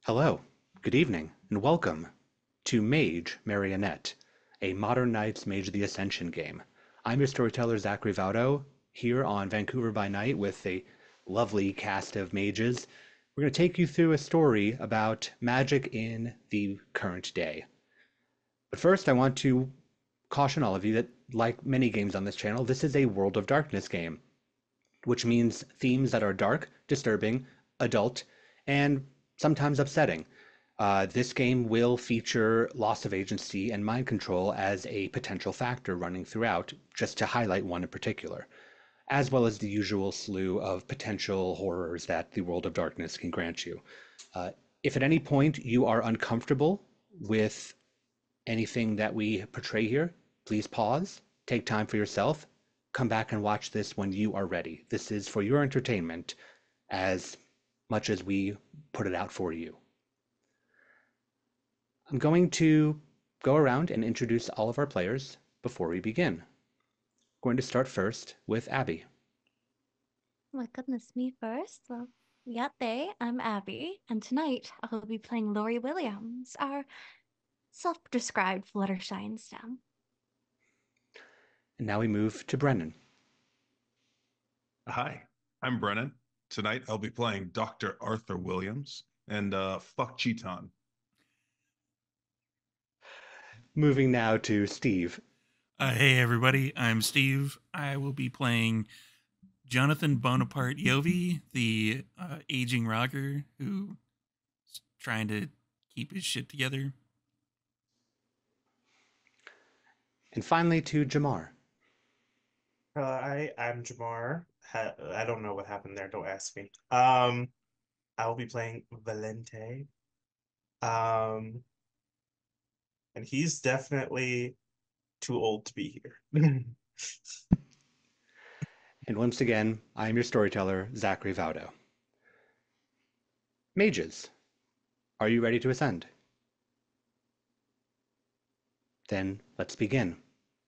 Hello, good evening, and welcome to Mage Marionette, a Modern Knights Mage the Ascension game. I'm your storyteller, Zach Rivaldo, here on Vancouver by Night with a lovely cast of mages. We're going to take you through a story about magic in the current day. But first, I want to caution all of you that, like many games on this channel, this is a World of Darkness game, which means themes that are dark, disturbing, adult, and sometimes upsetting. This game will feature loss of agency and mind control as a potential factor running throughout, just to highlight one in particular, as well as the usual slew of potential horrors that the World of Darkness can grant you. Uh, if at any point you are uncomfortable with anything that we portray here, please pause, take time for yourself, come back and watch this when you are ready. This is for your entertainment as much as we put it out for you. I'm going to go around and introduce all of our players before we begin. I'm going to start first with Abby. Oh my goodness, me first? Well, yeah, I'm Abby, and tonight I'll be playing Laurie Williams, our self-described Fluttershy stem. And now we move to Brennan. Hi, I'm Brennan. Tonight I'll be playing Dr. Arthur Williams and fuck Cheaton. Moving now to Steve. Hey everybody, I'm Steve. I will be playing Jonathan Bonaparte Yovi, the aging rocker who's trying to keep his shit together. And finally to Jamar. I'm Jamar. I don't know what happened there. Don't ask me. I will be playing Valente. Um, and he's definitely too old to be here. And once again, I am your storyteller, Zachary Vaudo. Mages, are you ready to ascend? Then let's begin.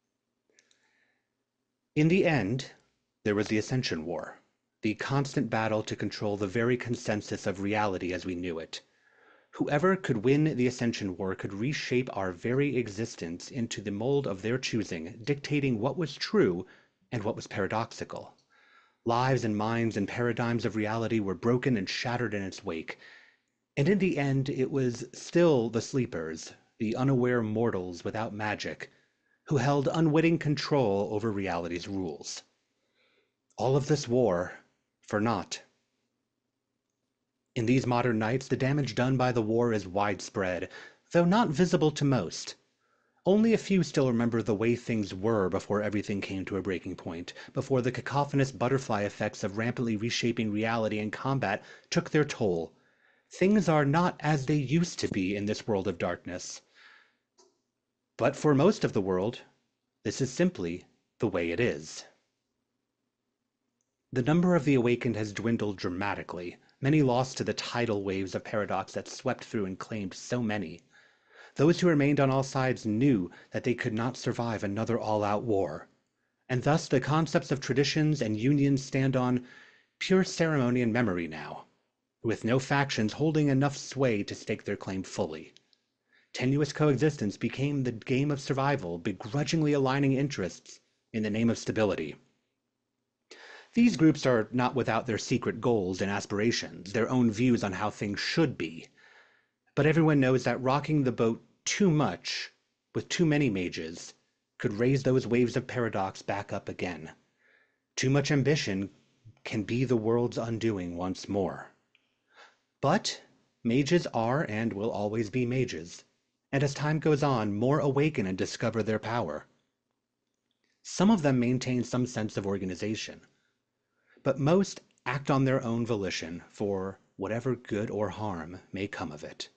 In the end, there was the Ascension War, the constant battle to control the very consensus of reality as we knew it. Whoever could win the Ascension War could reshape our very existence into the mold of their choosing, dictating what was true and what was paradoxical. Lives and minds and paradigms of reality were broken and shattered in its wake. And in the end, it was still the sleepers, the unaware mortals without magic, who held unwitting control over reality's rules. All of this war for naught. In these modern nights, the damage done by the war is widespread, though not visible to most. Only a few still remember the way things were before everything came to a breaking point, before the cacophonous butterfly effects of rampantly reshaping reality and combat took their toll. Things are not as they used to be in this world of darkness. But for most of the world, this is simply the way it is. The number of the awakened has dwindled dramatically, many lost to the tidal waves of paradox that swept through and claimed so many. Those who remained on all sides knew that they could not survive another all-out war, and thus the concepts of traditions and unions stand on pure ceremony and memory now, with no factions holding enough sway to stake their claim fully. Tenuous coexistence became the game of survival, begrudgingly aligning interests in the name of stability. These groups are not without their secret goals and aspirations, their own views on how things should be. But everyone knows that rocking the boat too much, with too many mages, could raise those waves of paradox back up again. Too much ambition can be the world's undoing once more. But mages are and will always be mages, and as time goes on, more awaken and discover their power. Some of them maintain some sense of organization, but most act on their own volition for whatever good or harm may come of it.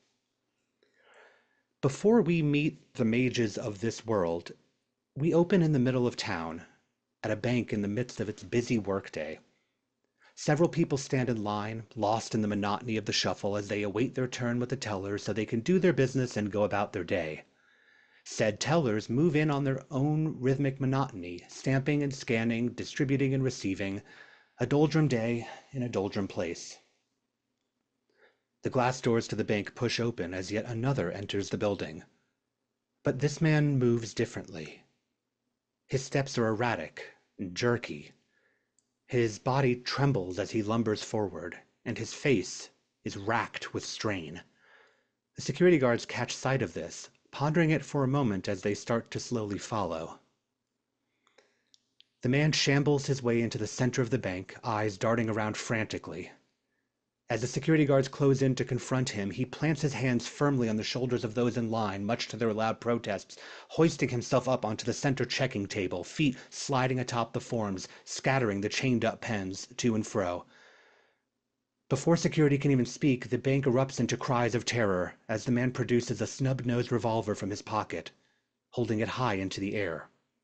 Before we meet the mages of this world, we open in the middle of town, at a bank in the midst of its busy workday. Several people stand in line, lost in the monotony of the shuffle as they await their turn with the teller so they can do their business and go about their day. Said tellers move in on their own rhythmic monotony, stamping and scanning, distributing and receiving, a doldrum day in a doldrum place. The glass doors to the bank push open as yet another enters the building. But this man moves differently. His steps are erratic and jerky. His body trembles as he lumbers forward, and his face is racked with strain. The security guards catch sight of this, pondering it for a moment as they start to slowly follow. The man shambles his way into the center of the bank, eyes darting around frantically. As the security guards close in to confront him, he plants his hands firmly on the shoulders of those in line, much to their loud protests, hoisting himself up onto the center checking table, feet sliding atop the forms, scattering the chained-up pens to and fro. Before security can even speak, the bank erupts into cries of terror as the man produces a snub-nosed revolver from his pocket, holding it high into the air.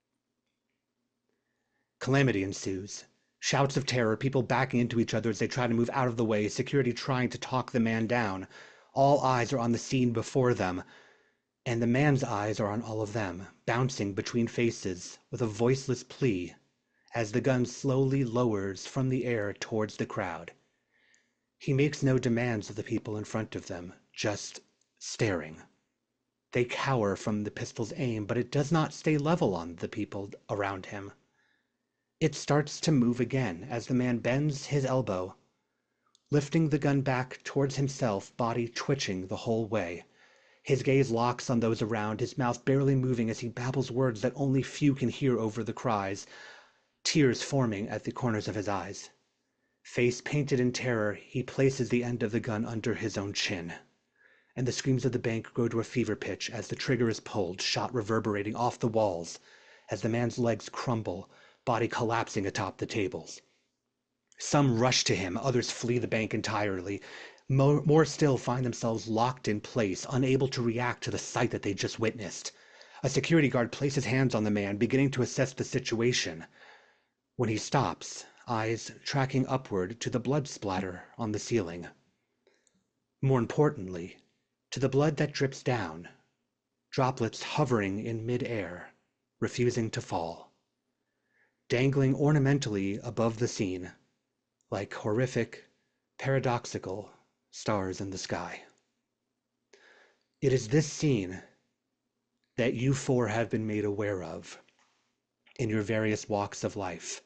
Calamity ensues. Shouts of terror, people backing into each other as they try to move out of the way, security trying to talk the man down. All eyes are on the scene before them, and the man's eyes are on all of them, bouncing between faces with a voiceless plea as the gun slowly lowers from the air towards the crowd. He makes no demands of the people in front of them, just staring. They cower from the pistol's aim, but it does not stay level on the people around him. It starts to move again as the man bends his elbow, lifting the gun back towards himself, body twitching the whole way. His gaze locks on those around, his mouth barely moving as he babbles words that only few can hear over the cries, tears forming at the corners of his eyes. Face painted in terror, he places the end of the gun under his own chin, and the screams of the bank grow to a fever pitch as the trigger is pulled, shot reverberating off the walls, as the man's legs crumble, body collapsing atop the tables. Some rush to him, others flee the bank entirely. More still find themselves locked in place, unable to react to the sight that they just witnessed. A security guard places hands on the man, beginning to assess the situation. When he stops, eyes tracking upward to the blood splatter on the ceiling. More importantly, to the blood that drips down, droplets hovering in mid-air, refusing to fall. Dangling ornamentally above the scene, like horrific, paradoxical stars in the sky. It is this scene that you four have been made aware of in your various walks of life.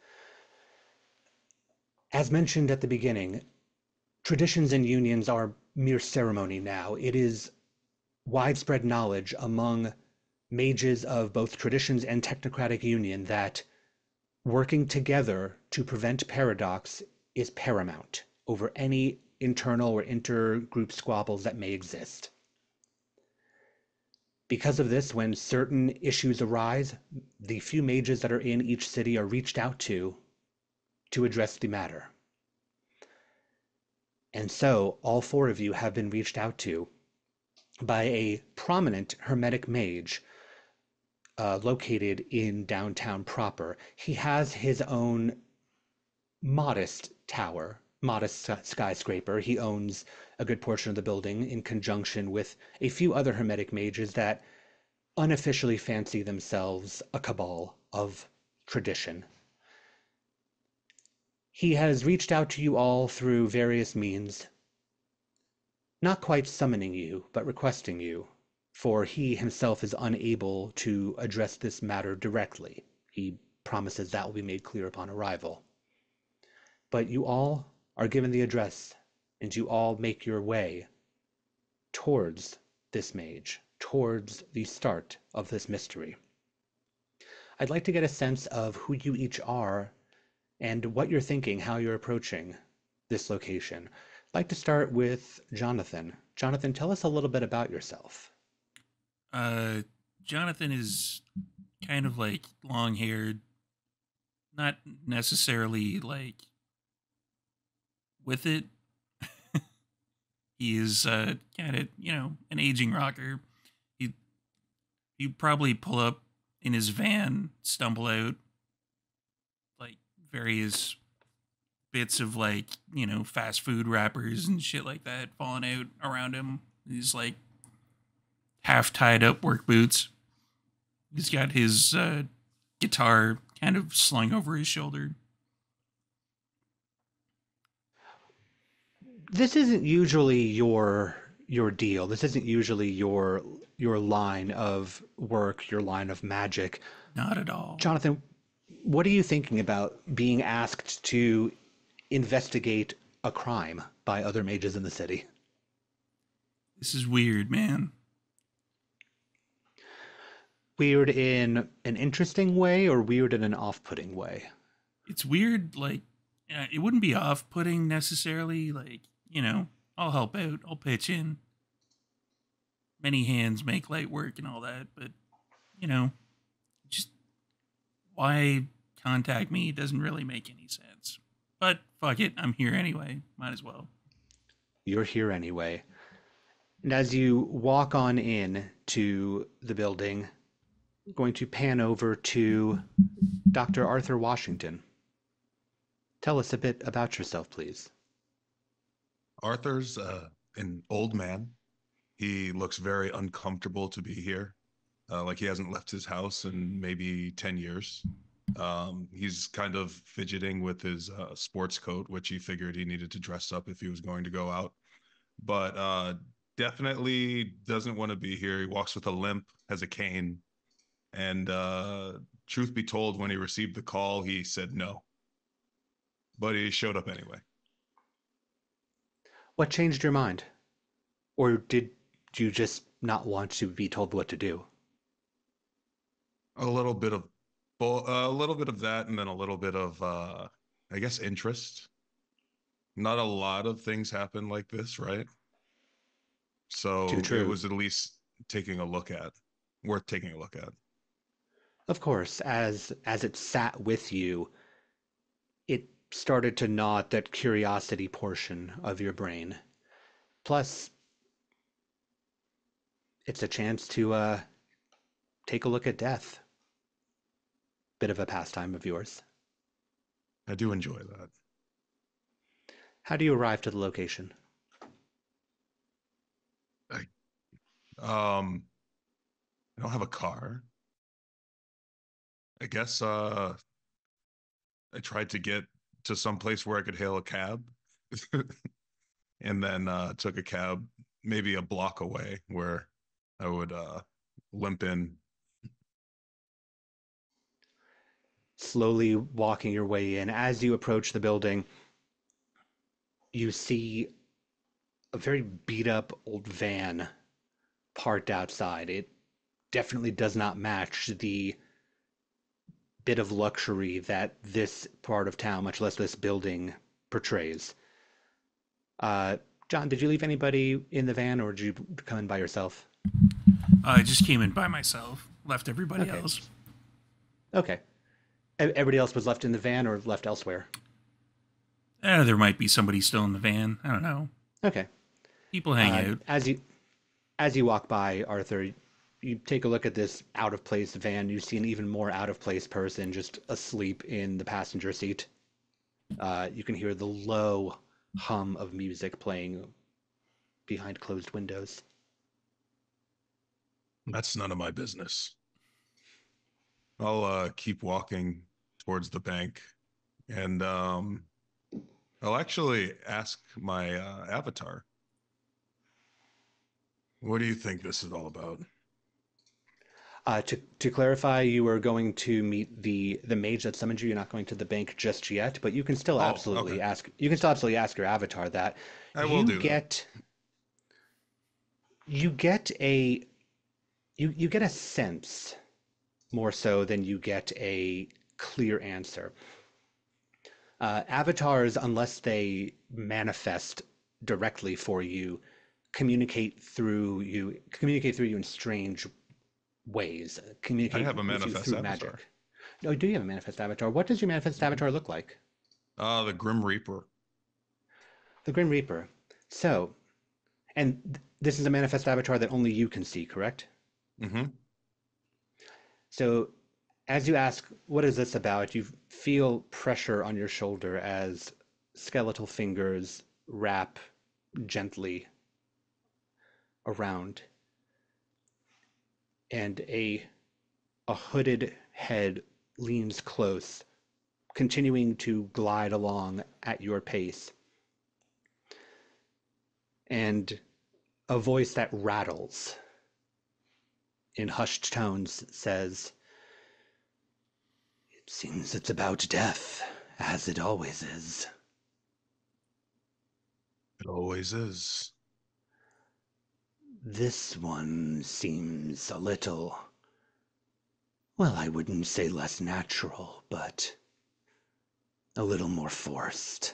As mentioned at the beginning, traditions and unions are mere ceremony now. It is widespread knowledge among mages of both traditions and technocratic union that working together to prevent paradox is paramount over any internal or intergroup squabbles that may exist. Because of this, when certain issues arise, the few mages that are in each city are reached out to address the matter. And so, all four of you have been reached out to by a prominent Hermetic mage located in downtown proper. He has his own modest tower, modest skyscraper. He owns a good portion of the building in conjunction with a few other Hermetic mages that unofficially fancy themselves a cabal of tradition. He has reached out to you all through various means, not quite summoning you, but requesting you, for he himself is unable to address this matter directly. He promises that will be made clear upon arrival. But you all are given the address, and you all make your way towards this mage, towards the start of this mystery. I'd like to get a sense of who you each are and what you're thinking, how you're approaching this location. I'd like to start with Jonathan. Jonathan, tell us a little bit about yourself. Jonathan is kind of like long-haired, not necessarily like with it. He is kind of, an aging rocker. He'd probably pull up in his van, stumble out like various bits of like, fast food wrappers and shit like that falling out around him. He's like half tied up work boots. He's got his guitar kind of slung over his shoulder. This isn't usually your deal. This isn't usually your line of work, your line of magic. Not at all. Jonathan, what are you thinking about being asked to investigate a crime by other mages in the city? This is weird, man. Weird in an interesting way or weird in an off-putting way? It's weird, like, it wouldn't be off-putting necessarily. Like, I'll help out. I'll pitch in. Many hands make light work and all that, but, just why contact me doesn't really make any sense. But fuck it, I'm here anyway. Might as well. You're here anyway. And as you walk on in to the building, I'm going to pan over to Dr. Arthur Washington. Tell us a bit about yourself, please. Arthur's an old man. He looks very uncomfortable to be here. Like he hasn't left his house in maybe 10 years. He's kind of fidgeting with his sports coat, which he figured he needed to dress up if he was going to go out. But definitely doesn't want to be here. He walks with a limp, has a cane. And truth be told, when he received the call, he said no. But he showed up anyway. What changed your mind? Or did you just not want to be told what to do? A little bit of that, and then a little bit of I guess interest. Not a lot of things happen like this, right? So Too true. it was at least worth taking a look at. Of course, as it sat with you, it started to gnaw at that curiosity portion of your brain. Plus, it's a chance to take a look at death. Bit of a pastime of yours. I do enjoy that. How do you arrive to the location? I don't have a car. I guess I tried to get to some place where I could hail a cab and then took a cab maybe a block away where I would limp in. Slowly walking your way in. As you approach the building, you see a very beat up old van parked outside. It definitely does not match the bit of luxury that this part of town, much less this building, portrays. John, did you leave anybody in the van or did you come in by yourself? I just came in by myself, left everybody Okay. else. Okay. Everybody else was left in the van or left elsewhere? There might be somebody still in the van. I don't know. Okay. People hang out. As you walk by, Arthur, you take a look at this out of place van. You see an even more out of place person just asleep in the passenger seat. You can hear the low hum of music playing behind closed windows. That's none of my business. I'll keep walking towards the bank, and I'll actually ask my avatar. What do you think this is all about? To clarify, you are going to meet the mage that summoned you. You're not going to the bank just yet, but you can still absolutely okay. ask. You can still absolutely ask your avatar that. I will do that. You get a sense more so than you get a clear answer. Avatars, unless they manifest directly for you, communicate through you in strange ways. Communicate I have a with you manifest through avatar. magic. No, do you have a manifest avatar? What does your manifest avatar look like? The Grim Reaper. The Grim Reaper. So, and this is a manifest avatar that only you can see, correct? Mm-hmm. So, as you ask, what is this about? You feel pressure on your shoulder as skeletal fingers wrap gently around, and a hooded head leans close, continuing to glide along at your pace. and a voice that rattles in hushed tones says, "It seems it's about death, as it always is." It always is. This one seems a little, well, I wouldn't say less natural, but a little more forced.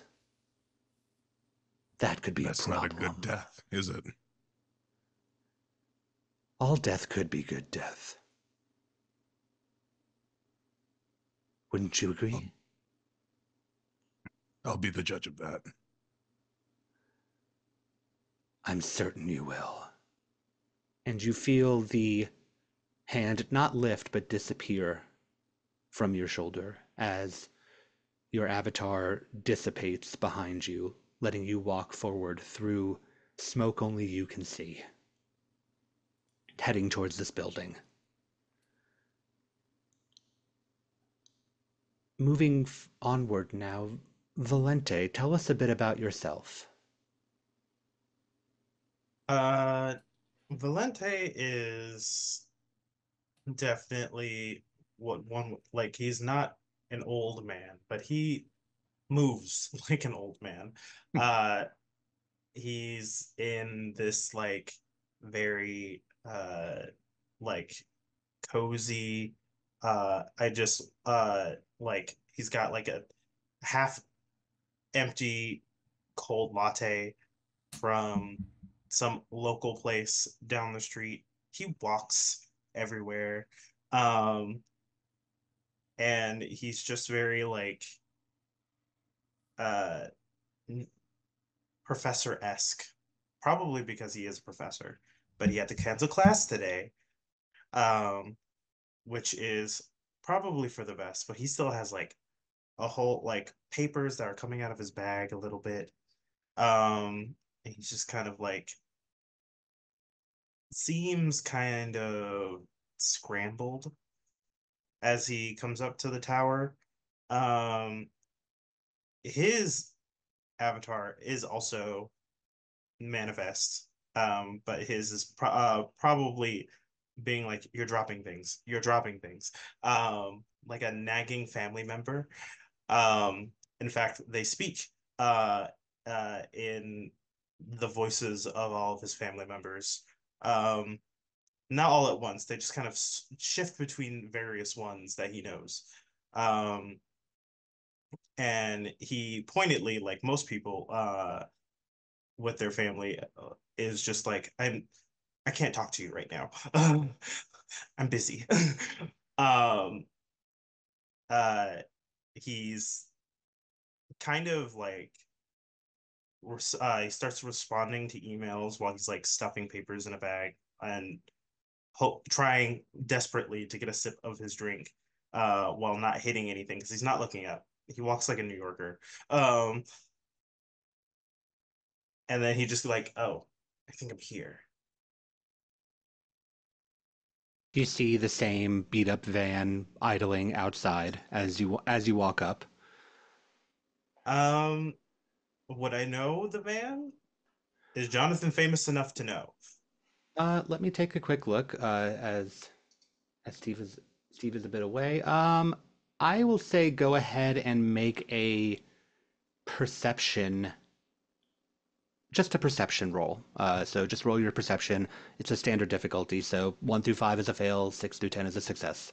That could be a That's not a good problem. death, is it? All death could be good death. Wouldn't you agree? I'll be the judge of that. I'm certain you will. And you feel the hand not lift but disappear from your shoulder as your avatar dissipates behind you, letting you walk forward through smoke only you can see, heading towards this building. Moving onward now, Valente, tell us a bit about yourself. Valente is definitely what one like he's not an old man, but he moves like an old man. He's in this like very like cozy I just like he's got like a half empty cold latte from some local place down the street. He walks everywhere. Um, and he's just very like uh professor-esque. Probably because he is a professor, but he had to cancel class today. Um, which is probably for the best, but he still has like a whole like papers that are coming out of his bag a little bit. And he's just kind of like seems kind of scrambled as he comes up to the tower. Um, his avatar is also manifest, but his is probably being like, "You're dropping things. You're dropping things." Like a nagging family member. In fact, they speak uh, in the voices of all of his family members. Um, Not all at once. They just kind of shift between various ones that he knows. Um, and he pointedly, like most people with their family, is just like, I can't talk to you right now. I'm busy. um, uh, he's kind of like he starts responding to emails while he's like stuffing papers in a bag and trying desperately to get a sip of his drink while not hitting anything because he's not looking up. He walks like a New Yorker. Um, and then he just like, "Oh, I think I'm here." You see the same beat up van idling outside as you walk up. Um, would I know the man? Is Jonathan famous enough to know? Let me take a quick look as Steve is a bit away. I will say go ahead and make a perception, just a perception roll. So just roll your perception. It's a standard difficulty, so 1 through 5 is a fail, 6 through 10 is a success.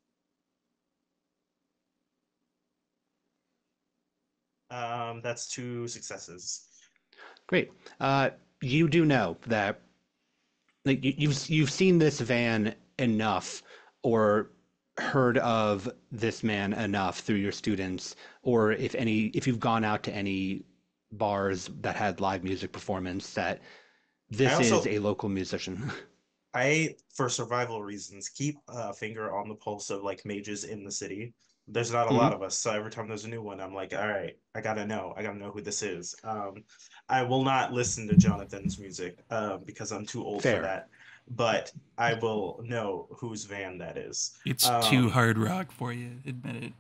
That's 2 successes. Great. You do know that like you've seen this van enough, or heard of this man enough through your students, or if you've gone out to any bars that had live music performance, that I this is also a local musician. I, for survival reasons, keep a finger on the pulse of like mages in the city. There's not a lot Mhm. of us, so every time there's a new one, I'm like, all right, I gotta know. I gotta know who this is. I will not listen to Jonathan's music because I'm too old for Fair. that, but I will know whose van that is. It's too Um, hard rock for you. Admit it.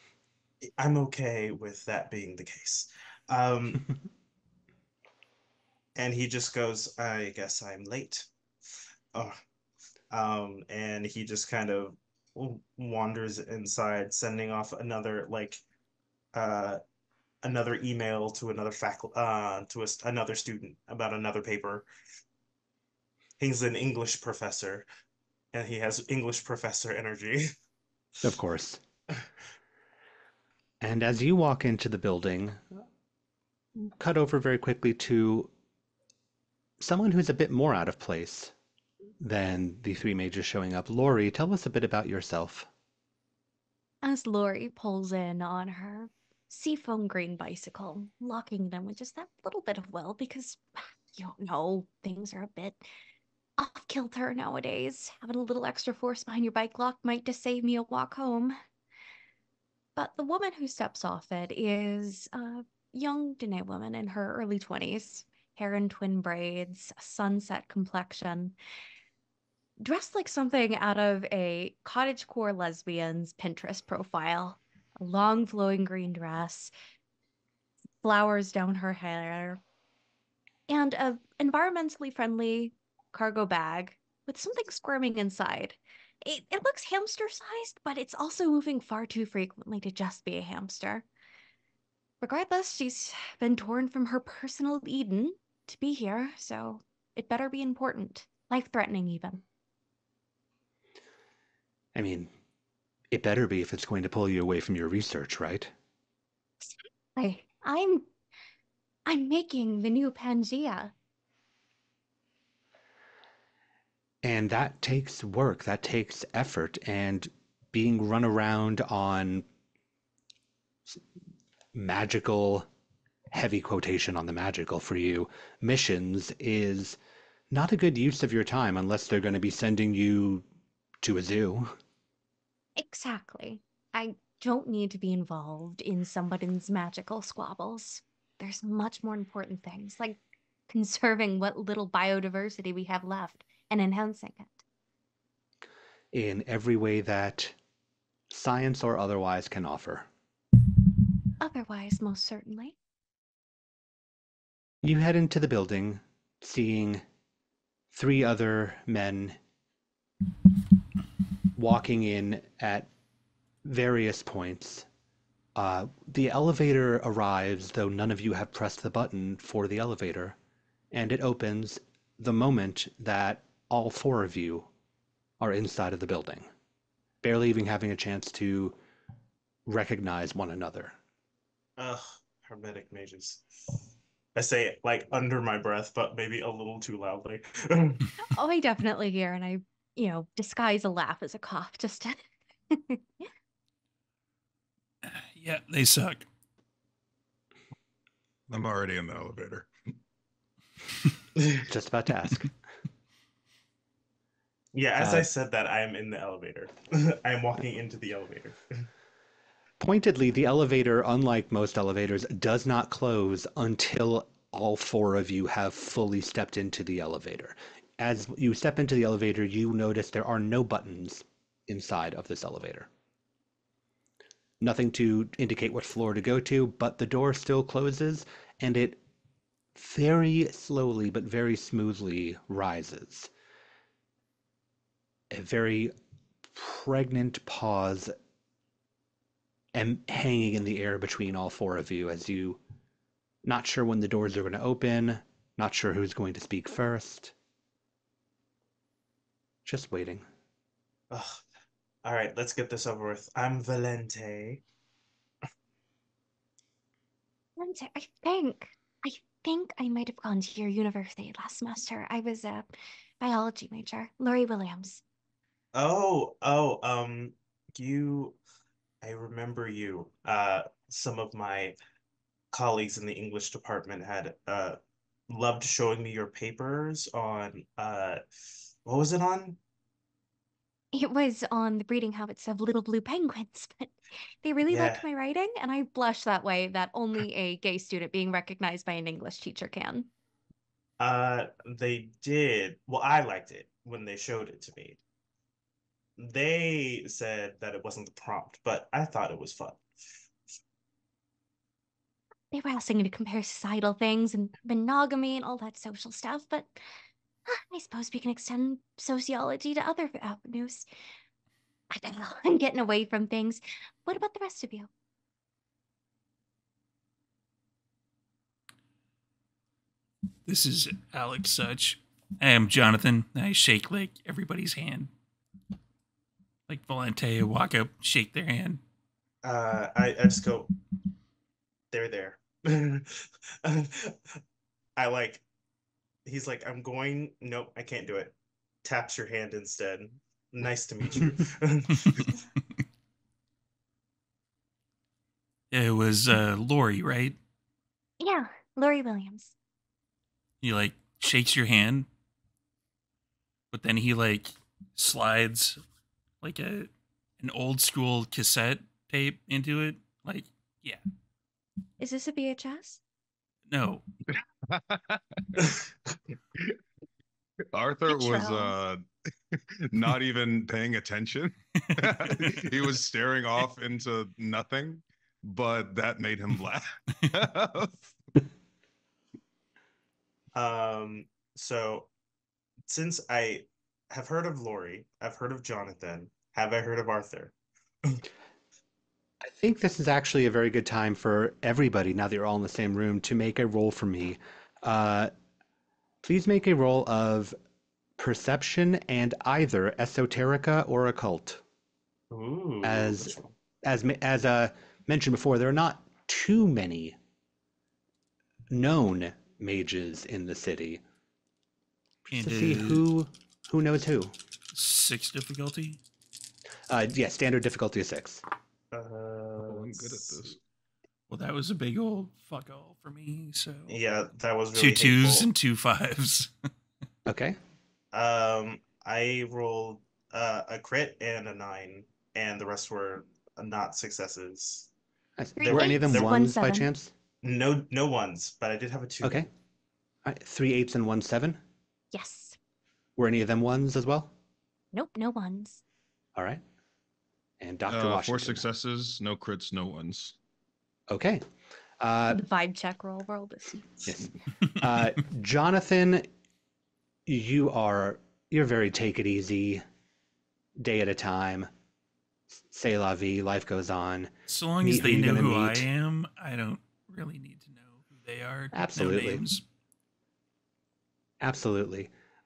I'm okay with that being the case. Um, And he just goes, I guess I'm late. Oh. And he just kind of wanders inside, sending off uh another email to another student about another paper. He's an English professor, and he has English professor energy. Of course. And as you walk into the building, cut over very quickly to someone who's a bit more out of place than the three mages showing up. Lori, tell us a bit about yourself. As Lori pulls in on her seafoam green bicycle, locking them with just that little bit of will because you don't know, things are a bit off kilter nowadays. Having a little extra force behind your bike lock might just save me a walk home. But the woman who steps off it is a young Dene woman in her early 20s, hair in twin braids, sunset complexion, dressed like something out of a cottagecore lesbian's Pinterest profile. A long flowing green dress, flowers down her hair, and a environmentally friendly cargo bag with something squirming inside. It looks hamster sized, but it's also moving far too frequently to just be a hamster. Regardless, she's been torn from her personal Eden to be here, so it better be important. Life threatening, even. I mean, it better be if it's going to pull you away from your research, right? I'm making the new Pangea. And that takes work, that takes effort, and being run around on magical, heavy quotation on the magical for you, missions is not a good use of your time unless they're going to be sending you to a zoo. Exactly. I don't need to be involved in somebody's magical squabbles. There's much more important things, like conserving what little biodiversity we have left and enhancing it. In every way that science or otherwise can offer. Otherwise, most certainly. You head into the building, seeing three other men walking in at various points. The elevator arrives, though none of you have pressed the button for the elevator, and it opens the moment that all four of you are inside of the building, barely even having a chance to recognize one another. Ugh, hermetic mages. I say it like under my breath, but maybe a little too loudly. Oh, I definitely hear, and I, disguise a laugh as a cough just to. Yeah, they suck. I'm already in the elevator. Just about to ask. Yeah, as I said that, I am in the elevator. I am walking into the elevator. Pointedly, the elevator, unlike most elevators, does not close until all four of you have fully stepped into the elevator. As you step into the elevator, you notice there are no buttons inside of this elevator. Nothing to indicate what floor to go to, but the door still closes and it very slowly but very smoothly rises. A very pregnant pause hanging in the air between all four of you as you, not sure when the doors are going to open, not sure who's going to speak first. Just waiting. Ugh. All right, let's get this over with. I'm Valente. Lindsay, I think I might have gone to your university last semester. I was a biology major, Lori Williams. Oh, you, I remember you. Some of my colleagues in the English department had loved showing me your papers on what was it on? It was on the breeding habits of little blue penguins, but they really Yeah, liked my writing, and I blush that way that only a gay student being recognized by an English teacher can. they did. Well, I liked it when they showed it to me. They said that it wasn't the prompt, but I thought it was fun. They were asking to compare societal things and monogamy and all that social stuff, but I suppose we can extend sociology to other avenues. I don't know, I'm getting away from things. What about the rest of you? This is Alex Such. I am Jonathan. I shake like everybody's hand. Like Valente, walk up, shake their hand. I just go, they're there. I like, he's like, I'm going, nope, I can't do it. Taps your hand instead. Nice to meet you. It was Lori, right? Yeah, Lori Williams. He like shakes your hand, but then he like slides like an old school cassette tape into it. Like, yeah, Is this a VHS? no. Arthur was Intro. not even paying attention. He was staring off into nothing, but that made him laugh. So since I have heard of Lori, I've heard of Jonathan, have I heard of Arthur? I think this is actually a very good time for everybody, now that you're all in the same room, to make a roll for me. Please make a roll of perception and either esoterica or occult. Ooh, As mentioned before, there are not too many known mages in the city. Just to see who knows who. 6 difficulty. Yeah, standard difficulty is 6. I'm good at this. Well, that was a big old fuck all for me. So yeah, that was really 2 2s hateful. and 2 5s. Okay. I rolled a crit and a 9, and the rest were not successes. Three Were any of them eights, ones by 1 7. chance? No ones, but I did have a 2. Okay. All right, 3 8s and 1 7. Yes. Were any of them ones as well? Nope, no ones. All right. And Dr. 4 Washington. successes, no crits, no ones. Okay. The vibe check roll world is. Yes. Jonathan, you're very take it easy, day at a time. C'est la vie, life goes on. So long Meet as who they you're know gonna who I meet. am, I don't really need to know who they are. Absolutely. No names. Absolutely.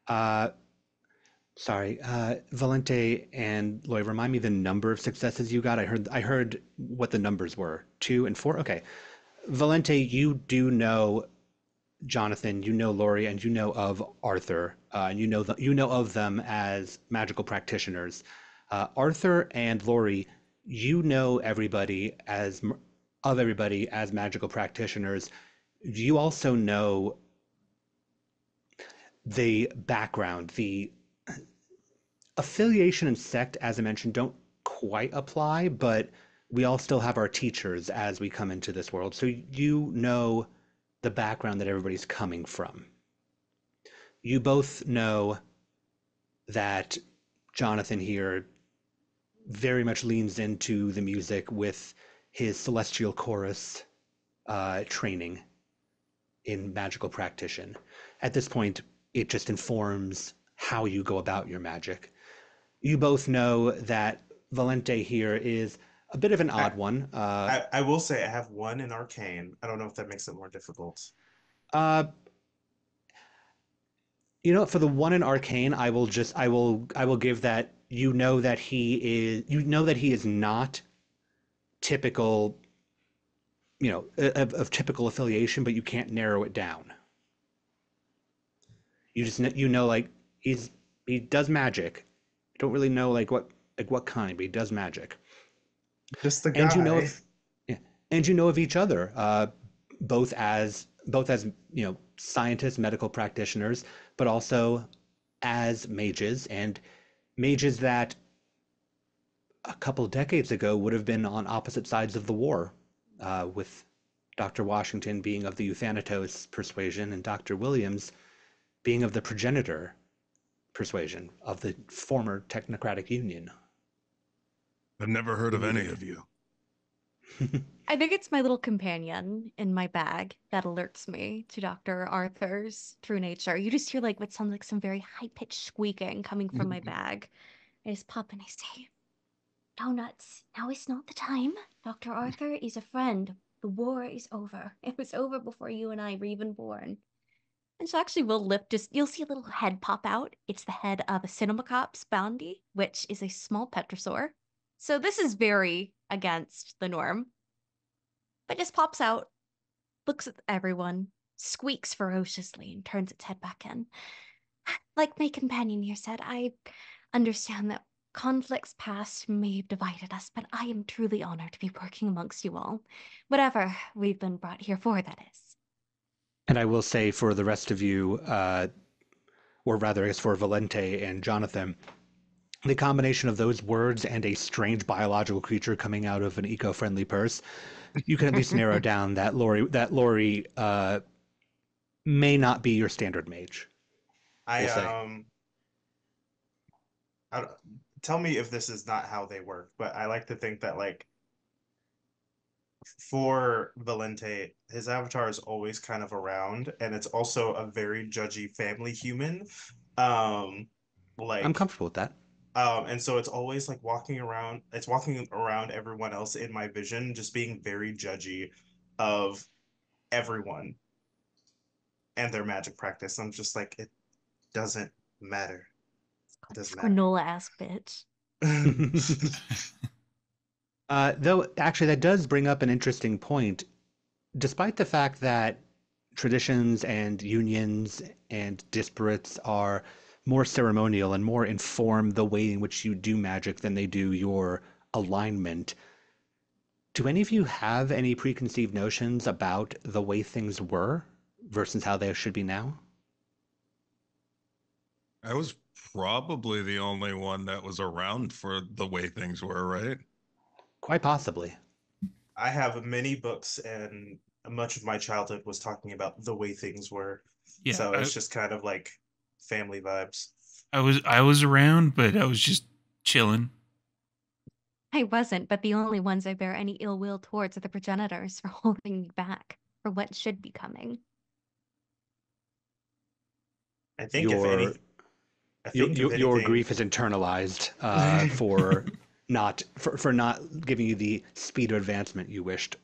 Sorry, Valente and Loy, remind me the number of successes you got. I heard what the numbers were. 2 and 4. Okay. Valente, you do know Jonathan, you know Lori, and you know of Arthur. And you know of them as magical practitioners. Arthur and Lori, you know everybody as magical practitioners. You also know the background, the affiliation and sect, as I mentioned, don't quite apply, but we all still have our teachers as we come into this world. So you know the background that everybody's coming from. You both know that Jonathan here very much leans into the music with his celestial chorus training in magical practitioner. At this point, it just informs how you go about your magic. You both know that Valente here is a bit of an odd one. I will say I have 1 in arcane. I don't know if that makes it more difficult. You know, for the 1 in arcane, I will give that you know that he is not typical, you know, of typical affiliation, but you can't narrow it down. You just like he does magic. I don't really know like what kind, but he does magic. Just the guy. And you know of each other, both as you know, scientists, medical practitioners, but also as mages, and mages that a couple decades ago would have been on opposite sides of the war, with Dr. Washington being of the Euthanatos persuasion and Dr. Williams being of the progenitor persuasion of the former Technocratic Union. I've never heard of any of you. I think it's my little companion in my bag that alerts me to Dr. Arthur's true nature. You just hear like what sounds like some very high-pitched squeaking coming from my bag. I just pop and I say, Donuts, now is not the time. Dr. Arthur is a friend. The war is over. It was over before you and I were even born. And she actually will lift just, you'll see a little head pop out. It's the head of a Cinemacops bounty, which is a small petrosaur. So this is very against the norm. But just pops out, looks at everyone, squeaks ferociously, and turns its head back in. Like my companion here said, I understand that conflicts past may have divided us, but I am truly honored to be working amongst you all. Whatever we've been brought here for, that is. And I will say for the rest of you, or rather, I guess for Valente and Jonathan, the combination of those words and a strange biological creature coming out of an eco-friendly purse, you can at least narrow down that Lori may not be your standard mage. I We'll say. I don't- tell me if this is not how they work, but I like to think that like for Valente, his avatar is always kind of around, and it's also a very judgy family human. Um, I'm like comfortable with that. and so it's always like walking around everyone else in my vision, just being very judgy of everyone and their magic practice. I'm just like, it doesn't matter. It doesn't matter. Granola-ass bitch. Though, actually, that does bring up an interesting point. Despite the fact that traditions and unions and disparates are more ceremonial and more inform the way in which you do magic than they do your alignment, do any of you have any preconceived notions about the way things were versus how they should be now? I was probably the only one that was around for the way things were, right? Quite possibly. I have many books, and much of my childhood was talking about the way things were. Yeah, So it's just kind of like family vibes. I was around, but I was just chilling. I wasn't, but the only ones I bear any ill will towards are the progenitors for holding me back for what should be coming. I think if any, Your I think if your anything, grief is internalized for not giving you the speed of advancement you wished.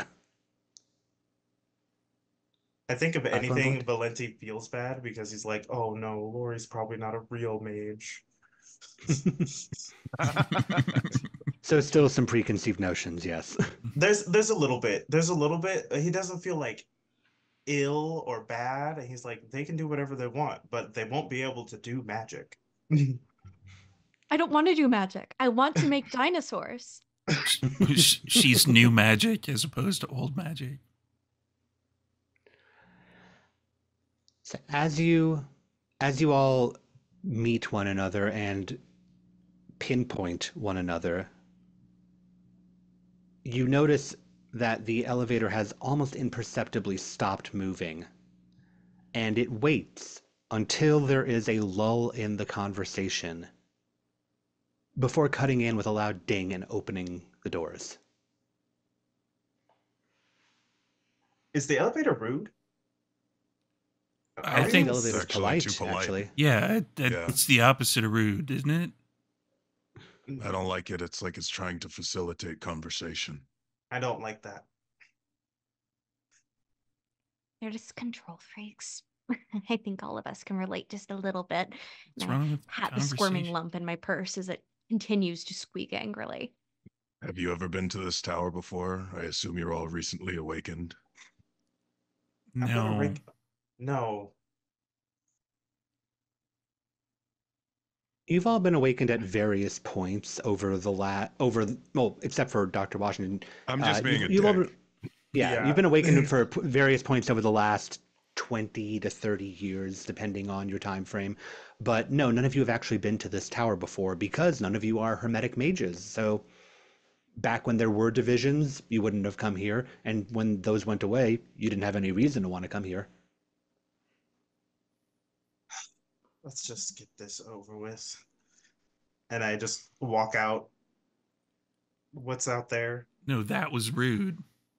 I think if anything, Thornblood? Valenti feels bad because he's like, oh no, Lori's probably not a real mage. So still some preconceived notions, yes. There's a little bit. There's a little bit. He doesn't feel like ill or bad, and he's like, they can do whatever they want, but they won't be able to do magic. I don't want to do magic. I want to make dinosaurs. She's new magic as opposed to old magic. So as you all meet one another and pinpoint one another, you notice that the elevator has almost imperceptibly stopped moving, and it waits until there is a lull in the conversation before cutting in with a loud ding and opening the doors. Is the elevator rude? I Are we think- the in- elevator's Actually, polite, too polite. actually. Yeah, Yeah. it's the opposite of rude, isn't it? I don't like it. It's like it's trying to facilitate conversation. I don't like that. They're just control freaks. I think all of us can relate just a little bit. What's And I wrong with pat the squirming conversation? lump in my purse as it continues to squeak angrily. Have you ever been to this tower before? I assume you're all recently awakened. I'm gonna No. rank. No. You've all been awakened at various points over well, except for Dr. Washington. I'm just being you've all dick. been- Yeah. you've been awakened for various points over the last 20 to 30 years, depending on your time frame. But no, none of you have actually been to this tower before because none of you are hermetic mages. So back when there were divisions, you wouldn't have come here, and when those went away, you didn't have any reason to want to come here. Let's just get this over with. And I just walk out. What's out there? No, that was rude.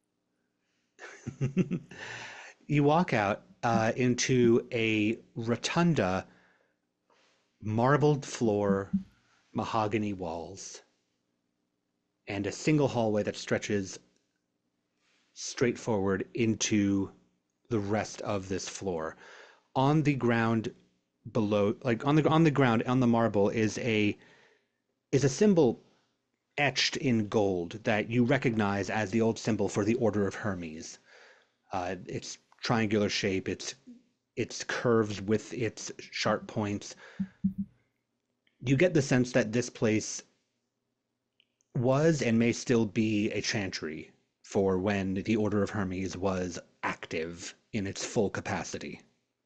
You walk out into a rotunda, marbled floor, mahogany walls, and a single hallway that stretches straight forward into the rest of this floor. On the ground below, like on the ground on the marble, is a symbol etched in gold that you recognize as the old symbol for the Order of Hermes. Its triangular shape, its curves with its sharp points. You get the sense that this place was and may still be a chantry for when the Order of Hermes was active in its full capacity.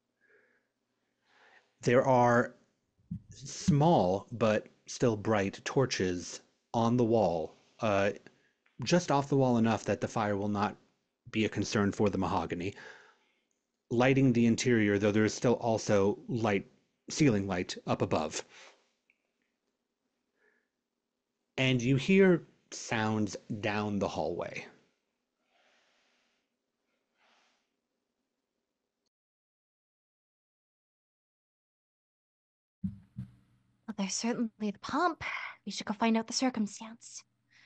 There are small but still bright torches on the wall, just off the wall enough that the fire will not be a concern for the mahogany, lighting the interior, though there is still also ceiling light up above. And you hear sounds down the hallway. Well, there's certainly the pump. We should go find out the circumstance.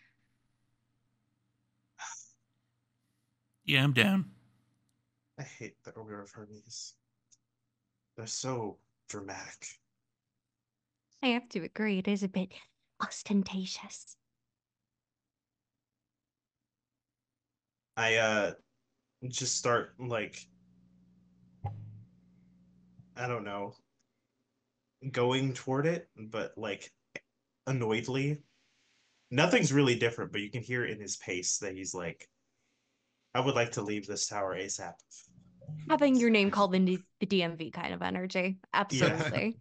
Yeah, I'm down. I hate the Order of Hermes. They're so dramatic. I have to agree, it is a bit ostentatious. I just start like, I don't know, going toward it, but like annoyedly. Nothing's really different, but you can hear in his pace that he's like, I would like to leave this tower ASAP. Having your name called in the DMV kind of energy. Yeah. Absolutely.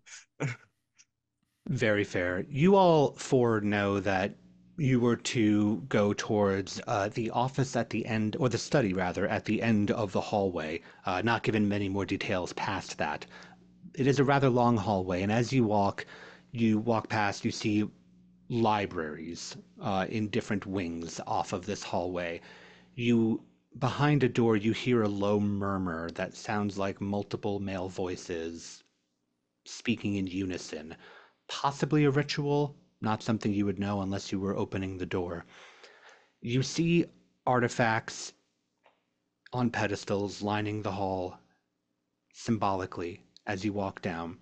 Very fair. You all four know that you were to go towards the office at the end, or the study rather, at the end of the hallway, not given many more details past that. It is a rather long hallway, and as you walk past, you see libraries in different wings off of this hallway. Behind a door, you hear a low murmur that sounds like multiple male voices speaking in unison. Possibly a ritual, not something you would know unless you were opening the door. You see artifacts on pedestals lining the hall symbolically as you walk down,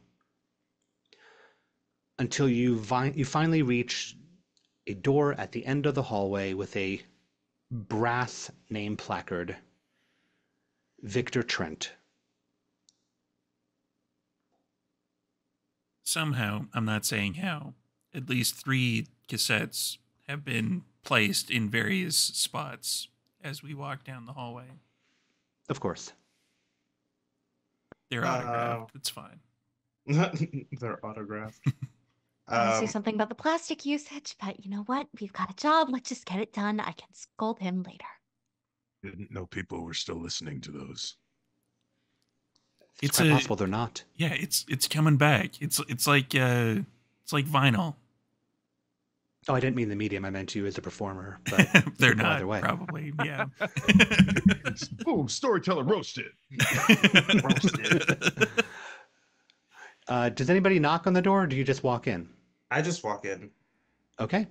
until you finally reach a door at the end of the hallway with a brass name placard, Victor Trent. Somehow, I'm not saying how, at least 3 cassettes have been placed in various spots as we walk down the hallway. Of course. They're autographed. It's fine. They're autographed. I say something about the plastic usage, but you know what? We've got a job. Let's just get it done. I can scold him later. Didn't know people were still listening to those. It's quite possible they're not. Yeah, it's coming back. It's like vinyl. Oh, I didn't mean the medium. I meant you as a performer. But they're not. Either way. Probably, yeah. Boom! Storyteller roasted. Roasted. Does anybody knock on the door, or do you just walk in? I just walk in. Okay.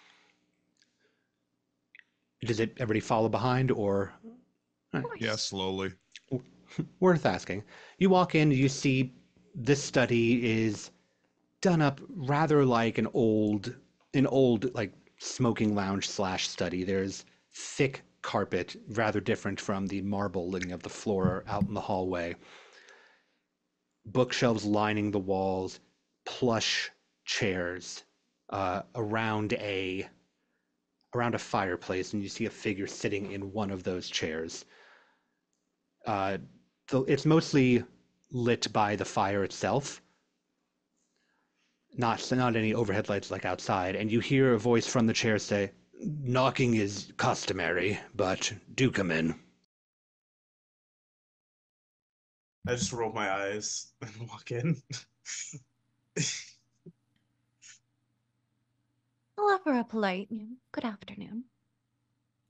Does everybody follow behind, or? Yeah, slowly. Worth asking. You walk in, you see this study is done up rather like an old like smoking lounge / study. There's thick carpet, rather different from the marbling of the floor out in the hallway. Bookshelves lining the walls, plush chairs around a fireplace, and you see a figure sitting in one of those chairs. It's mostly lit by the fire itself, not any overhead lights like outside, and you hear a voice from the chair say, "Knocking is customary, but do come in." I just roll my eyes and walk in. I'll offer a polite good afternoon.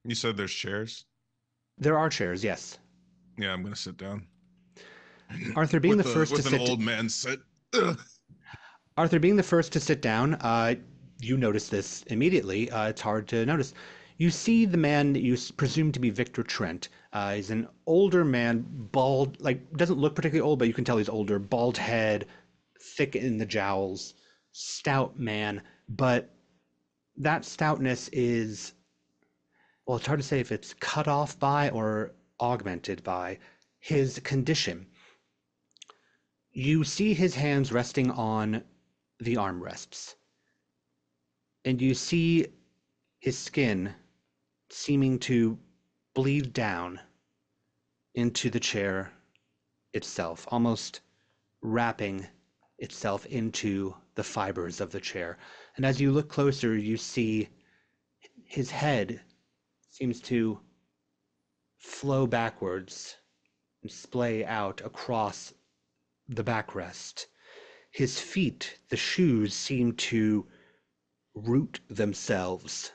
You said there's chairs? There are chairs, yes. Yeah, I'm gonna sit down. Arthur, being the first to with an sit old man sit. Ugh. Arthur, being the first to sit down, you notice this immediately. It's hard to notice. You see the man that you presume to be Victor Trent. He's an older man, bald, like doesn't look particularly old, but you can tell he's older. Bald head, thick in the jowls, stout man. But that stoutness is, well, it's hard to say if it's cut off by or augmented by his condition. You see his hands resting on the armrests, and you see his skin seeming to bleed down into the chair itself, almost wrapping itself into the fibers of the chair. And as you look closer, you see his head seems to flow backwards and splay out across the backrest. His feet, the shoes, seem to root themselves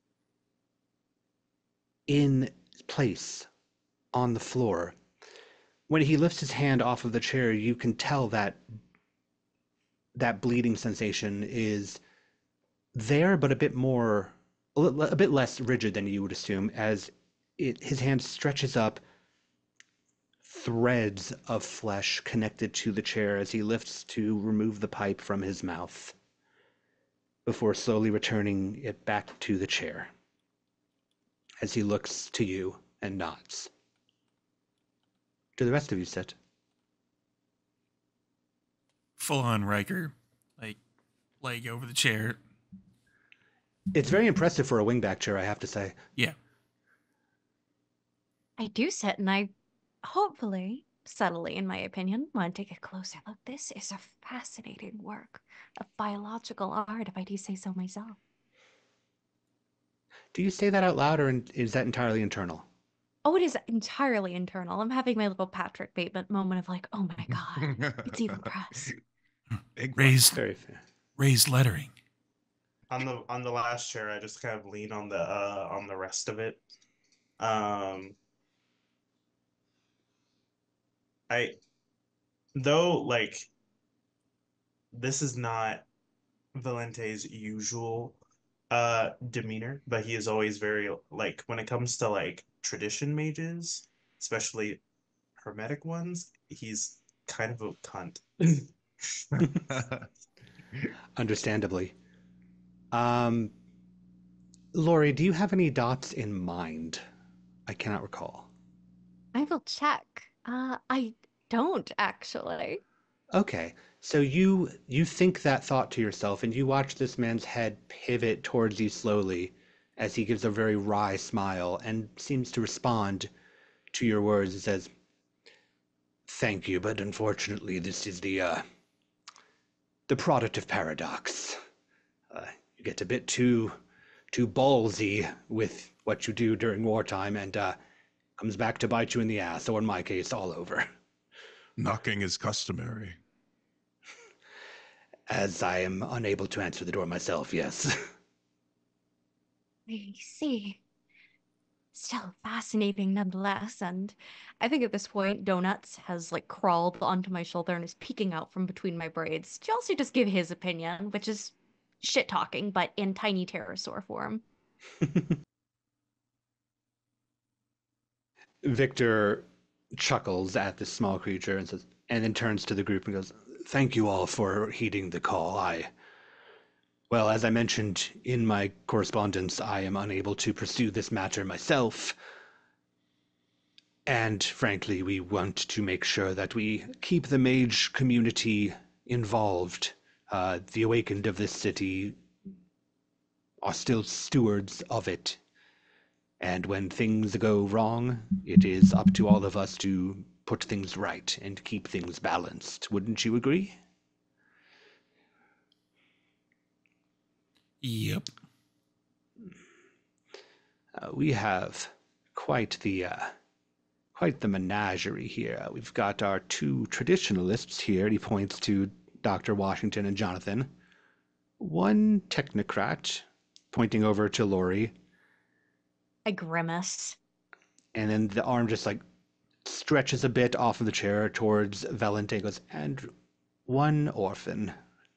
in place on the floor. When he lifts his hand off of the chair, you can tell that that bleeding sensation is there, but a bit less rigid than you would assume, as his hand stretches up, threads of flesh connected to the chair as he lifts to remove the pipe from his mouth before slowly returning it back to the chair as he looks to you and nods. Do the rest of you sit? Full on Riker, like leg over the chair. It's very impressive for a wingback chair, I have to say. Yeah. I do sit, and I hopefully, subtly in my opinion, want to take a closer look. This is a fascinating work of biological art, if I do say so myself. Do you say that out loud, or is that entirely internal? Oh, it is entirely internal. I'm having my little Patrick Bateman moment of like, oh my god, it's even press. Very fair. Raised lettering. On the last chair, I just kind of lean on the rest of it. Though like this is not Valente's usual demeanor, but he is always very, like, when it comes to like tradition mages, especially hermetic ones, he's kind of a cunt. Understandably. Lori, do you have any dots in mind? I cannot recall. I will check. I don't actually. Okay, so you think that thought to yourself, and you watch this man's head pivot towards you slowly as he gives a very wry smile and seems to respond to your words and says, "Thank you, but unfortunately this is the product of paradox. You get a bit too ballsy with what you do during wartime, and comes back to bite you in the ass, or in my case, all over." Knocking is customary. As I am unable to answer the door myself, yes. I see. Still fascinating nonetheless, and I think at this point Donuts has like crawled onto my shoulder and is peeking out from between my braids to also just give his opinion, which is shit talking, but in tiny pterosaur form. Victor chuckles at this small creature and says, and then turns to the group and goes, "Thank you all for heeding the call. Well, as I mentioned in my correspondence, I am unable to pursue this matter myself. And frankly, we want to make sure that we keep the mage community involved. The awakened of this city are still stewards of it. And when things go wrong, it is up to all of us to put things right and keep things balanced. Wouldn't you agree?" Yep. We have quite the menagerie here. We've got our two traditionalists here, and he points to Dr. Washington and Jonathan. One technocrat, pointing over to Lori, I grimace. And then the arm just like stretches a bit off of the chair towards Valente and goes, and one orphan.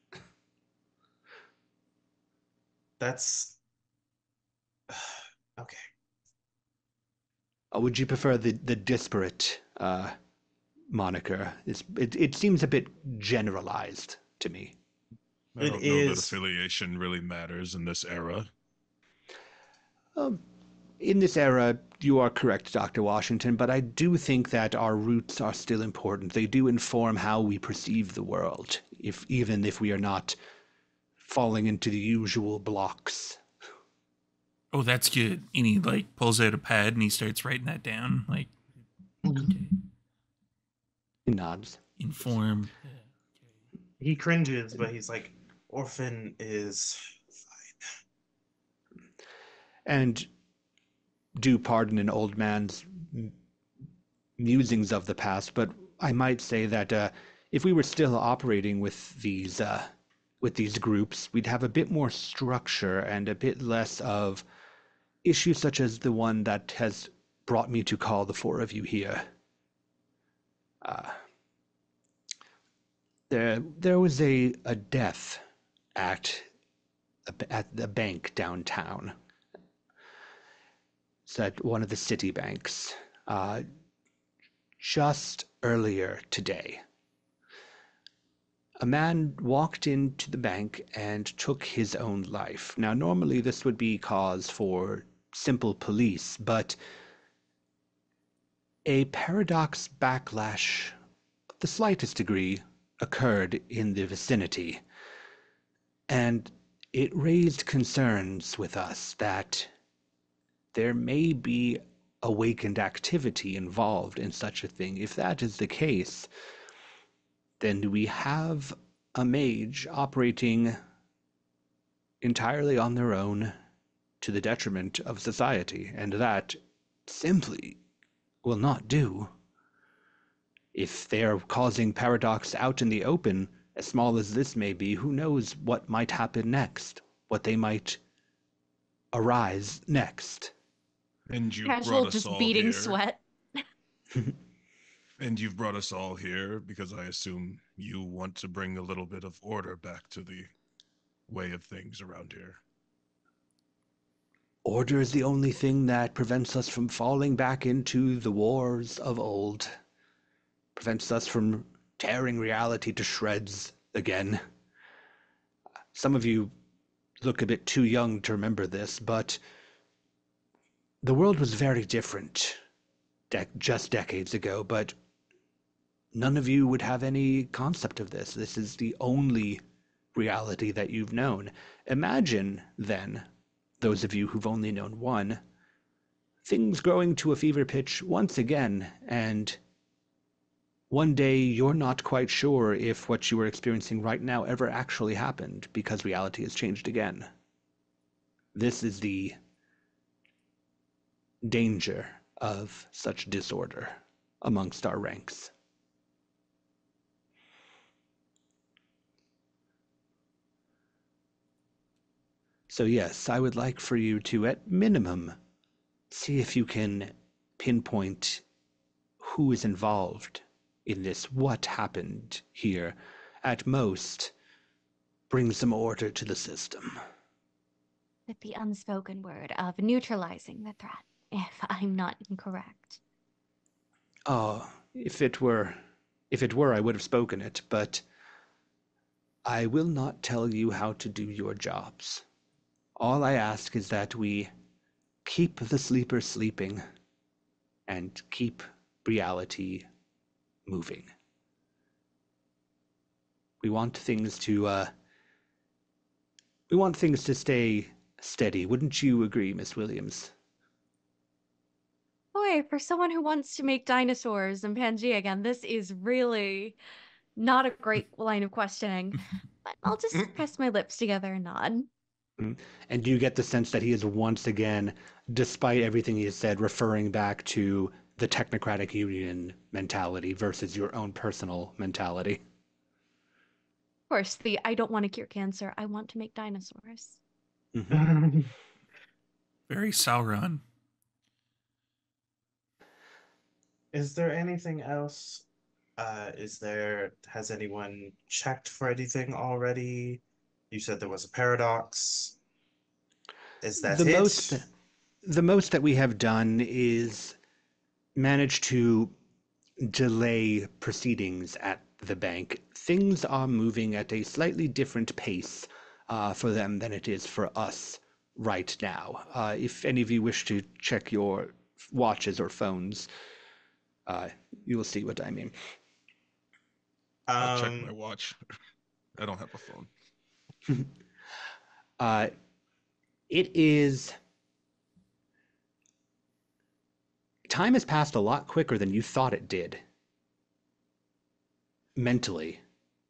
That's okay. Would you prefer the disparate moniker? It seems a bit generalized to me. I It don't know that is. affiliation really matters in this era. In this era, you are correct, Dr. Washington, but I do think that our roots are still important. They do inform how we perceive the world, even if we are not falling into the usual blocks. Oh, that's good. And he like pulls out a pad and he starts writing that down. Like, okay, He nods. inform. He cringes, but he's like, orphan is fine. And do pardon an old man's musings of the past, but I might say that if we were still operating with these groups, we'd have a bit more structure and a bit less of issues such as the one that has brought me to call the four of you here. There was a death at the bank downtown. It's at one of the city banks. Just earlier today, a man walked into the bank and took his own life. Now, normally this would be cause for simple police, but a paradox backlash of the slightest degree occurred in the vicinity, and it raised concerns with us that there may be awakened activity involved in such a thing. If that is the case, then we have a mage operating entirely on their own to the detriment of society, and that simply will not do. If they are causing paradox out in the open, as small as this may be, who knows what might happen next, what they might arise next. And you Casual, brought us just all beating here. sweat. And you've brought us all here because I assume you want to bring a little bit of order back to the way of things around here. Order is the only thing that prevents us from falling back into the wars of old. Prevents us from tearing reality to shreds again. Some of you look a bit too young to remember this, but the world was very different just decades ago, but none of you would have any concept of this. This is the only reality that you've known. Imagine, then, those of you who've only known one, things growing to a fever pitch once again, and one day you're not quite sure if what you are experiencing right now ever actually happened because reality has changed again. This is the danger of such disorder amongst our ranks. So yes, I would like for you to, at minimum, see if you can pinpoint who is involved in this, what happened here. At most, bring some order to the system. With the unspoken word of neutralizing the threat, if I'm not incorrect. Oh, if it were, I would have spoken it, but I will not tell you how to do your jobs. All I ask is that we keep the sleeper sleeping and keep reality moving. We want things to stay steady. Wouldn't you agree, Miss Williams? Boy, for someone who wants to make dinosaurs and Pangea again, this is really not a great line of questioning. But I'll just press my lips together and nod. And do you get the sense that he is once again, despite everything he has said, referring back to the technocratic union mentality versus your own personal mentality? Of course, I don't want to cure cancer. I want to make dinosaurs. Mm-hmm. Very Sauron. Is there anything else? Has anyone checked for anything already? You said there was a paradox. Is that The most it? the most that we have done is manage to delay proceedings at the bank. Things are moving at a slightly different pace for them than it is for us right now. If any of you wish to check your watches or phones, uh, you will see what I mean. I'll check my Um, watch. I don't have a phone. It is. Time has passed a lot quicker than you thought it did. Mentally.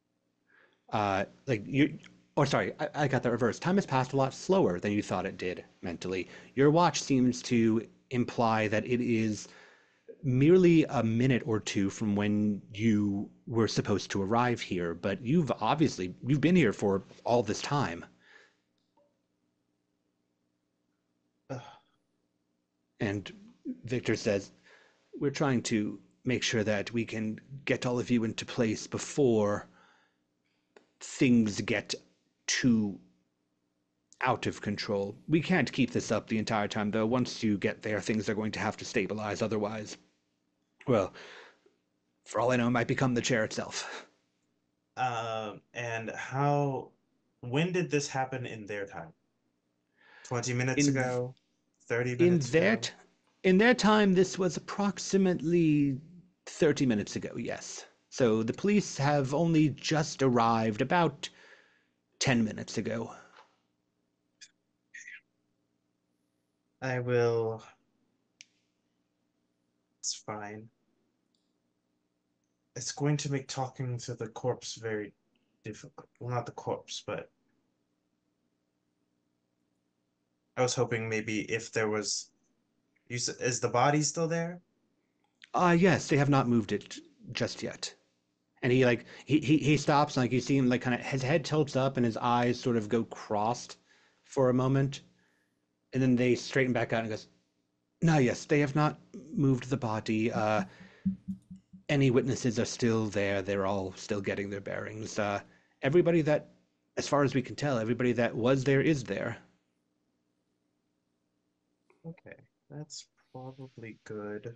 Like you, or sorry, I got that reversed. Time has passed a lot slower than you thought it did mentally. Your watch seems to imply that it is merely a minute or two from when you were supposed to arrive here, but you've been here for all this time. ugh, And Victor says, we're trying to make sure that we can get all of you into place before things get too out of control. We can't keep this up the entire time, though. Once you get there, things are going to have to stabilize. Otherwise, well, for all I know, it might become the chair itself. and when did this happen in their time? 20 minutes In ago? 30 in minutes their ago? t- in their time, this was approximately 30 minutes ago. Yes. So the police have only just arrived about 10 minutes ago. I will. It's fine. It's going to make talking to the corpse very difficult. Well, not the corpse, but I was hoping maybe if there was. Is the body still there? Yes, they have not moved it just yet. And he stops, and like you see him like kind of his head tilts up and his eyes sort of go crossed for a moment, and then they straighten back out and goes, "No, yes, they have not moved the body. Any witnesses are still there. They're all still getting their bearings. Everybody that, as far as we can tell, everybody that was there is there." Okay, that's probably good.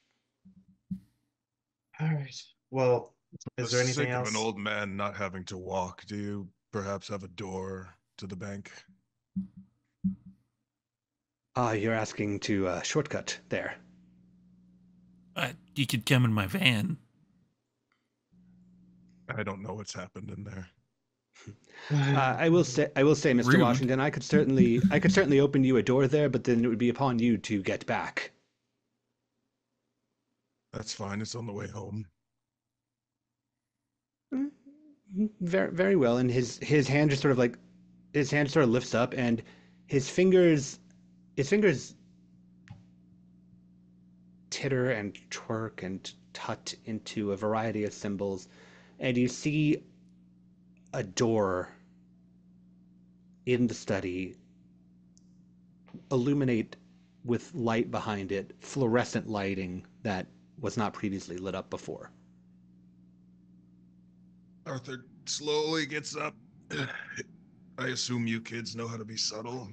All right. Well, For is the there anything sake of an else? old man not having to walk, do you perhaps have a door to the bank? You're asking to shortcut there. You could come in my van. I don't know what's happened in there. I will say, Mr. Rude. Washington, I could certainly open you a door there, but then it would be upon you to get back. That's fine. It's on the way home. Very, very well. And his hand just sort of like his hand sort of lifts up, and his fingers titter and twerk and tut into a variety of symbols, and you see a door in the study illuminate with light behind it, fluorescent lighting that was not previously lit up before. Arthur slowly gets up. I assume you kids know how to be subtle.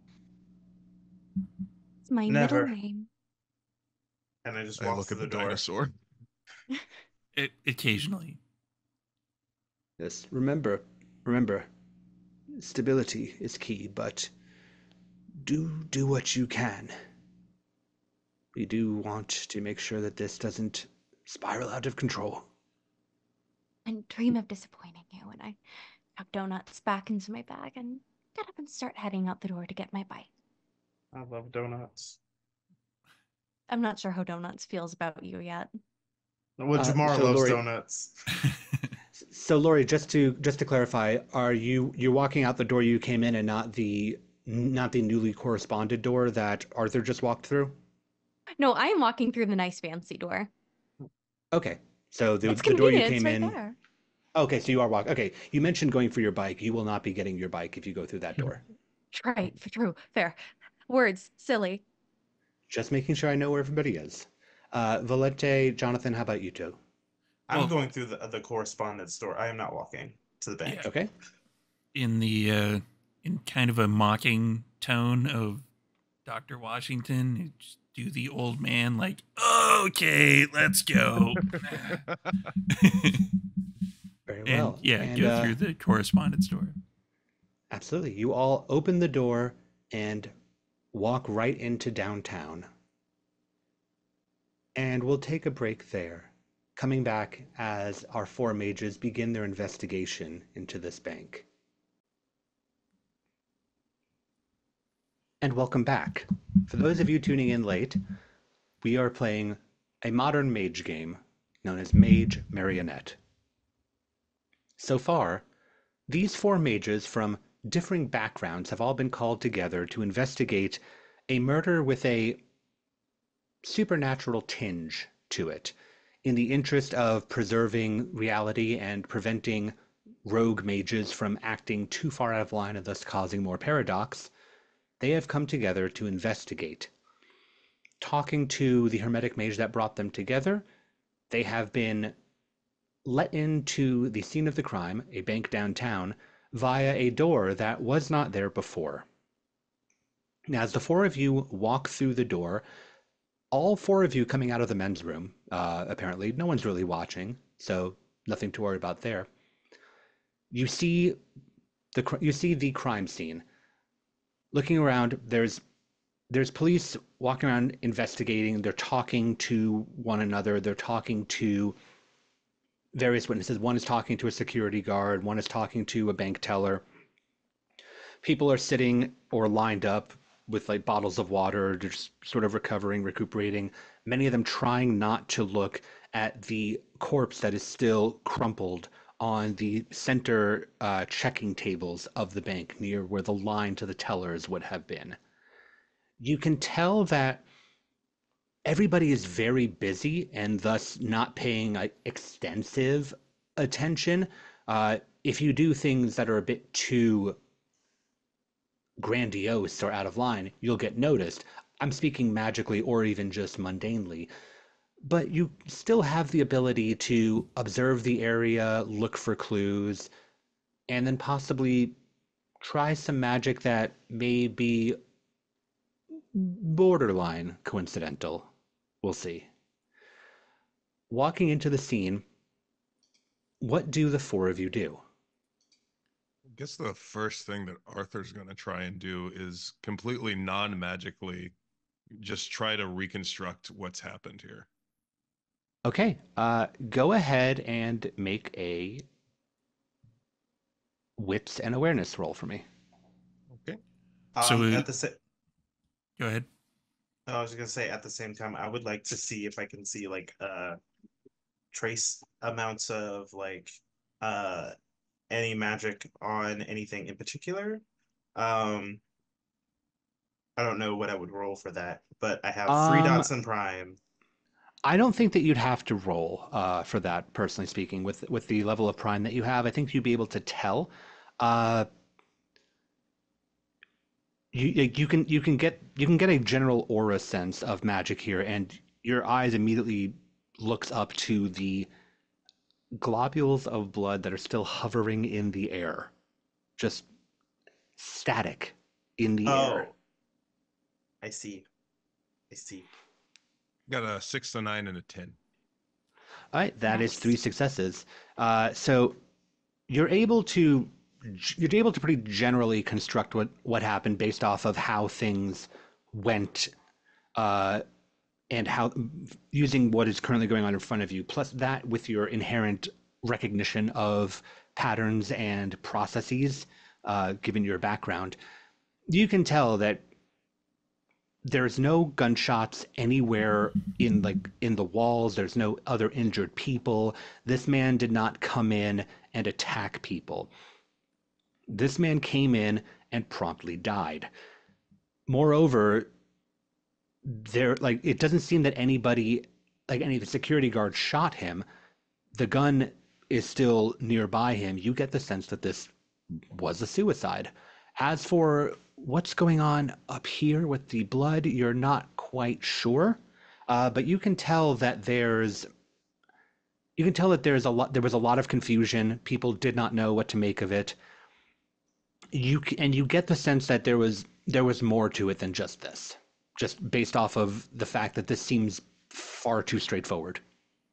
It's my middle Never. name. And I just I walk look through at the the door. dinosaur. Occasionally. Yes, remember, stability is key, but do what you can. We do want to make sure that this doesn't spiral out of control. And dream of disappointing you when I tuck donuts back into my bag and get up and start heading out the door to get my bite. I love donuts. I'm not sure how donuts feels about you yet. Well, Jamar so loves Lori, donuts. so Lori, just to clarify, you're walking out the door you came in, and not the newly corresponded door that Arthur just walked through? No, I am walking through the nice fancy door. Okay, so the It's door you convenient, it's came right in. there. Okay, so you are walking. Okay, you mentioned going for your bike. You will not be getting your bike if you go through that door. Right, true, fair. Words, silly. Just making sure I know where everybody is. Valente, Jonathan, how about you two? I'm Well, going through the correspondence store. I am not walking to the bank. Yeah. Okay. in the in kind of a mocking tone of Dr. Washington, you just do the old man like, okay, let's go. Very And well. yeah, And go through the correspondence store. absolutely. You all open the door and walk right into downtown. And we'll take a break there, coming back as our four mages begin their investigation into this bank. And welcome back. For those of you tuning in late, we are playing a modern mage game known as Mage Marionette. So far, these four mages from differing backgrounds have all been called together to investigate a murder with a supernatural tinge to it, in the interest of preserving reality and preventing rogue mages from acting too far out of line and thus causing more paradox. They have come together to investigate. Talking to the hermetic mage that brought them together, they have been let into the scene of the crime, a bank downtown, via a door that was not there before. Now, as the four of you walk through the door, all four of you coming out of the men's room, apparently, no one's really watching, so nothing to worry about there. You see the crime scene. Looking around, there's police walking around investigating. They're talking to one another. They're talking to various witnesses. One is talking to a security guard. One is talking to a bank teller. People are sitting or lined up with like bottles of water, just sort of recuperating. Many of them trying not to look at the corpse that is still crumpled on the center checking tables of the bank near where the line to the tellers would have been. You can tell that everybody is very busy and thus not paying extensive attention. If you do things that are a bit too grandiose or out of line, you'll get noticed. I'm speaking magically or even just mundanely. But you still have the ability to observe the area, look for clues, and then possibly try some magic that may be borderline coincidental. We'll see. Walking into the scene, what do the four of you do? I guess the first thing that Arthur's going to try and do is completely non-magically just try to reconstruct what's happened here. Okay, go ahead and make a wits and awareness roll for me. Okay. So At the go ahead. I was gonna say at the same time, I would like to see if I can see like trace amounts of like any magic on anything in particular. I don't know what I would roll for that, but I have three dots in prime. I don't think that you'd have to roll for that, personally speaking, with the level of prime that you have. I think you'd be able to tell. You can get a general aura sense of magic here, and your eyes immediately looks up to the globules of blood that are still hovering in the air, just static in the air. Oh, I see. I see. Got a 6, a 9, and a 10. All right, that is Nice. 3 successes. So you're able to pretty generally construct what happened based off of how things went, and how using what is currently going on in front of you. Plus that with your inherent recognition of patterns and processes, given your background, you can tell that there's no gunshots anywhere in the walls. There's no other injured people. This man did not come in and attack people. This man came in and promptly died. Moreover, it doesn't seem that anybody, like any of the security guards, shot him. The gun is still nearby him. You get the sense that this was a suicide. As for what's going on up here with the blood, you're not quite sure. But you can tell that there's a lot. There was a lot of confusion. People did not know what to make of it. You get the sense that there was more to it than just this, just based off of the fact that this seems far too straightforward.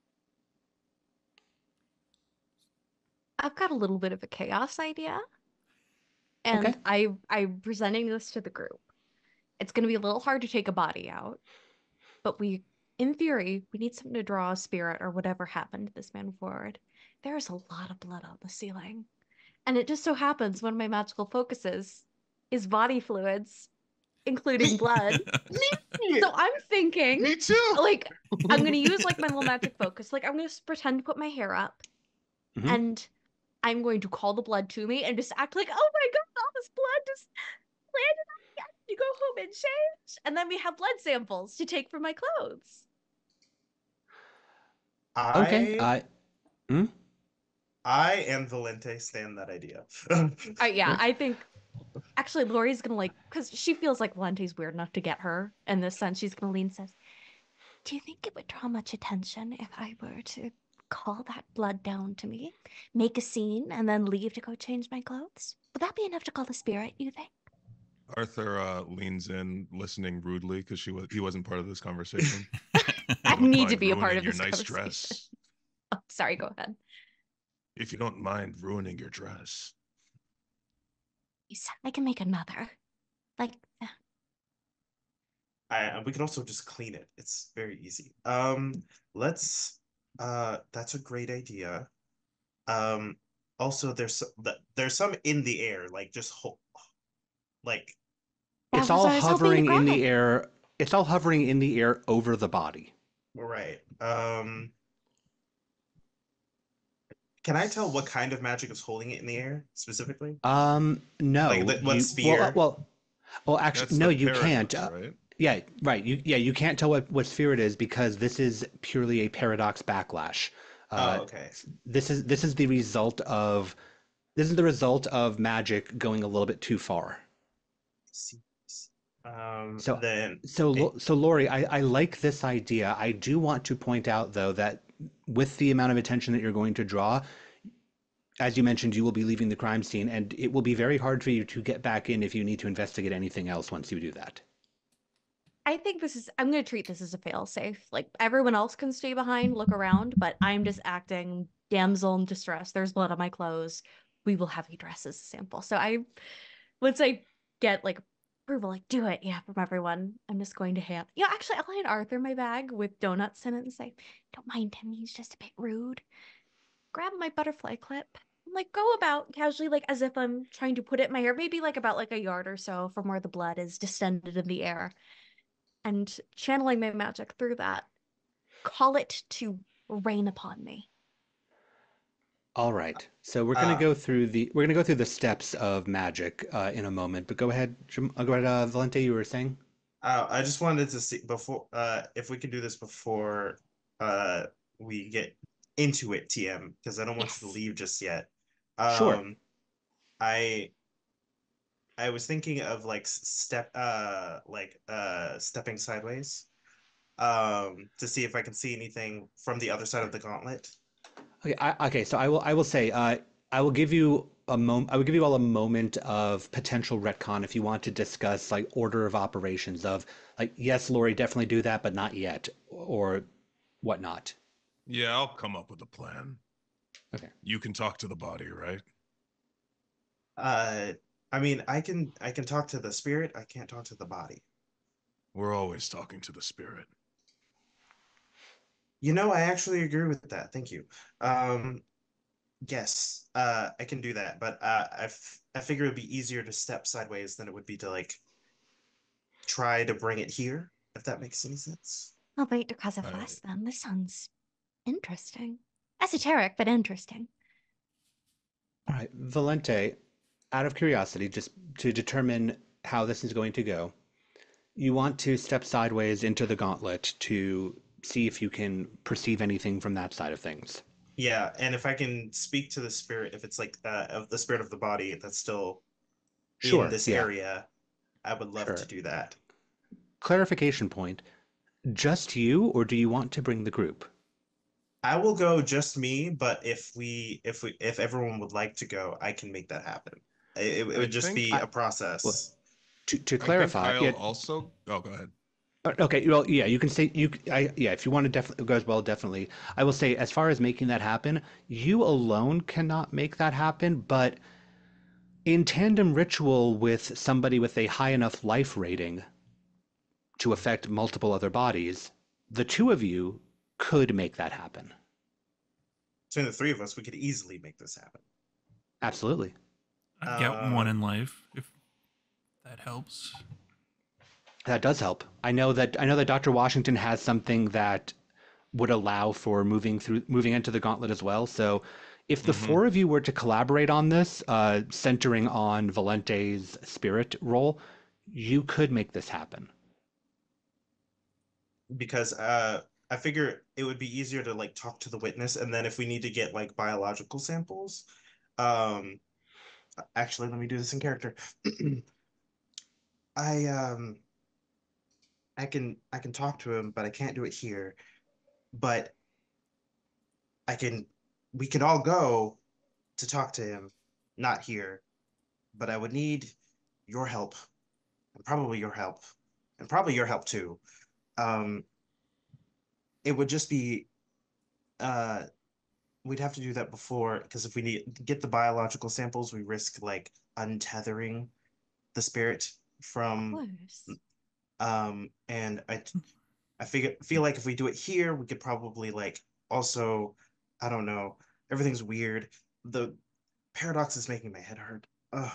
I've got a little bit of a chaos idea, Okay. and I'm presenting this to the group. It's going to be a little hard to take a body out, but in theory, we need something to draw a spirit or whatever happened to this man forward. There's a lot of blood on the ceiling. And it just so happens one of my magical focuses is body fluids, including blood. So I'm thinking, Me too. like, I'm going to use, like, my little magic focus. Like, I'm going to pretend to put my hair up, Mhm. and I'm going to call the blood to me and just act like, oh my God, all this blood just landed on me. I need to go home and change. And then we have blood samples to take from my clothes. Okay. I and Valente stand that idea. Yeah, I think actually Lori's gonna, like, because she feels like Valente's weird enough to get her in this sense. She's gonna lean and says, "Do you think it would draw much attention if I were to call that blood down to me, make a scene, and then leave to go change my clothes? Would that be enough to call the spirit, you think?" Arthur leans in, listening rudely because he wasn't part of this conversation. I Don't need to mind be a part ruining of your this nice conversation. dress. Oh, sorry, go ahead. If you don't mind ruining your dress. Please, I can make another. Like, We can also just clean it. It's very easy. Let's. That's a great idea. Also, there's some in the air, like just like. that It's was all what I was hoping to hovering in the grab. air. It's all hovering in the air over the body. Right. Can I tell what kind of magic is holding it in the air specifically? No, Like what well, sphere? well, actually, That's no, the you can't. paradox, right? Yeah, right. You can't tell what sphere it is because this is purely a paradox backlash. Oh, okay. This is the result of magic going a little bit too far. See. So Then so Lori, I like this idea. I do want to point out though that with the amount of attention that you're going to draw, as you mentioned, you will be leaving the crime scene, and it will be very hard for you to get back in if you need to investigate anything else once you do that. I think I'm going to treat this as a fail-safe. Like, everyone else can stay behind, look around, but I'm just acting damsel in distress. There's blood on my clothes. We will have you dress as a sample. So once I get, like, approval, like, do it, yeah, from everyone, I'm just going to actually, I'll hand Arthur my bag with donuts in it and say, "Don't mind him, he's just a bit rude." Grab my butterfly clip. And, like, go about casually, like, as if I'm trying to put it in my hair, maybe, like, about, like, a yard or so from where the blood is distended in the air. And channeling my magic through that, call it to rain upon me. All right. So we're uh, gonna go through the steps of magic in a moment. But go ahead, Valente. You were saying? I just wanted to see before if we can do this before we get into it, TM, because I don't want you to Yes. leave just yet. Sure. I I was thinking of like stepping sideways to see if I can see anything from the other side of the gauntlet. Okay. Okay. So I will say I will give you I will give you all a moment of potential retcon if you want to discuss like order of operations of like yes, Lori, definitely do that, but not yet, or whatnot. Yeah, I'll come up with a plan. Okay. You can talk to the body, right? I mean, I can talk to the spirit. I can't talk to the body. We're always talking to the spirit. I actually agree with that. Thank you. Yes, I can do that, but I figure it'd be easier to step sideways than it would be to like try to bring it here, if that makes any sense. I'll wait to cause a fuss then. This sounds interesting. Esoteric, but interesting. All right, Valente, out of curiosity, just to determine how this is going to go, you want to step sideways into the gauntlet to see if you can perceive anything from that side of things. Yeah, and if I can speak to the spirit, if it's like of the spirit of the body that's still in Sure, this yeah, area, I would love to sure. do that. Clarification point. just you, or do you want to bring the group? I will go just me, but if everyone would like to go, I can make that happen. It I would just think be I, a well, process. to I think clarify, I'll yeah. also. Oh, go ahead. Okay, well, yeah, you can say yeah, if you want to definitely go as well, definitely. I will say, as far as making that happen, you alone cannot make that happen, but in tandem ritual with somebody with a high enough life rating to affect multiple other bodies, the two of you could make that happen. Between the three of us, we could easily make this happen. Absolutely. I've got one Um, in life, if that helps. That does help. I know that Dr. Washington has something that would allow for moving into the gauntlet as well. So if the Mm-hmm. four of you were to collaborate on this, centering on Valente's spirit role, you could make this happen. because I figure it would be easier to like talk to the witness, and then if we need to get like biological samples, um, actually, let me do this in character. I I can talk to him, but I can't do it here. But I can we can all go to talk to him, not here. But I would need your help, and probably your help, and probably your help too. Um, it would just be uh we'd have to do that before, because if we need get the biological samples, we risk like untethering the spirit Of from course. and I feel like if we do it here, we could probably like also, I don't know, everything's weird. The paradox is making my head hurt. Ugh.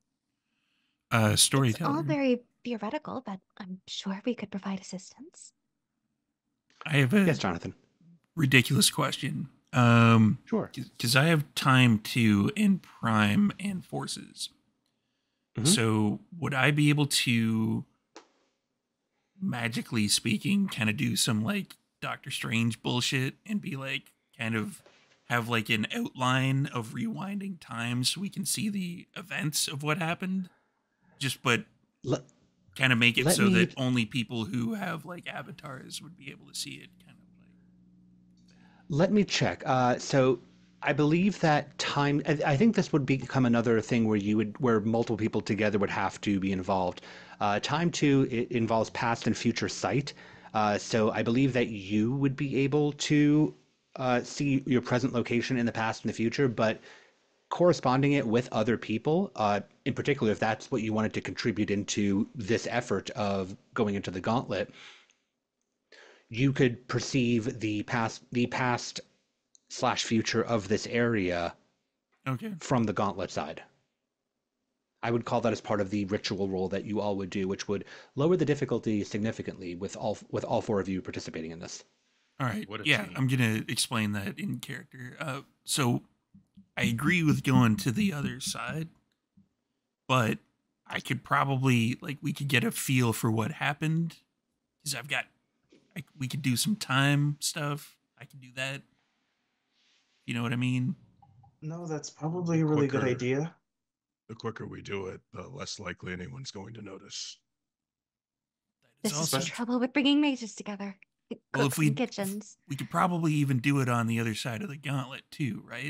It's all Storyteller. very theoretical, but I'm sure we could provide assistance. I have a Yes, Jonathan. ridiculous question. Sure. Because I have time to in prime and forces. Mhm. So would I be able to, magically speaking, kind of do some like Doctor Strange bullshit and be like, kind of have like an outline of rewinding time so we can see the events of what happened? Just but Let, kind of make it let so me that only people who have like avatars would be able to see it, kind of like. let me check. So I believe that time. I think this would become another thing where multiple people together would have to be involved. Time two, it involves past and future sight. So I believe that you would be able to see your present location in the past and the future, but corresponding it with other people, in particular, if that's what you wanted to contribute into this effort of going into the gauntlet, you could perceive the past slash future of this area Okay. from the gauntlet side. I would call that as part of the ritual role that you all would do, which would lower the difficulty significantly with all four of you participating in this. All right. What a Yeah, team. I'm gonna explain that in character. So I agree with going to the other side, but I could probably like we could get a feel for what happened because we could do some time stuff. I could do that. You know what I mean? No, that's probably a The really good quicker- idea. The quicker we do it, the less likely anyone's going to notice. That is This is also the trouble with bringing mages together. It well. cooks in kitchens. We could probably even do it on the other side of the gauntlet too, right?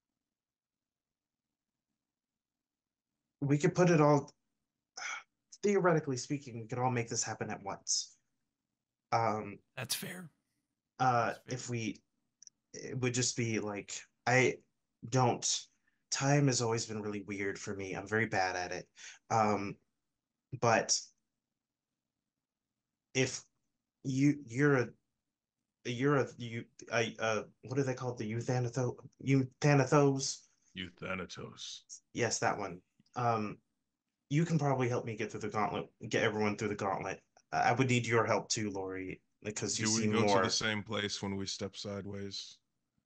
We could put it all, theoretically speaking, we could all make this happen at once. Um, That's fair. if we, it would just be like, don't, time has always been really weird for me. I'm very bad at it. Um, but if you what do they call it? The euthanatos? Euthanatos. Yes, that one. You can probably help me get through the gauntlet, get everyone through the gauntlet. I would need your help too, Lori, because you Do we seem go more. to the same place when we step sideways?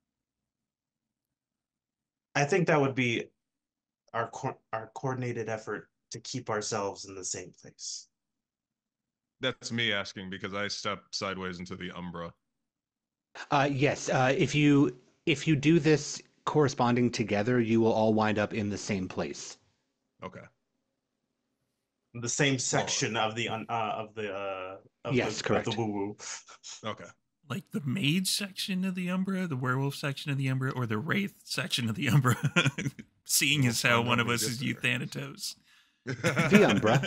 I think that would be our coordinated effort to keep ourselves in the same place. That's me asking because I step sideways into the Umbra. Yes, if you do this corresponding together, you will all wind up in the same place. Okay. the same section of the Yes, of correct. the woo woo. Okay. Like the mage section of the Umbra, the werewolf section of the Umbra, or the wraith section of the Umbra. Seeing We'll as how find one out of when us we is get there. Euthanatos. The Umbra.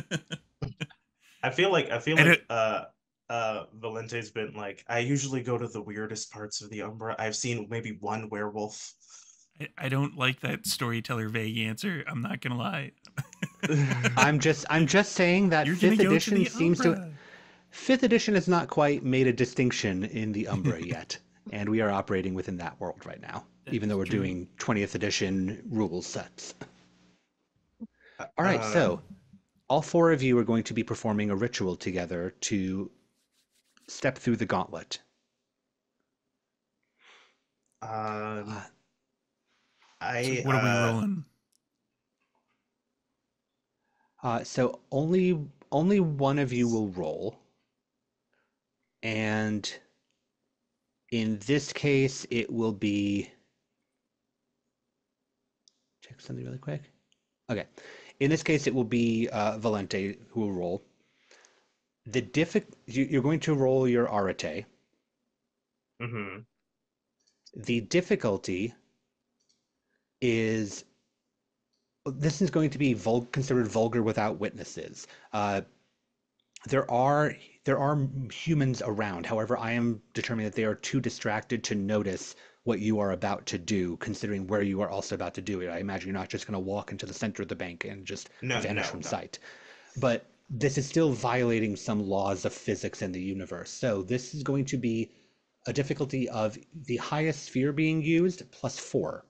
I feel like And Valente's been like, I usually go to the weirdest parts of the Umbra. I've seen maybe one werewolf. I don't like that storyteller vague answer. I'm not gonna lie. I'm just saying that You're gonna fifth go to edition the seems to Umbra. fifth edition has not quite made a distinction in the Umbra yet, and we are operating within that world right now, even though we're That's true. doing 20th edition rules sets. All right, so all four of you are going to be performing a ritual together to step through the gauntlet. Um, Uh, I So what are we rolling? So only one of you will roll, and in this case, it will be. Check something really quick. Okay, in this case, it will be Valente who will roll. You're going to roll your arete. mhm. The difficulty is this is going to be considered vulgar without witnesses. There are humans around. However, I am determining that they are too distracted to notice what you are about to do, considering where you are also about to do it. I imagine you're not just going to walk into the center of the bank and just vanish from No. sight. But this is still violating some laws of physics in the universe. So this is going to be a difficulty of the highest sphere being used plus 4.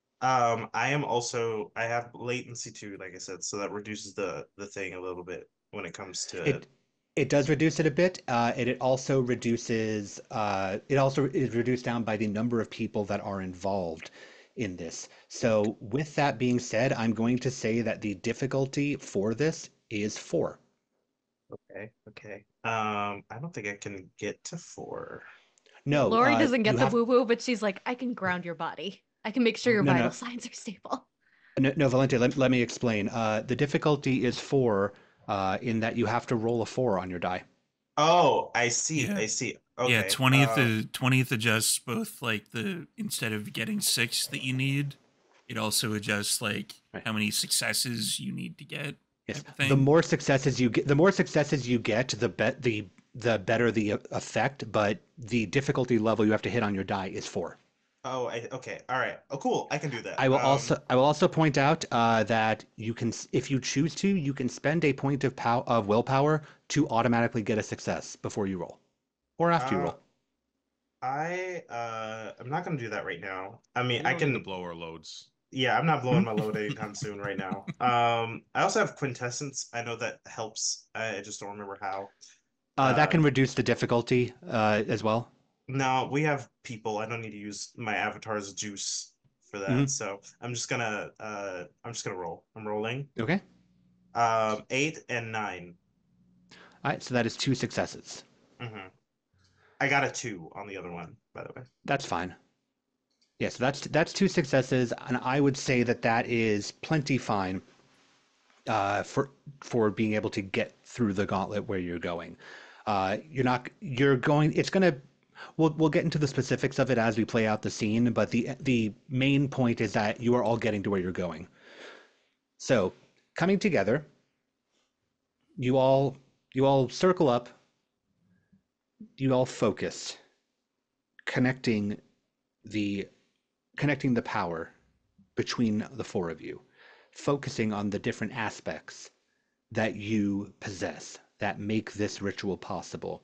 I have latency too, like I said, so that reduces the thing a little bit when it comes to. It does reduce it a bit, and it also reduces. It also is reduced down by the number of people that are involved in this. So, with that being said, I'm going to say that the difficulty for this is 4. Okay. I don't think I can get to 4. No, Lori doesn't you get the have woo woo, but she's like, I can ground your body. I can make sure your no, vital no, signs are stable. no, Valente. Let me explain. The difficulty is 4, in that you have to roll a 4 on your die. Oh, I Yeah. see. Yeah, Okay. 20th adjusts both like the instead of getting 6 that you need, it also adjusts like Right. how many successes you need to get. Yes. Type of thing. The more successes you get, the better the effect, but the difficulty level you have to hit on your die is 4. Okay. All right. Oh, cool. I can do that. I will also point out that you can, if you choose to, you can spend a point of willpower to automatically get a success before you roll, or after you roll. I'm not gonna do that right now. I mean, We I don't need can. to blow our loads. Yeah, I'm not blowing my load anytime soon right now. I also have quintessence. I know that helps. I just don't remember how. That can reduce the difficulty as well. No, we have people. I don't need to use my avatar's juice for that. Mhm. So I'm just gonna roll. I'm rolling. Okay. 8 and 9. All right. So that is 2 successes. Mm-hmm. I got a 2 on the other one, by the way. That's fine. Yeah, so that's 2 successes, and I would say that is plenty fine for being able to get through the gauntlet where you're going. You're going. It's gonna. We'll get into the specifics of it as we play out the scene, but the main point is that you are all getting to where you're going. So, coming together, you all circle up. You all focus, connecting the power between the 4 of you, focusing on the different aspects that you possess that make this ritual possible.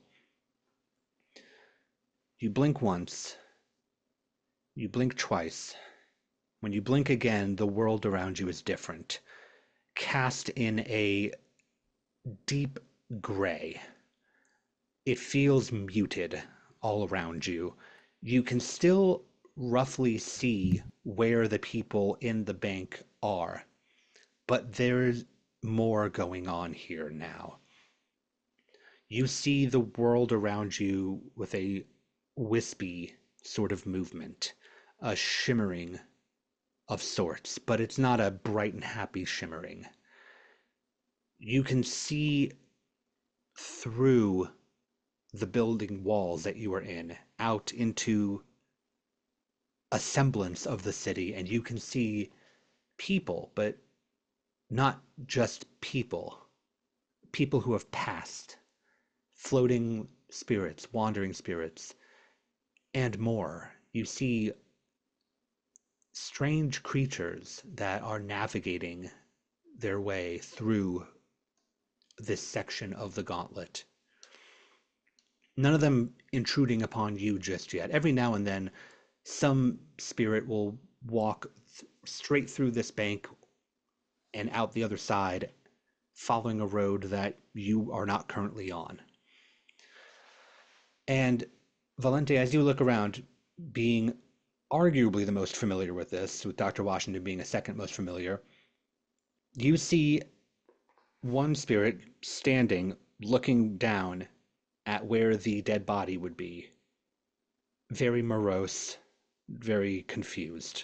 You blink once, you blink twice. When you blink again, the world around you is different, cast in a deep gray. It feels muted all around you. You can still roughly see where the people in the bank are, but there's more going on here now. You see the world around you with a wispy sort of movement, a shimmering of sorts, but it's not a bright and happy shimmering. you can see through the building walls that you are in out into a semblance of the city, and you can see people, but not just people who have passed, floating spirits, wandering spirits, and more. You see strange creatures that are navigating their way through this section of the gauntlet. None of them intruding upon you just yet. Every now and then, some spirit will walk straight through this bank and out the other side, following a road that you are not currently on. And Valente, as you look around, being arguably the most familiar with this, with Dr. Washington being a second most familiar, you see one spirit standing, looking down at where the dead body would be. Very morose, very confused.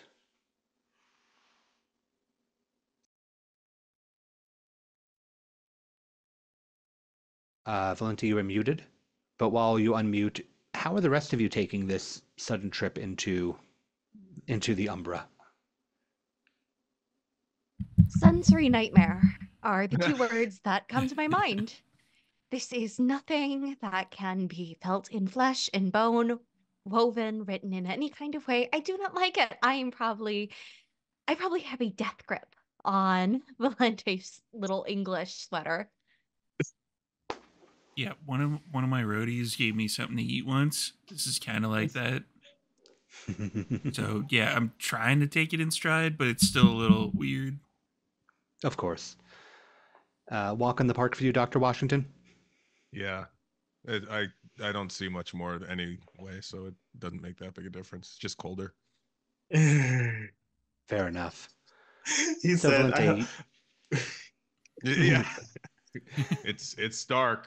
Valente, you are muted, but while you unmute, how are the rest of you taking this sudden trip into the Umbra? Sensory nightmare are the two words that come to my mind. This is nothing that can be felt in flesh and bone, woven, written in any kind of way. I do not like it. I probably have a death grip on Valente's little English sweater. Yeah, one of my roadies gave me something to eat once. This is kind of like that. So yeah, I'm trying to take it in stride, but it's still a little weird. Of course. Walk in the park for you, Dr. Washington? Yeah. I don't see much more anyway, so it doesn't make that big a difference. It's just colder. Fair enough. He So, said, Valente, Yeah. It's dark.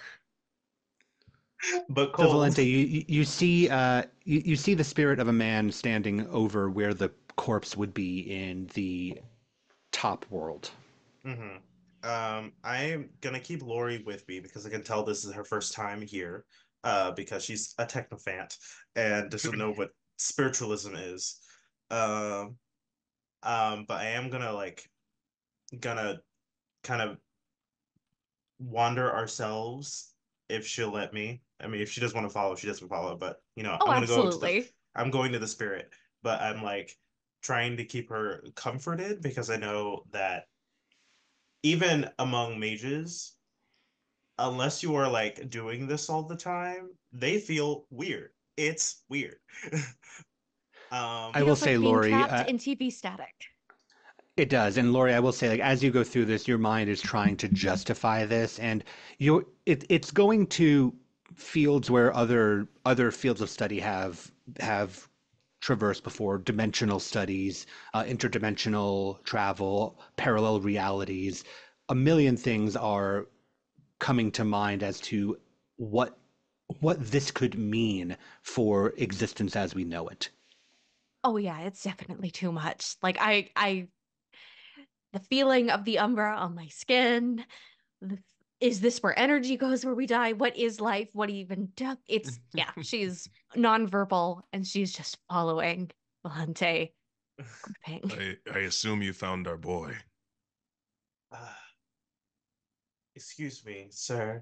but so cold. Valente, you see you see the spirit of a man standing over where the corpse would be in the top world. Mm-hmm. I'm gonna keep Lori with me because I can tell this is her first time here, because she's a technophant and doesn't know what spiritualism is. Um, but I am gonna kind of wander ourselves if she'll let me. I mean, if she doesn't want to follow, she doesn't follow. But Oh, I'm gonna go to absolutely. I'm going to the spirit, but I'm like trying to keep her comforted because I know that even among mages, unless you are like doing this all the time, they feel weird. It's weird. I will Feels say, like being Lori, trapped in TV static. it does. And Lori, I will say, like, as you go through this, your mind is trying to justify this, and it's going to fields where other fields of study have traversed before: dimensional studies, interdimensional travel, parallel realities. A million things are coming to mind as to what this could mean for existence as we know it. Oh yeah, it's definitely too much. Like I the feeling of the umbra on my skin. The, is this where energy goes where we die? What is life? What even do? It's yeah, she's nonverbal and she's just following Valente, gripping. I assume you found our boy. Uh, excuse me, sir.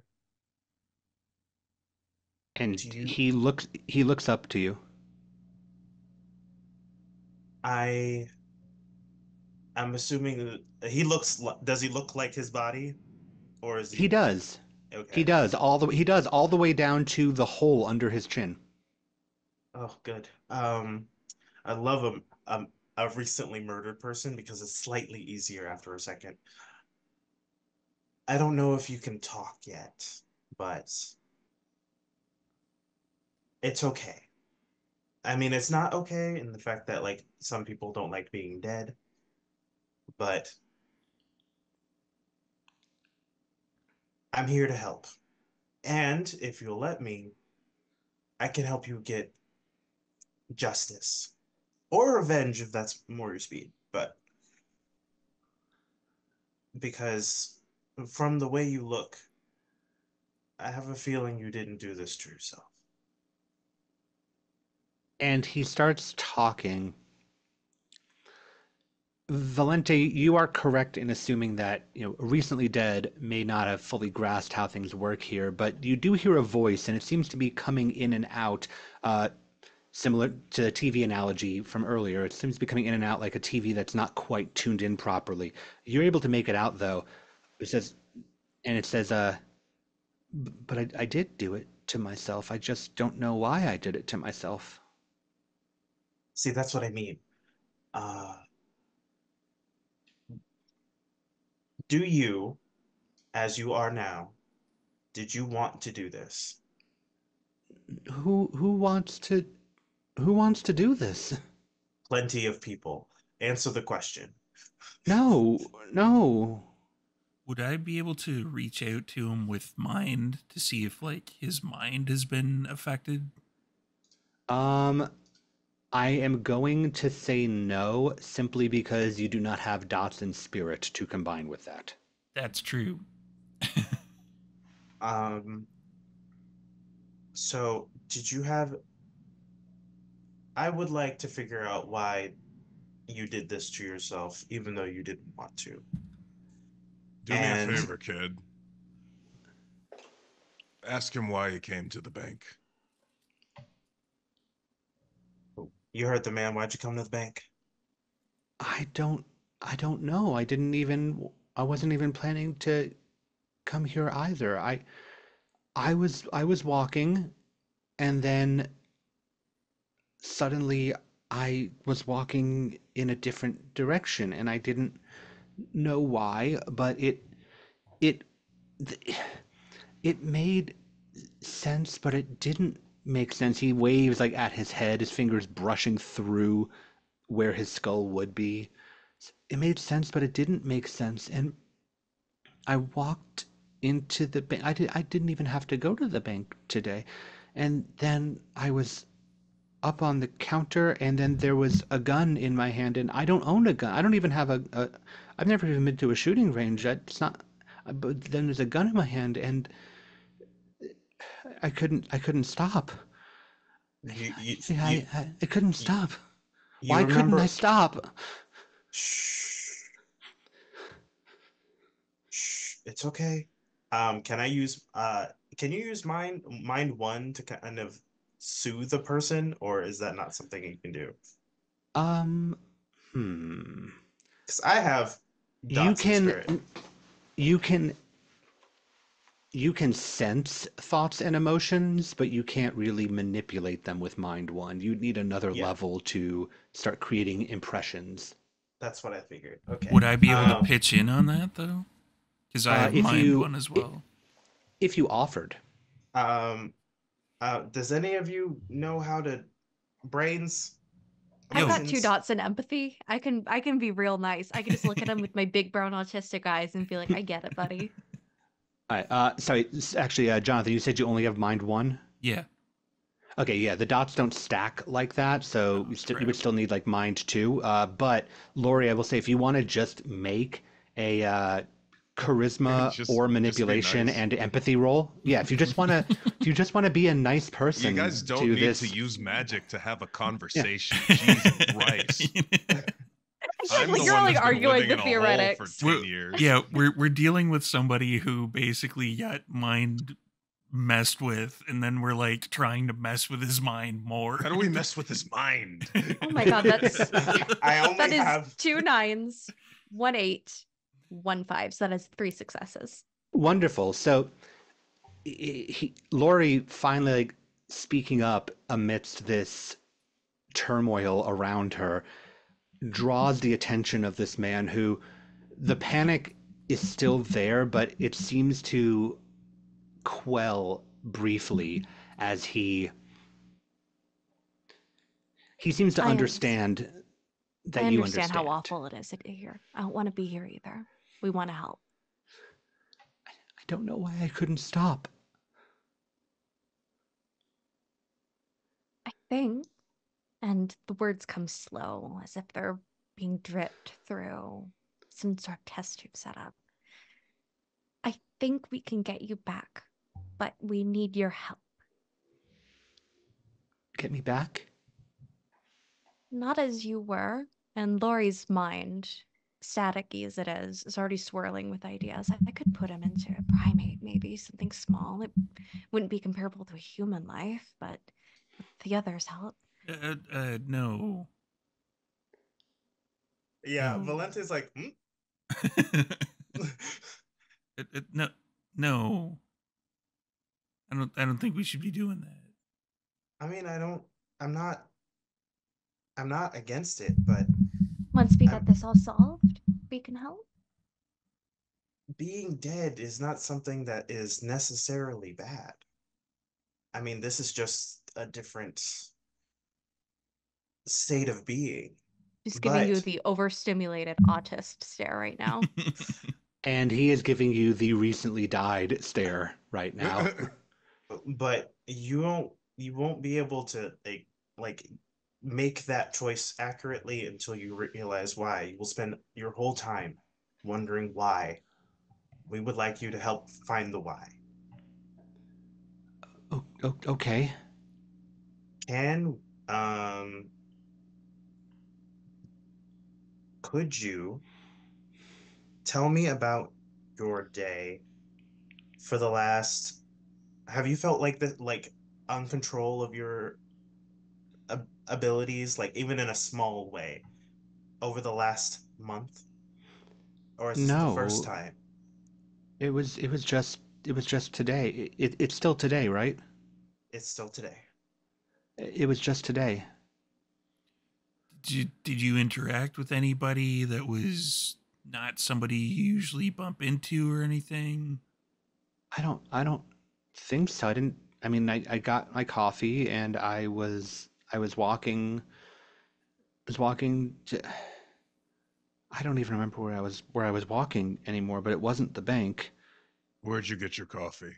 And Do you? he looks up to you. I. I'm assuming he does he look like his body, or is He he? does. He Okay. does all the way down to the hole under his chin. Oh, good. I love a recently murdered person because it's slightly easier after a second. I don't know if you can talk yet, but it's okay. I mean, it's not okay in the fact that like some people don't like being dead, but I'm here to help. And if you'll let me, I can help you get justice or revenge if that's more your speed. But because from the way you look, I have a feeling you didn't do this to yourself. And he starts talking. Valente, you are correct in assuming that, recently dead may not have fully grasped how things work here, but you do hear a voice, and it seems to be coming in and out, similar to the TV analogy from earlier. It seems to be coming in and out like a TV that's not quite tuned in properly. You're able to make it out, though. It says, but I did do it to myself. I just don't know why I did it to myself. See, that's what I mean. Uh, do you, as you are now, did you want to do this? Who wants to do this? Plenty of people. Answer the question. No, no. Would I be able to reach out to him with mind to see if like his mind has been affected? I am going to say no simply because you do not have dots in spirit to combine with that. That's true. So did you have I would like to figure out why you did this to yourself, even though you didn't want to. Do me a favor, kid. Ask him why he came to the bank. You heard the man. Why'd you come to the bank? I don't know. I wasn't even planning to come here either. I was walking, and then suddenly I was walking in a different direction, and I didn't know why, but it it made sense, but it didn't make sense. He waves like at his head, his fingers brushing through where his skull would be. It made sense, but it didn't make sense. And I walked into the bank. I didn't even have to go to the bank today. And then I was up on the counter, and then there was a gun in my hand, and I don't own a gun. I don't even have I've never even been to a shooting range. It's not. But then there's a gun in my hand, and I couldn't stop. I couldn't stop. Why couldn't I stop? Shh. Shh. It's okay. Can I use can you use mind one to kind of soothe the person, or is that not something you can do? Um, hmm. Because I have You dots in spirit. can you can you can sense thoughts and emotions, but you can't really manipulate them with mind one. You need another Yeah, level to start creating impressions. that's what I figured. Okay. Would I be able to pitch in on that though? Because I have If mind you one as well. if you offered, Um, does any of you know how to brains I've got 2 emotions? dots in empathy. I can be real nice. I can just look at him with my big brown autistic eyes and be like, I get it, buddy. all right. Sorry. Actually, Jonathan, you said you only have mind one. Yeah. Okay, yeah, the dots don't stack like that, so you would still need like mind two. But Lori, I will say, if you want to just make a charisma or Just be manipulation nice. and empathy roll, yeah, if you just want to be a nice You person guys don't to need this, to use magic to have a conversation. Jesus Christ. I'm the You're one like that's been arguing living the in a hole theoretics. for 10 years. Yeah, we're dealing with somebody who basically got mind messed with, and then we're like trying to mess with his mind more. How do we mess with his mind? Oh my god, that's I only that is have 2 9s, 1 8, 1 5. So that is 3 successes. wonderful. So Lori finally like speaking up amidst this turmoil around her draws the attention of this man who the panic is still there, but it seems to quell briefly as he seems to I understand that I you understand how understand. awful it is here. I don't want to be here either. We want to help. I don't know why I couldn't stop. I think, and the words come slow, as if they're being dripped through some sort of test tube setup. I think we can get you back, but we need your help. Get me back? Not as you were. And Laurie's mind, staticky as it is already swirling with ideas. I could put him into a primate, maybe something small. It wouldn't be comparable to a human life, but with the others' help. No. Yeah, No. Valente's like, No, no. I don't think we should be doing that. I mean, I'm not against it, but Once we I'm- got this all solved, we can help. being dead is not something that is necessarily bad. I mean, this is just a different state of being. Just giving you But- the overstimulated autist stare right now. And he is giving you the recently died stare right now. But you won't be able to like make that choice accurately until you realize why. You will spend your whole time wondering why. We would like you to help find the why. Okay. Can could you tell me about your day for the last have you felt like the on control of your abilities, like even in a small way, over the last month? Or is this the first No, time? it was just today. It's still today, right? It's still today. It was just today. Did you interact with anybody that was not somebody you usually bump into or anything? I don't think so. I mean, I got my coffee and I was walking to, I don't even remember where I was walking anymore, but it wasn't the bank. Where'd you get your coffee?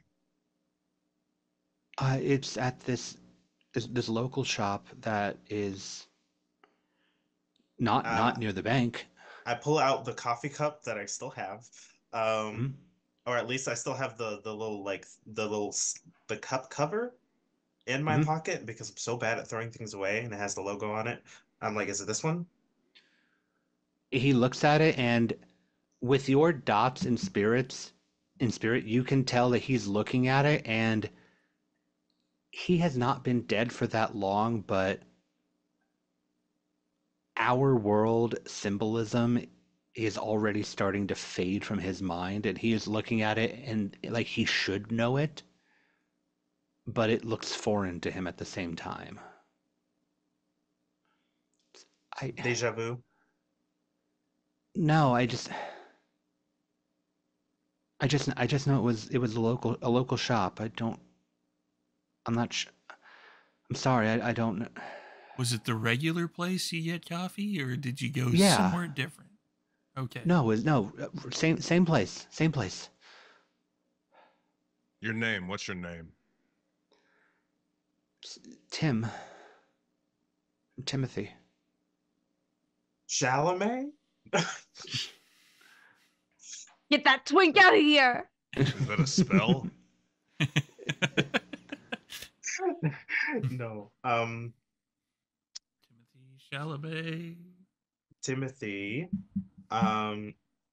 It's at this local shop that is not Uh, near the bank. I pull out the coffee cup that I still have, Hmm? or at least I still have the little the cup cover in my Hmm? pocket because I'm so bad at throwing things away, and it has the logo on it. I'm like, is it this one? He looks at it, and with your dots and spirits in spirit, you can tell that he's looking at it, and he has not been dead for that long, but our world symbolism is already starting to fade from his mind, and he is looking at it and like he should know it, but it looks foreign to him at the same time. I Deja vu. no, I just know it was a local shop. I'm not I'm sorry, I don't know. Was it the regular place you get coffee, or did you go Yeah. somewhere different? Okay. No, it was no, same place, same place. Your name? What's your name? Tim. Timothy. Chalamet? Get that twink out of here! Is that a spell? No. Timothy Chalamet. Timothy. Um,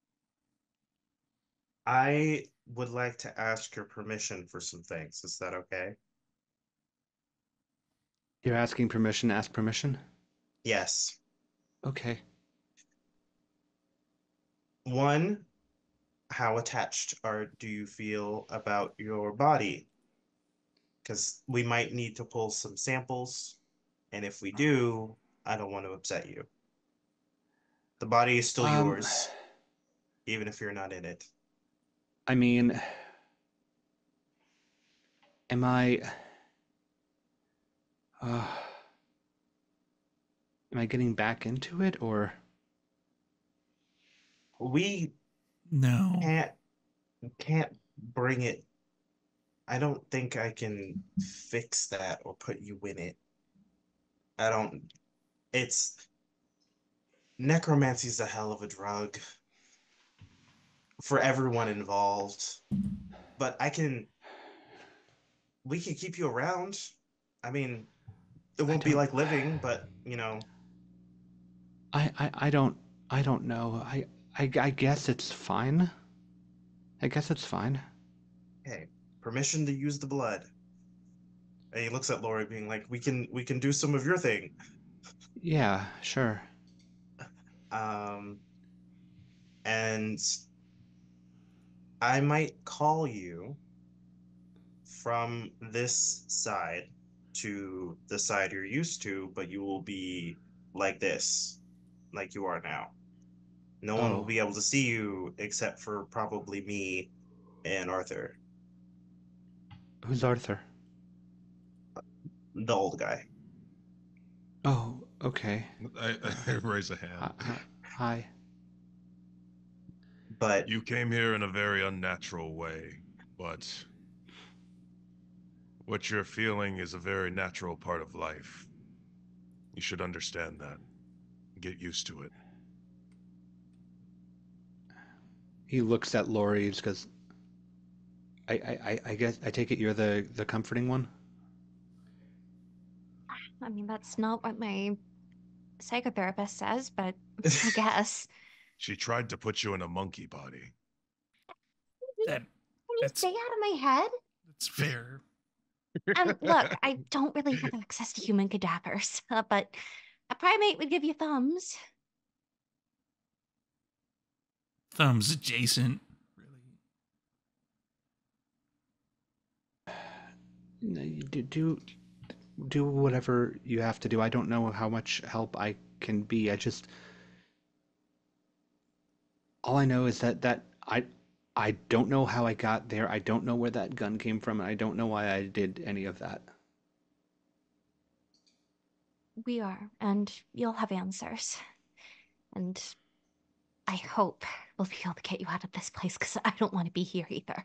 I would like to ask your permission for some things. Is that okay? You're asking permission, ask permission? Yes. Okay. One, how attached do you feel about your body? Because we might need to pull some samples, and if we do, I don't want to upset you. The body is still Um, yours, even if you're not in it. I mean, am uh, am I getting back into it or We No. can't bring it. I don't think I can fix that or put you in it. I don't. It's necromancy's a hell of a drug. for everyone involved. But we can keep you around. I mean, it won't be like living, but I don't know. I guess it's fine. I guess it's fine. hey, permission to use the blood. And he looks at Lori being like, we can do some of your thing. Yeah, sure. And I might call you from this side to the side you're used to, but you will be like this, like you are now. No one will Oh, be able to see you except for probably me and Arthur, who's Arthur? the old guy. Oh, okay. I raise a hand. Hi. But You came here in a very unnatural way, but what you're feeling is a very natural part of life. You should understand that. Get used to it. He looks at Lori and just goes, I guess I take it you're the comforting one? I mean, that's not what my psychotherapist says, but I guess. She tried to put you in a monkey body. That Can you that's stay out of my head? that's fair. Look, I don't really have access to human cadavers, but a primate would give you thumbs. Thumbs adjacent. Really. Do whatever you have to do. I don't know how much help I can be. All I know is that I don't know how I got there. I don't know where that gun came from, and I don't know why I did any of that. We are, and you'll have answers. And I hope we'll be able to get you out of this place because I don't want to be here either.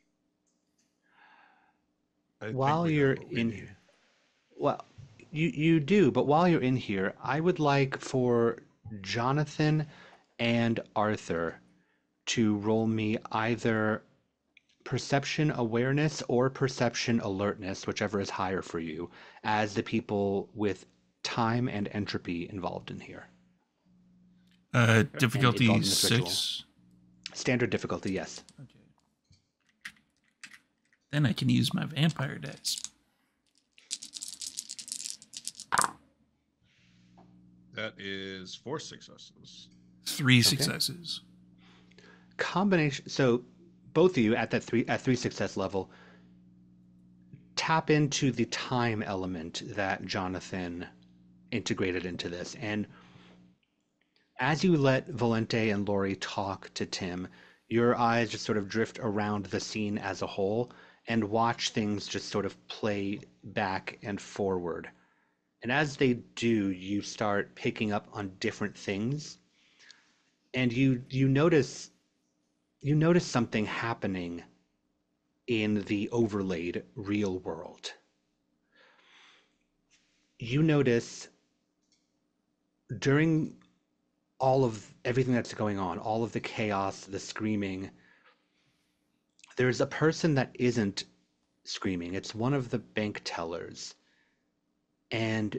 I think While we you're got what we in need. here, well, you do, but while you're in here, I would like for Jonathan and Arthur to roll me either perception awareness or perception alertness, whichever is higher for you, as the people with time and entropy involved in here. And Difficulty involved in this ritual. 6. Standard difficulty, yes. Okay. Then I can use my vampire dice. That is 4 successes. 3 successes. Combination. So both of you at three success level tap into the time element that Jonathan integrated into this, and as you let Valente and Lori talk to Tim, your eyes just sort of drift around the scene as a whole and watch things just sort of play back and forward. And as they do, you start picking up on different things, and you notice something happening in the overlaid real world. You notice during all of everything that's going on, all of the chaos, the screaming, there's a person that isn't screaming. It's one of the bank tellers. And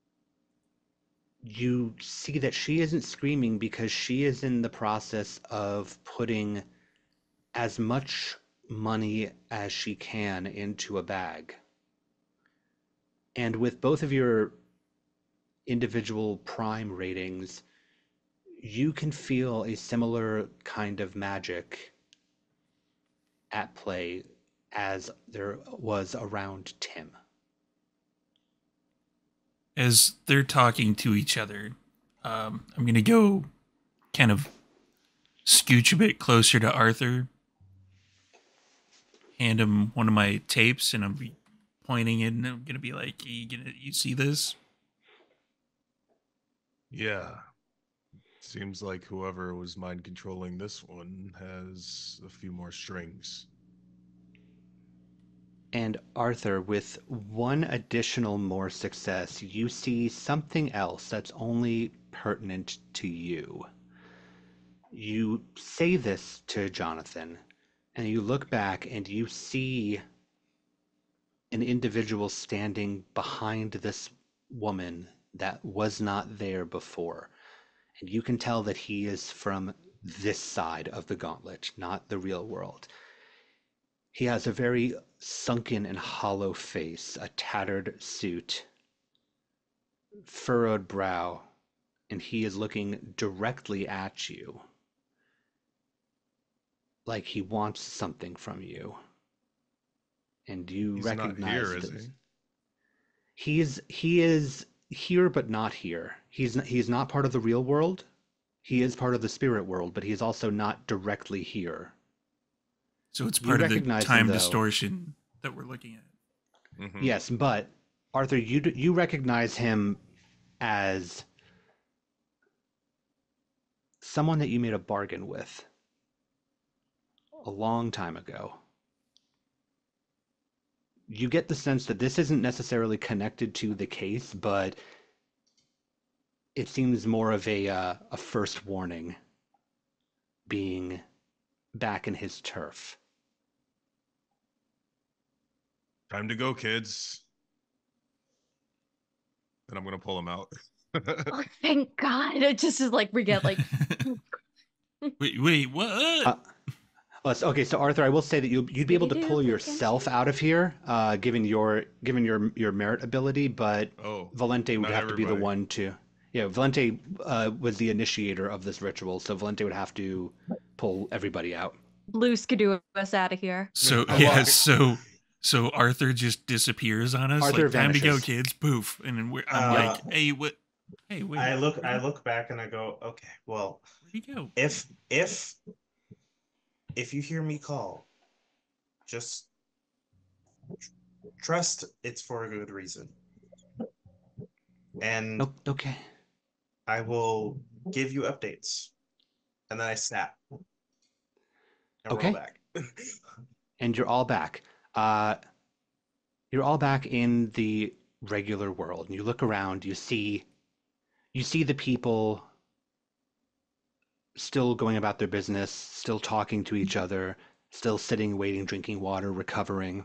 you see that she isn't screaming because she is in the process of putting as much money as she can into a bag. And with both of your individual prime ratings, you can feel a similar kind of magic at play as there was around Tim. As they're talking to each other, I'm going to go kind of scooch a bit closer to Arthur, hand him one of my tapes, and I'm pointing it, and I'm going to be like, you see this? Yeah. Seems like whoever was mind controlling this one has a few more strings. And Arthur, with one additional more success, you see something else that's only pertinent to you. You say this to Jonathan, and you look back and you see an individual standing behind this woman that was not there before. And you can tell that he is from this side of the gauntlet, not the real world. He has a very sunken and hollow face, a tattered suit, furrowed brow, and he is looking directly at you like he wants something from you. And you He's not recognize here, is this. he? He is here but not here. He's not part of the real world. He is part of the spirit world, but he is also not directly here. So it's You part of the recognize him, time though. distortion that we're looking at. Mhm. Yes, but Arthur, you recognize him as someone that you made a bargain with a long time ago. You get the sense that this isn't necessarily connected to the case, but it seems more of a first warning being back in his turf. Time to go, kids. And I'm gonna pull him out. Oh, thank God. It just is like we get like wait, what? Okay, so Arthur, I will say that you'd be able to pull yourself out of here, given your merit ability, but Oh, Valente would not have to be the everybody. one to. Yeah, Valente was the initiator of this ritual, so Valente would have to pull everybody out. Blue skidoo us out of here. So I yeah, walk- so Arthur just disappears on us. Arthur like, time to go, vanishes. kids. Poof. And then I'm like, hey, what? Hey, wait. I look back and I go, okay, well, Where'd he go? if you hear me call, just trust it's for a good reason. And Okay. I will give you updates. And then I snap. And Okay. roll back. And you're all back. You're all back in the regular world, and you look around. You see the people still going about their business, still talking to each other, still sitting, waiting, drinking water, recovering.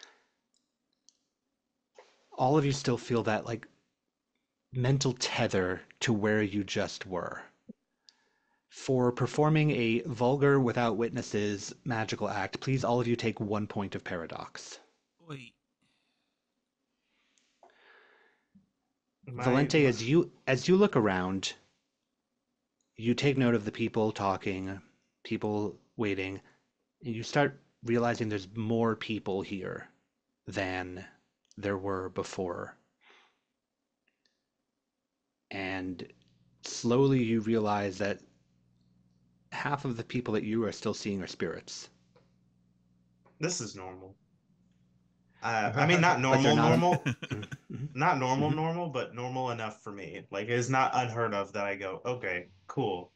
All of you still feel that like mental tether to where you just were. For performing a vulgar without witnesses magical act, please all of you take 1 point of paradox. Wait. Valente, as you look around, you take note of the people talking, people waiting, and you start realizing there's more people here than there were before. And slowly you realize that half of the people that you are still seeing are spirits. This is normal. I mean, not But they're normal, not- normal, Mhm. not normal, Mhm. normal, but normal enough for me. Like, it's not unheard of that I go, okay, cool.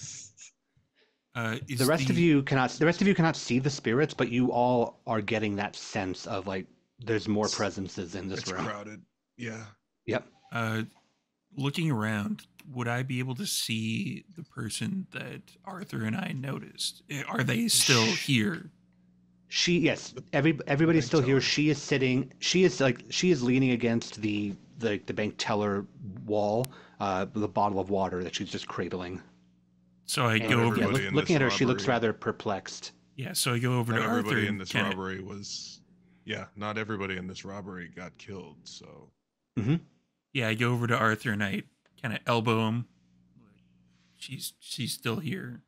Is The rest of you cannot see the spirits, but you all are getting that sense of like there's more presences in this It's room. crowded. Yeah. Yep. Looking around, would I be able to see the person that Arthur and I noticed? Are they still here? Yes, everybody's bank still here. teller. She is sitting. She is leaning against the bank teller wall, with a bottle of water that she's just cradling. So I And, go yeah, over. everybody in looking this at her, she looks robbery- rather perplexed. Yeah, so I go over Not to Arthur. everybody in and this kinda- robbery was. Yeah, not everybody in this robbery got killed. So Yeah, I go over to Arthur and I kind of elbow him. She's still here.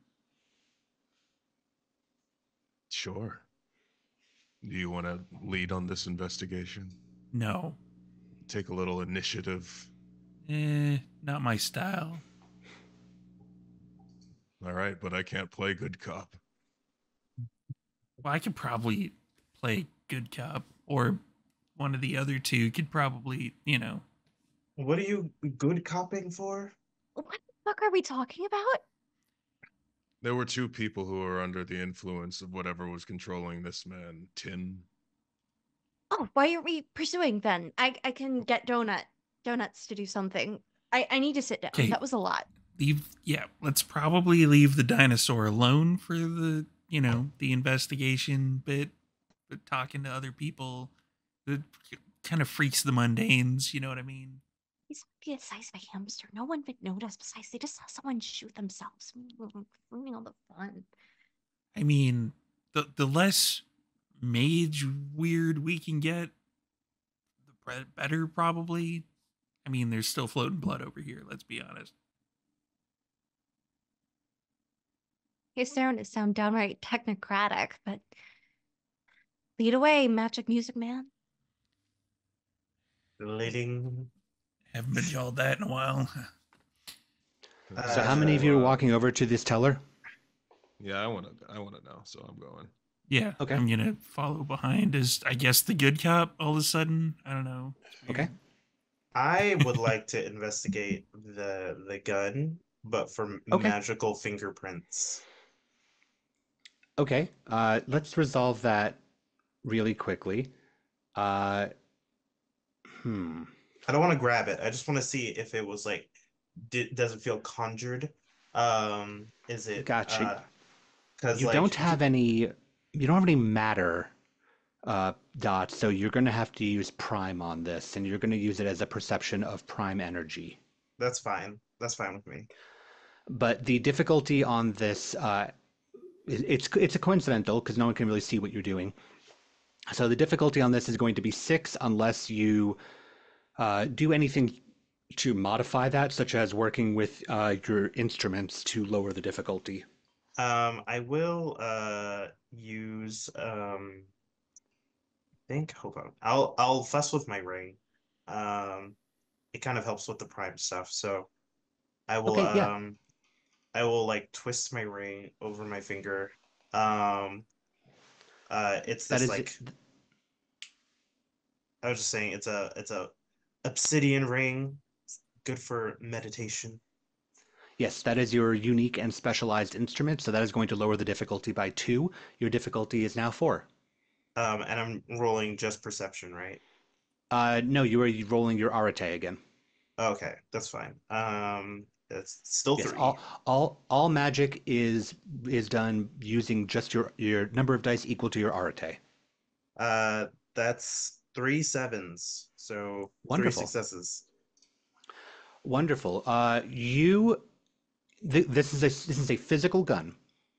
sure. Do you want to lead on this investigation? No, Take a little initiative. not my style. All right, but I can't play good cop. Well, I could probably play good cop, or one of the other two could probably, What are you good copping for? What the fuck are we talking about? There were two people who were under the influence of whatever was controlling this man, Tin. Oh, why aren't we pursuing then? I can get donuts to do something. I need to sit down. Okay. That was a lot. let's probably leave the dinosaur alone for the the investigation bit, but talking to other people, it kind of freaks the mundanes, you know what I mean? He's maybe the size of a hamster. No one would notice. Besides, they just saw someone shoot themselves. Ruining all the fun. I mean, the less mage weird we can get, the better probably. I mean, there's still floating blood over here, let's be honest. He's starting to sound downright technocratic, but lead away, magic music man. Leading. Haven't been yelled at in a while. So how many of you are walking over to this teller? Yeah, I wanna know, so I'm going. Yeah, Okay. I'm gonna follow behind as I guess the good cop all of a sudden. I don't know. Okay. I would like to investigate the gun, but for Okay. magical fingerprints. Okay. Let's resolve that really quickly. I don't want to grab it. I just want to see if it was like, does it feel conjured? Is it? Gotcha. Because You don't have any matter dots, so you're going to have to use prime on this, and you're going to use it as a perception of prime energy. That's fine. That's fine with me. But the difficulty on this, it's a coincidental because no one can really see what you're doing. So the difficulty on this is going to be 6 unless you do anything to modify that, such as working with your instruments to lower the difficulty. I will use hold on. I'll fuss with my ring. It kind of helps with the prime stuff, so I will Okay, yeah. I will like twist my ring over my finger. It's That this is like I was just saying it's a obsidian ring. It's good for meditation. Yes, that is your unique and specialized instrument, so that is going to lower the difficulty by 2. Your difficulty is now 4. And I'm rolling just perception, right? No, you are rolling your arete again. Okay, that's fine. It's still Yes, 3. all magic is done using just your number of dice equal to your arete. That's 3 7s, so 3 Wonderful. successes. Wonderful. This is a physical gun.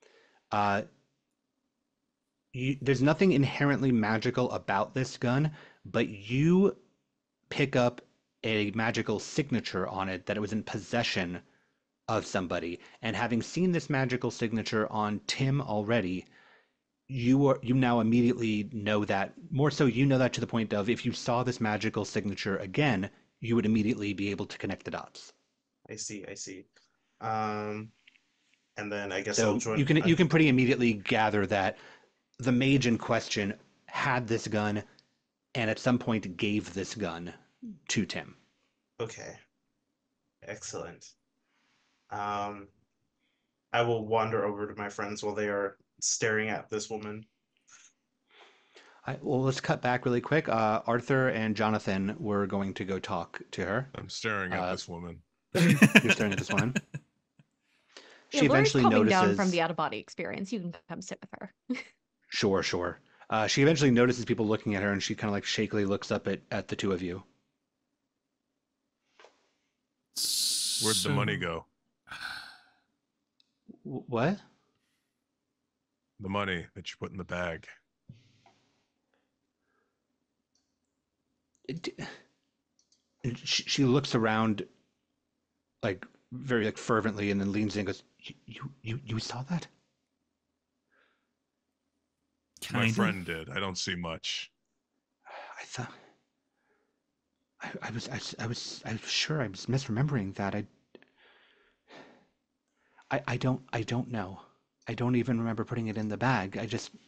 There's nothing inherently magical about this gun, but you pick up a magical signature on it that it was in possession of somebody. And having seen this magical signature on Tim already, you now immediately know that. More so, you know that to the point of if you saw this magical signature again, you would immediately be able to connect the dots. I see. And then I guess So I'll join. you can pretty immediately gather that the mage in question had this gun and at some point gave this gun to Tim. Okay. Excellent. I will wander over to my friends while they are staring at this woman. Well, let's cut back really quick. Arthur and Jonathan were going to go talk to her. I'm staring at this woman. You're staring at this woman. Yeah, She Lori's eventually coming down notices. from the out-of-body experience. You can come sit with her. Sure. She eventually notices people looking at her, and she kind of like shakily looks up at the two of you. Where'd the money go? What? The money that you put in the bag. She looks around, like very like fervently, and then leans in and goes, "You saw that?" My friend did. I don't see much. I thought I was sure I was misremembering that. I don't know. I don't even remember putting it in the bag.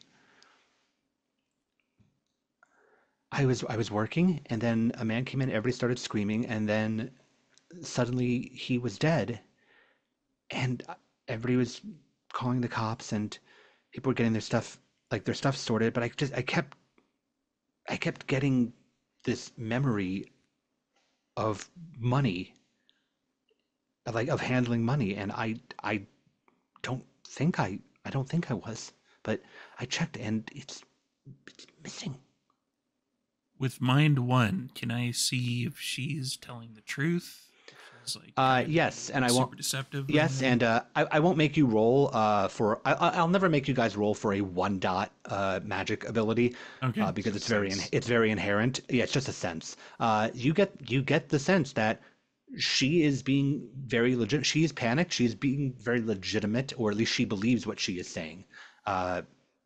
I was working, and then a man came in, everybody started screaming, and then suddenly he was dead. And everybody was calling the cops, and people were getting their stuff sorted, but I kept getting this memory of money. like of handling money, and I don't think I don't think I was, but I checked and it's missing. With mind one, can I see if she's telling the truth? If she's like trying to Yes, be and I won't. super deceptive or Yes, anything? and I won't make you roll for. I'll never make you guys roll for a one dot magic ability Okay. because Just sense. it's very inherent. Yeah, it's just a sense. You get the sense that she is being very legit. She's panicked. She's being very legitimate, or at least she believes what she is saying. Uh,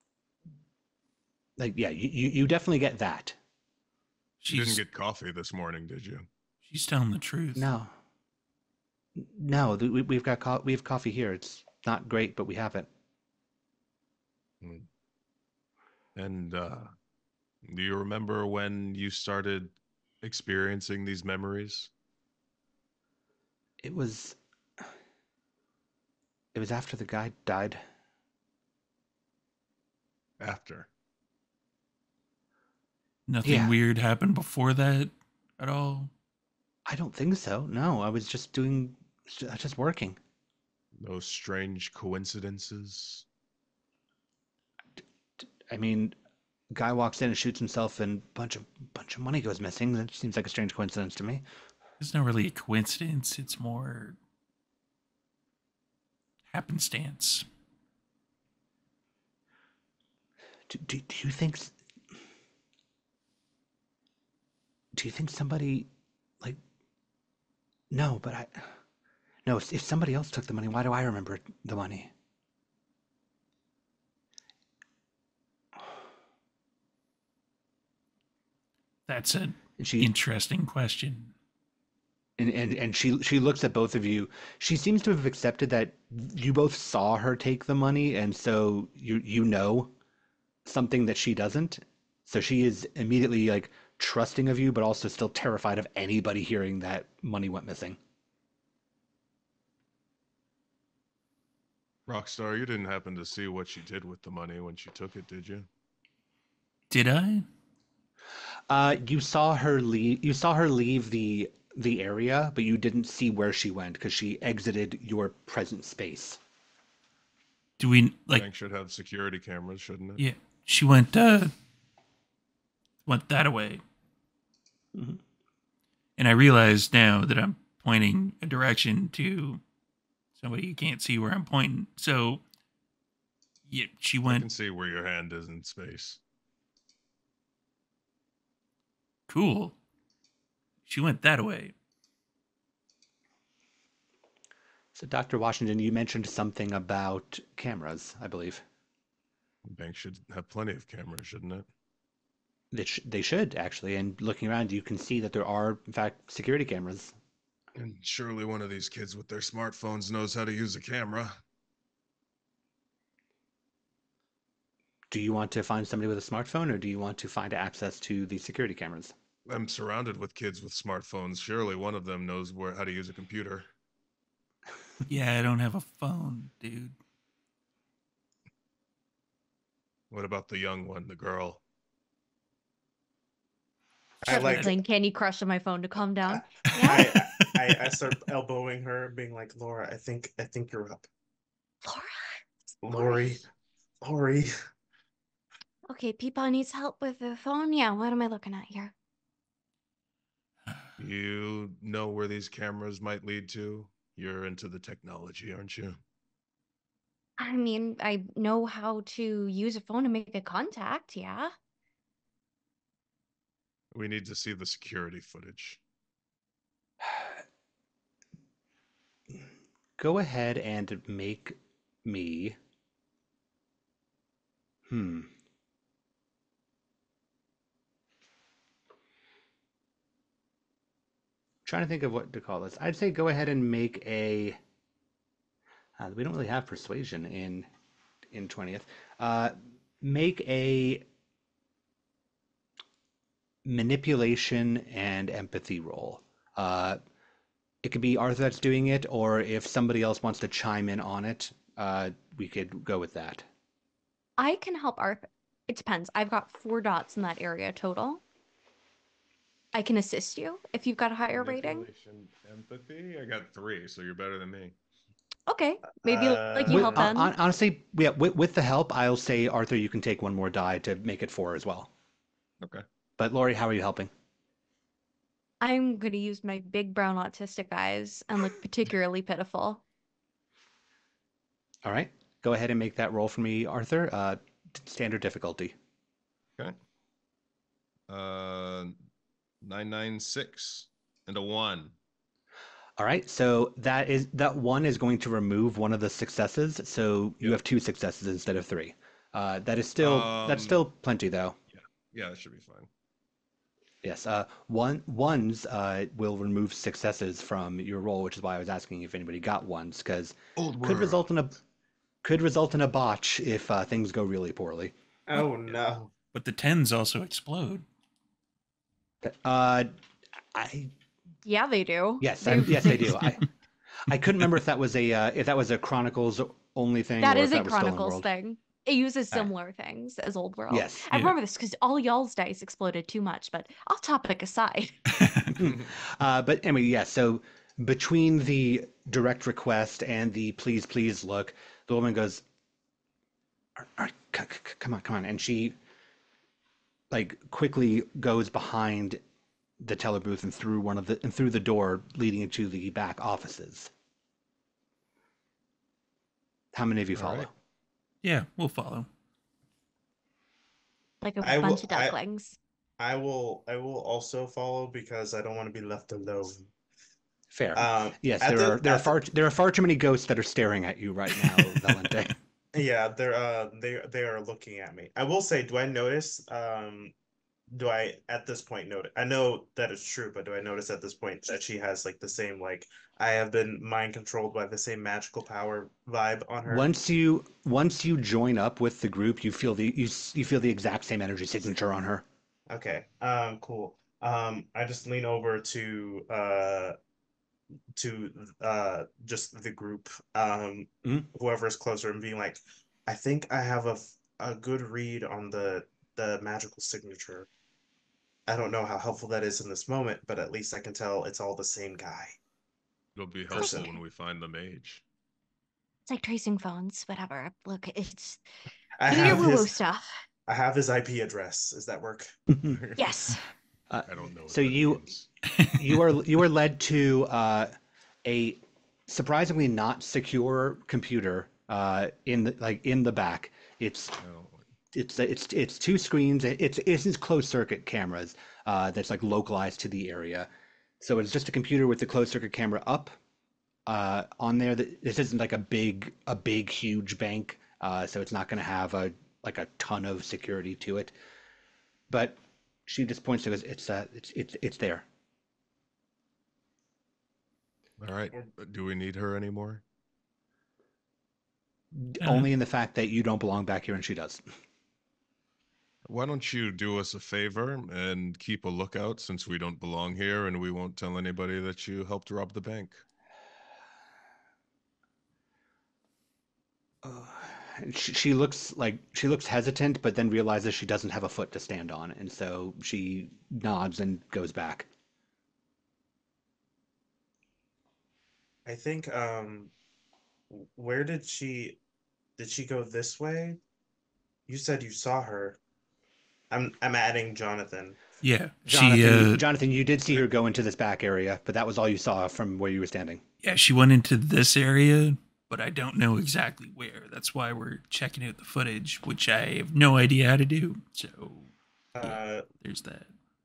like yeah, you definitely get that. You didn't She's get coffee this morning, did you? she's telling the truth. No, no, we have coffee here. It's not great, but we have it. Hmm. And do you remember when you started experiencing these memories? It was it was after the guy died. After. Nothing Yeah, weird happened before that at all. I don't think so. No, I was just working. No strange coincidences? I mean, guy walks in and shoots himself, and bunch of money goes missing. That seems like a strange coincidence to me. It's not really a coincidence. It's more happenstance. Do you think do you think somebody like no? But I no. If somebody else took the money, why do I remember the money? That's an And she interesting question. and she looks at both of you. She seems to have accepted that you both saw her take the money, and so you know something that she doesn't. So she is immediately like trusting of you, but also still terrified of anybody hearing that money went missing. Rockstar, you didn't happen to see what she did with the money when she took it, did you? Did I? You saw her leave. You saw her leave the area, but you didn't see where she went because she exited your present space. Do we like? Bank should have security cameras, shouldn't it? Yeah, she went that away, Mhm. and I realize now that I'm pointing a direction to somebody who can't see where I'm pointing. So yeah, she I went. can see where your hand is in space. Cool. She went that way. So, Dr. Washington, you mentioned something about cameras, I believe. Bank should have plenty of cameras, shouldn't it? They should actually. And looking around, you can see that there are, in fact, security cameras. And surely one of these kids with their smartphones knows how to use a camera. Do you want to find somebody with a smartphone, or do you want to find access to the security cameras? I'm surrounded with kids with smartphones. Surely one of them knows how to use a computer. Yeah, I don't have a phone, dude. What about the young one, the girl? I like Playing Candy Crush on my phone to calm down. I start elbowing her, being like, Laura, I think you're up. Laura. Lori. Okay, Peepaw needs help with the phone. Yeah, what am I looking at here? You know where these cameras might lead to? You're into the technology, aren't you? I mean, I know how to use a phone to make a contact, yeah. We need to see the security footage. Go ahead and make me. Hmm. Trying to think of what to call this. I'd say go ahead and make a. We don't really have persuasion in 20th. Make a manipulation and empathy roll. It could be Arthur that's doing it, or if somebody else wants to chime in on it, we could go with that. I can help Arthur. It depends. I've got 4 dots in that area total. I can assist you if you've got a higher rating. Manipulation, empathy. I got 3, so you're better than me. Okay, maybe like you With, help then. honestly, yeah, with the help, I'll say, Arthur, you can take one more die to make it 4 as well. Okay. But Lori, how are you helping? I'm gonna use my big brown autistic eyes and look particularly pitiful. All right, go ahead and make that roll for me, Arthur. Standard difficulty. Okay. 996 and a 1. All right, so that 1 is going to remove one of the successes, so you Yep. have 2 successes instead of 3. That's still plenty though. Yeah, that should be fine. Yes, ones will remove successes from your roll, which is why I was asking if anybody got ones, because could result in a botch if things go really poorly. Oh no. But the 10s also explode. I Yeah, they do. yes, yes, they do. I couldn't remember if that was a Chronicles only thing. That or is if a that was Stolen Chronicles World. thing. It uses Alright. similar things as Old World. Yes. I Yeah. remember this because all y'all's dice exploded too much, but off topic aside. But anyway, yeah. So between the direct request and the please look, the woman goes, "All right, come on," and she like quickly goes behind the teller booth and through the door leading into the back offices. How many of you All follow? right. Yeah, we'll follow. Like a I will- bunch of ducklings. I will also follow because I don't want to be left alone. Fair. Yes, at the- there at the- are far too many ghosts that are staring at you right now, Valente. Yeah, they are looking at me. I will say, do I notice do I at this point notice? I know that it's true, but do I notice at this point that she has like the same like I have been mind controlled by the same magical power vibe on her? Once you join up with the group, you feel the exact same energy signature on her. Okay. Cool. I just lean over to just the group, Mhm. whoever is closer, and being like, I think I have a good read on the magical signature. I don't know how helpful that is in this moment, but at least I can tell it's all the same guy. It'll be Person. helpful when we find the mage. It's like tracing phones, whatever. Look, it's I do your have woo-woo his stuff. I have his IP address. Does that work? Yes. I don't know. What So that means. you are led to a surprisingly not secure computer in the back. It's Oh, it's 2 screens. It's closed circuit cameras that's like localized to the area. So it's just a computer with the closed circuit camera up on there. This isn't like a big huge bank, so it's not going to have a ton of security to it. But she just points to it. It's there. all right. Do we need her anymore? Only in the fact that you don't belong back here and she does. Why don't you do us a favor and keep a lookout since we don't belong here and we won't tell anybody that you helped rob the bank? She looks hesitant, but then realizes she doesn't have a foot to stand on, and so she nods and goes back. I think where did she go this way? You said you saw her. I'm adding Jonathan. Yeah, Jonathan, you did see her go into this back area, but that was all you saw from where you were standing. she went into this area, but I don't know exactly where. That's why we're checking out the footage, which I have no idea how to do. So there's that.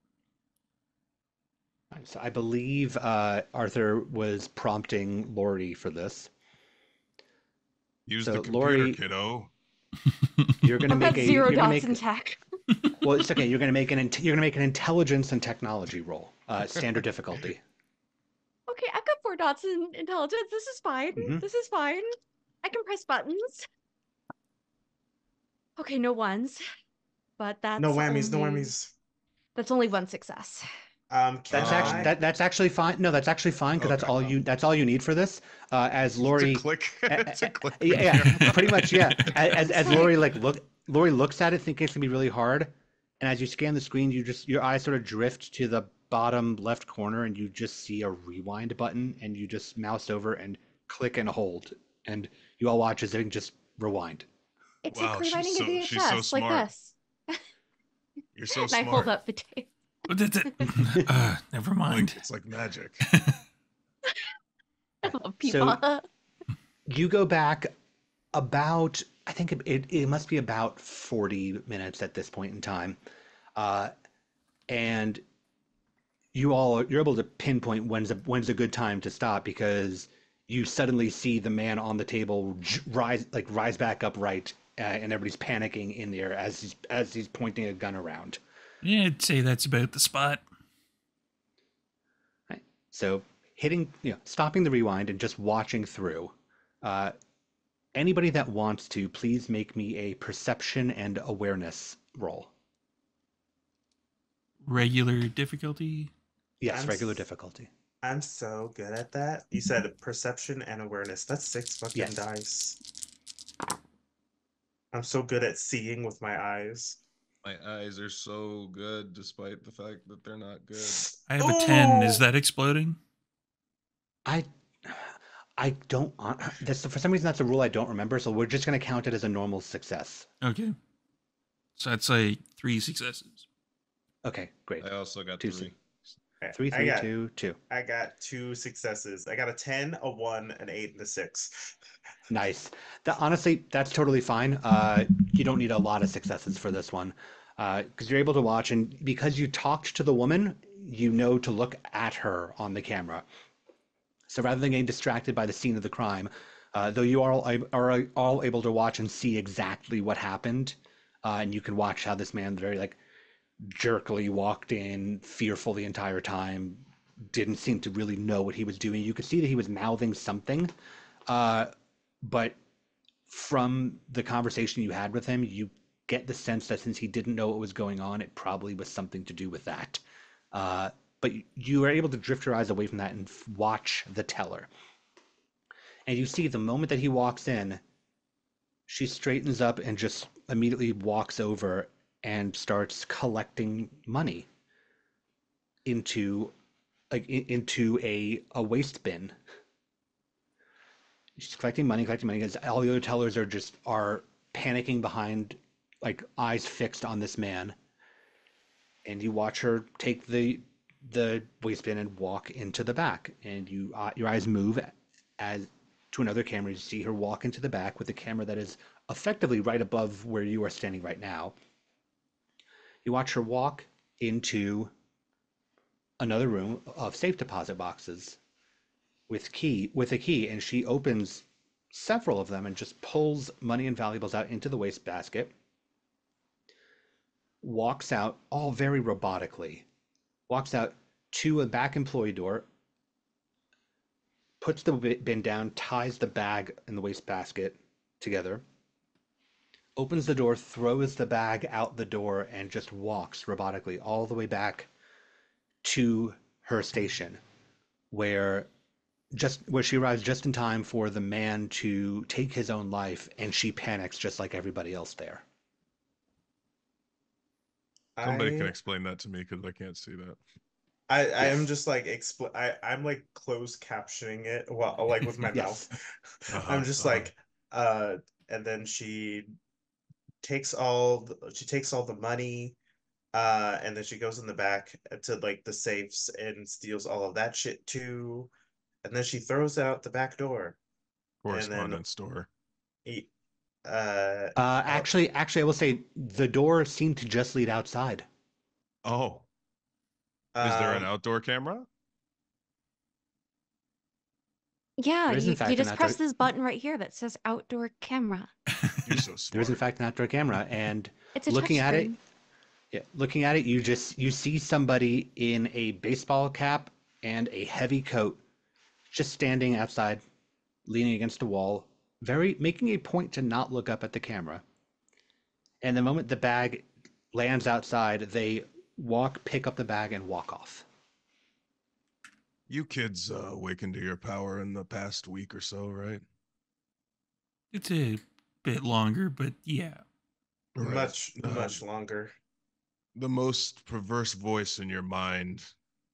So I believe Arthur was prompting Lori for this. Use So, the computer, Lori- kiddo. You're gonna I've make got a 0 you're gonna dots in make tech. well, it's okay. You're gonna make an intelligence and technology roll, standard difficulty. Okay, I've got 4 dots in intelligence. This is fine. Mhm. This is fine. I can press buttons. Okay, no ones. But that's No whammies, no only- whammies. That's only 1 success. Can That's actually fine. No, that's actually fine because Okay. that's all you need for this. As Lori, To click. To click. the yeah, camera. pretty much, yeah. As Sorry. Lori looks at it, thinking it's gonna be really hard, and as you scan the screen, your eyes sort of drift to the bottom left corner, and you just see a rewind button, and you just mouse over and click and hold, and you all watch as it just rewind. It's Wow, like rewinding a she's so VHS, like smart. this. You're so And I hold smart. up the tape. What is it? Never mind. It's like magic. I love So Peepaw. you go back about, I think it must be about 40 minutes at this point in time. And you're able to pinpoint when's a good time to stop, because you suddenly see the man on the table rise back upright, and everybody's panicking in there as he's pointing a gun around. Yeah, I'd say that's about the spot. Right. So stopping the rewind and just watching through. Anybody that wants to, please make me a perception and awareness roll. Regular difficulty. Yes, I'm regular s- difficulty. I'm so good at that. You said perception and awareness. That's 6 fucking Yes. dice. I'm so good at seeing with my eyes. My eyes are so good, despite the fact that they're not good. I have a 10. Is Oh! that exploding? I don't. For some reason, that's a rule I don't remember. So we're just going to count it as a normal success. Okay. So I'd say 3 successes. Okay, great. I also got Two 3. Three, I got 2, 2. I got 2 successes. I got a 10, a 1, an 8, and a 6. Nice. Honestly, that's totally fine. You don't need a lot of successes for this one, because you're able to watch, and because you talked to the woman, you know to look at her on the camera. So rather than getting distracted by the scene of the crime, though you are all able to watch and see exactly what happened, and you can watch how this man very jerkily walked in, fearful the entire time, didn't seem to really know what he was doing. You could see that he was mouthing something, but from the conversation you had with him, you get the sense that since he didn't know what was going on, it probably was something to do with that. But you are able to drift your eyes away from that and watch the teller. And you see the moment that he walks in, she straightens up and just immediately walks over and starts collecting money into a waste bin. She's collecting money, because all the other tellers are panicking behind, eyes fixed on this man. And you watch her take the waste bin and walk into the back, and your eyes move as to another camera. You see her walk into the back with the camera that is effectively right above where you are standing right now. You watch her walk into another room of safe deposit boxes with a key, and she opens several of them and just pulls money and valuables out into the wastebasket. Walks out, all very robotically. Walks out to a back employee door, puts the bin down, ties the bag and the wastebasket together, opens the door, throws the bag out the door, and just walks robotically all the way back to her station, where she arrives just in time for the man to take his own life, and she panics just like everybody else there. Somebody can explain that to me, because I can't see that. I Yes. am just like I'm like closed captioning it, well, like with my Yes. mouth. I'm just like and then she takes all the money, and then she goes in the back to like the safes and steals all of that shit too, and then she throws out the back door. Correspondence store. He, Actually, I will say the door seemed to just lead outside. Oh, is there an um, outdoor camera? Yeah, There is, in you fact, just an press outdoor. this button right here that says outdoor camera. You're so There is, in smart. fact, an outdoor camera, and It's a looking at it, touchscreen. you see somebody in a baseball cap and a heavy coat, just standing outside, leaning against a wall, making a point to not look up at the camera. And the moment the bag lands outside, they pick up the bag, and walk off. You kids awakened to your power in the past week or so, right? It's a bit longer, but yeah. much longer. The most perverse voice in your mind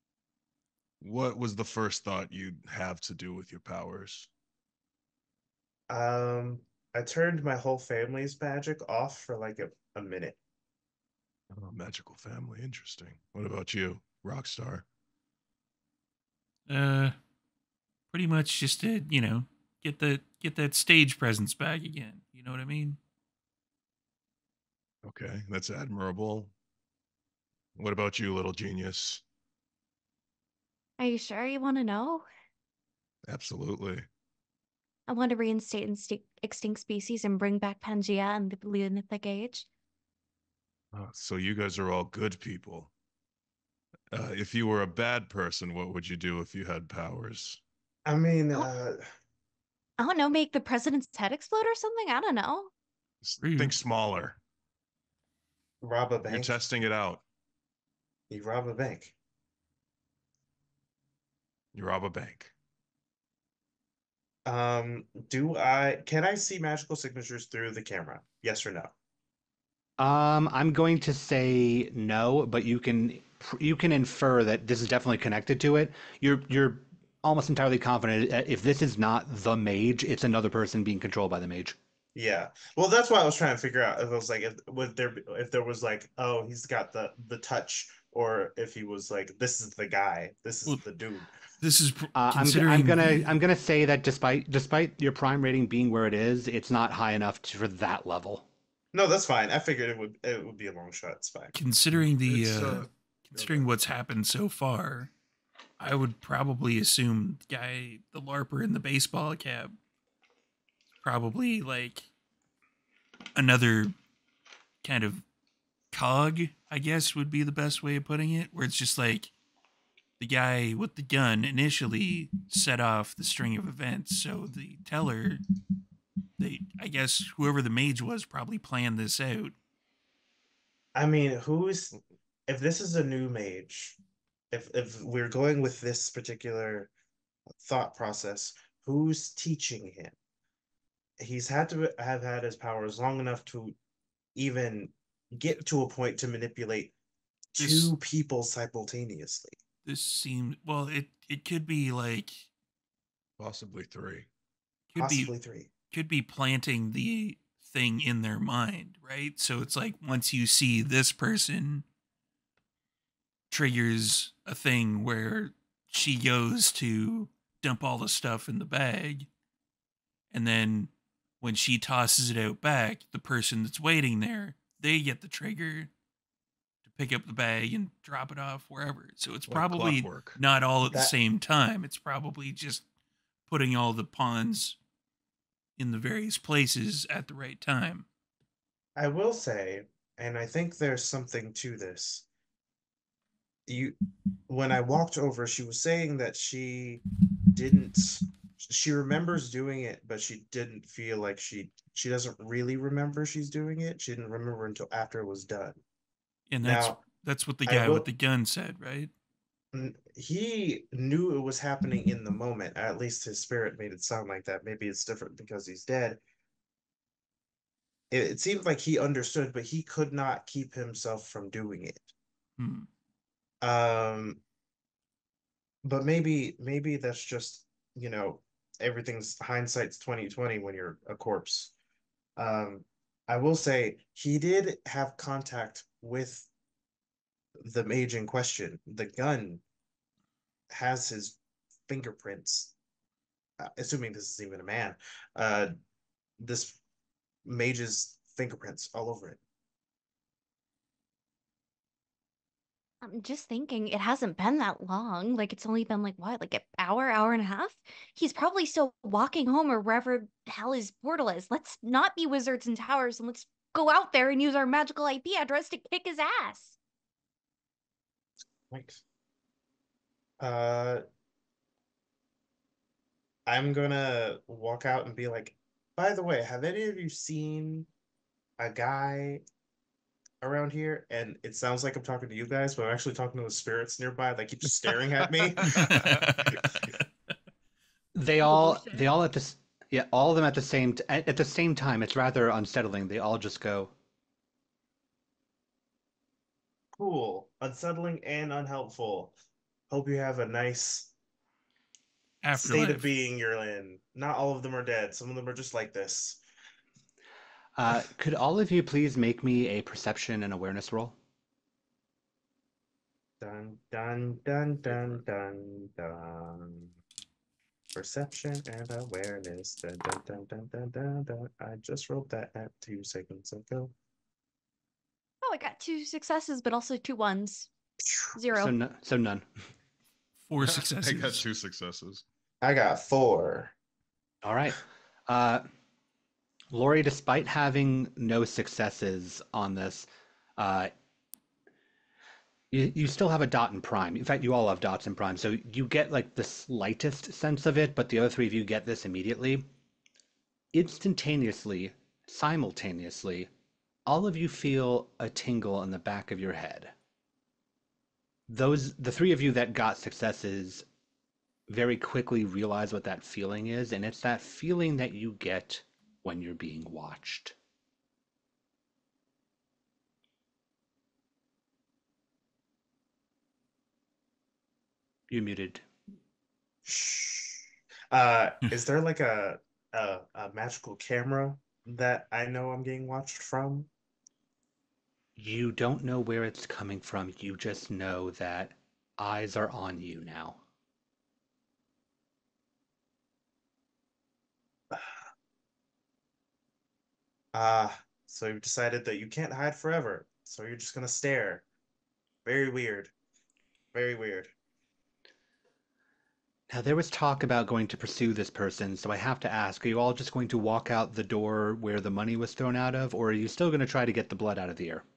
What was the first thought you'd have to do with your powers? I turned my whole family's magic off for like a minute. Oh, magical family. Interesting. What about you, Rockstar? Uh, pretty much just to get that stage presence back again. You know what I mean? Okay, that's admirable. What about you, little genius? Are you sure you want to know? Absolutely. I want to reinstate extinct species and bring back Pangea and the Paleolithic Age. So you guys are all good people. If you were a bad person, what would you do if you had powers? I mean, I don't know, make the president's head explode or something? I don't know. Rude. Think smaller. rob a You're bank. testing it out. You rob a bank. You rob a bank. Can I see magical signatures through the camera? Yes or no? I'm going to say no, but you can infer that this is definitely connected to it. You're almost entirely confident if this is not the mage, it's another person being controlled by the mage. Yeah. Well, that's why I was trying to figure out if it was like if there was like, oh, he's got the touch, or if he was like, this is the guy, this is Well, the dude. This is I'm gonna say that despite your prime rating being where it is, it's not high enough for that level. No, that's fine. I figured it would be a long shot. It's fine. considering the It's, considering what's happened so far. I would probably assume the LARPer in the baseball cap, probably like another kind of cog, I guess would be the best way of putting it, where it's just like the guy with the gun initially set off the string of events. So the teller, I guess whoever the mage was probably planned this out. I mean, if this is a new mage, if we're going with this particular thought process, who's teaching him? He's had to have had his powers long enough to even get to a point to manipulate This- two people simultaneously. This seems well. It could be like possibly three. could Possibly be three. could be planting the thing in their mind, right? So it's like once you see this person triggers a thing where she goes to dump all the stuff in the bag, and then when she tosses it out back, the person that's waiting there, they get the trigger to pick up the bag and drop it off wherever. So it's Like probably clockwork. not all at the That- same time. It's probably just putting all the pawns in the various places at the right time. I will say, and I think there's something to this. When I walked over, she was saying that she remembers doing it, but she didn't feel like she doesn't really remember she's doing it. She didn't remember until after it was done. And Now, that's what the I guy will- with the gun said, right? he knew it was happening in the moment. At least his spirit made it sound like that. Maybe it's different because he's dead. It seemed like he understood, but he could not keep himself from doing it. Hmm. But maybe that's just, everything's hindsight's 2020 when you're a corpse. I will say he did have contact with the mage in question. The gun has his fingerprints, assuming this is even a man. This mage's fingerprints all over it. I'm just thinking it hasn't been that long. Like it's only been like what, like an hour and a half? He's probably still walking home or wherever the hell his portal is. Let's not be wizards and towers and let's go out there and use our magical IP address to kick his ass. Right. I'm gonna walk out and be like, by the way, have any of you seen a guy around here? And it sounds like I'm talking to you guys, but I'm actually talking to the spirits nearby that keep just staring at me. They all at this yeah, all of them at the same time. It's rather unsettling. They all just go, Cool, unsettling and unhelpful. Hope you have a nice state Afterlife. of being you're in. Not all of them are dead. Some of them are just like this. Could all of you please make me a perception and awareness roll? Dun dun dun dun dun dun. Perception and awareness. Dun dun dun dun dun dun dun. I just wrote that at 2 seconds ago. Oh, I got 2 successes, but also 2 ones. So, 0. so none. 4 I successes. got 2 successes. I got 4. All right. Lori, despite having no successes on this, you still have a dot in prime. In fact, you all have dots in prime. So you get like the slightest sense of it, but the other three of you get this immediately. Instantaneously, simultaneously, all of you feel a tingle in the back of your head. The three of you that got successes very quickly realize what that feeling is, and it's that feeling that you get when you're being watched. You're muted. Is there like a magical camera that I know I'm being watched from? You don't know where it's coming from. You just know that eyes are on you now. So you've decided that you can't hide forever. So you're just gonna stare. Very weird. Very weird. Now, there was talk about going to pursue this person, so I have to ask, are you all just going to walk out the door where the money was thrown out of, or are you still going to try to get the blood out of the air?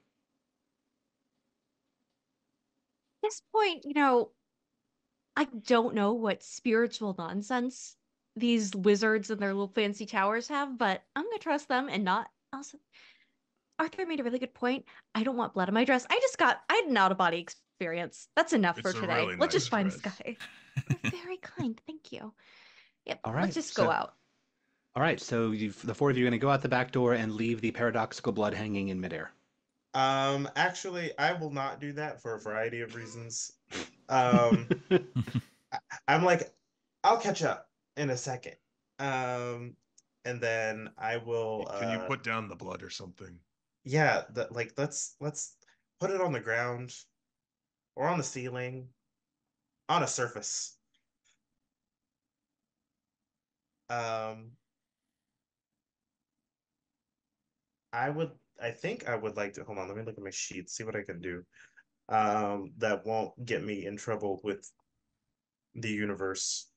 At this point, I don't know what spiritual nonsense these wizards and their little fancy towers have, but I'm gonna trust them and not also. Arthur made a really good point. I don't want blood on my dress. I had an out-of-body experience. That's enough for It's a today. really Let's just nice find this dress. guy. You're very kind. Thank you. Yep. All Let's right, just so- go out. All right, so the four of you are going to go out the back door and leave the paradoxical blood hanging in midair. Actually, I will not do that for a variety of reasons. I'm like, I'll catch up in a second. And then I will. Can you put down the blood or something? Yeah, let's put it on the ground or on the ceiling, on a surface. I think I would like to hold on. Let me look at my sheet, see what I can do. That won't get me in trouble with the universe.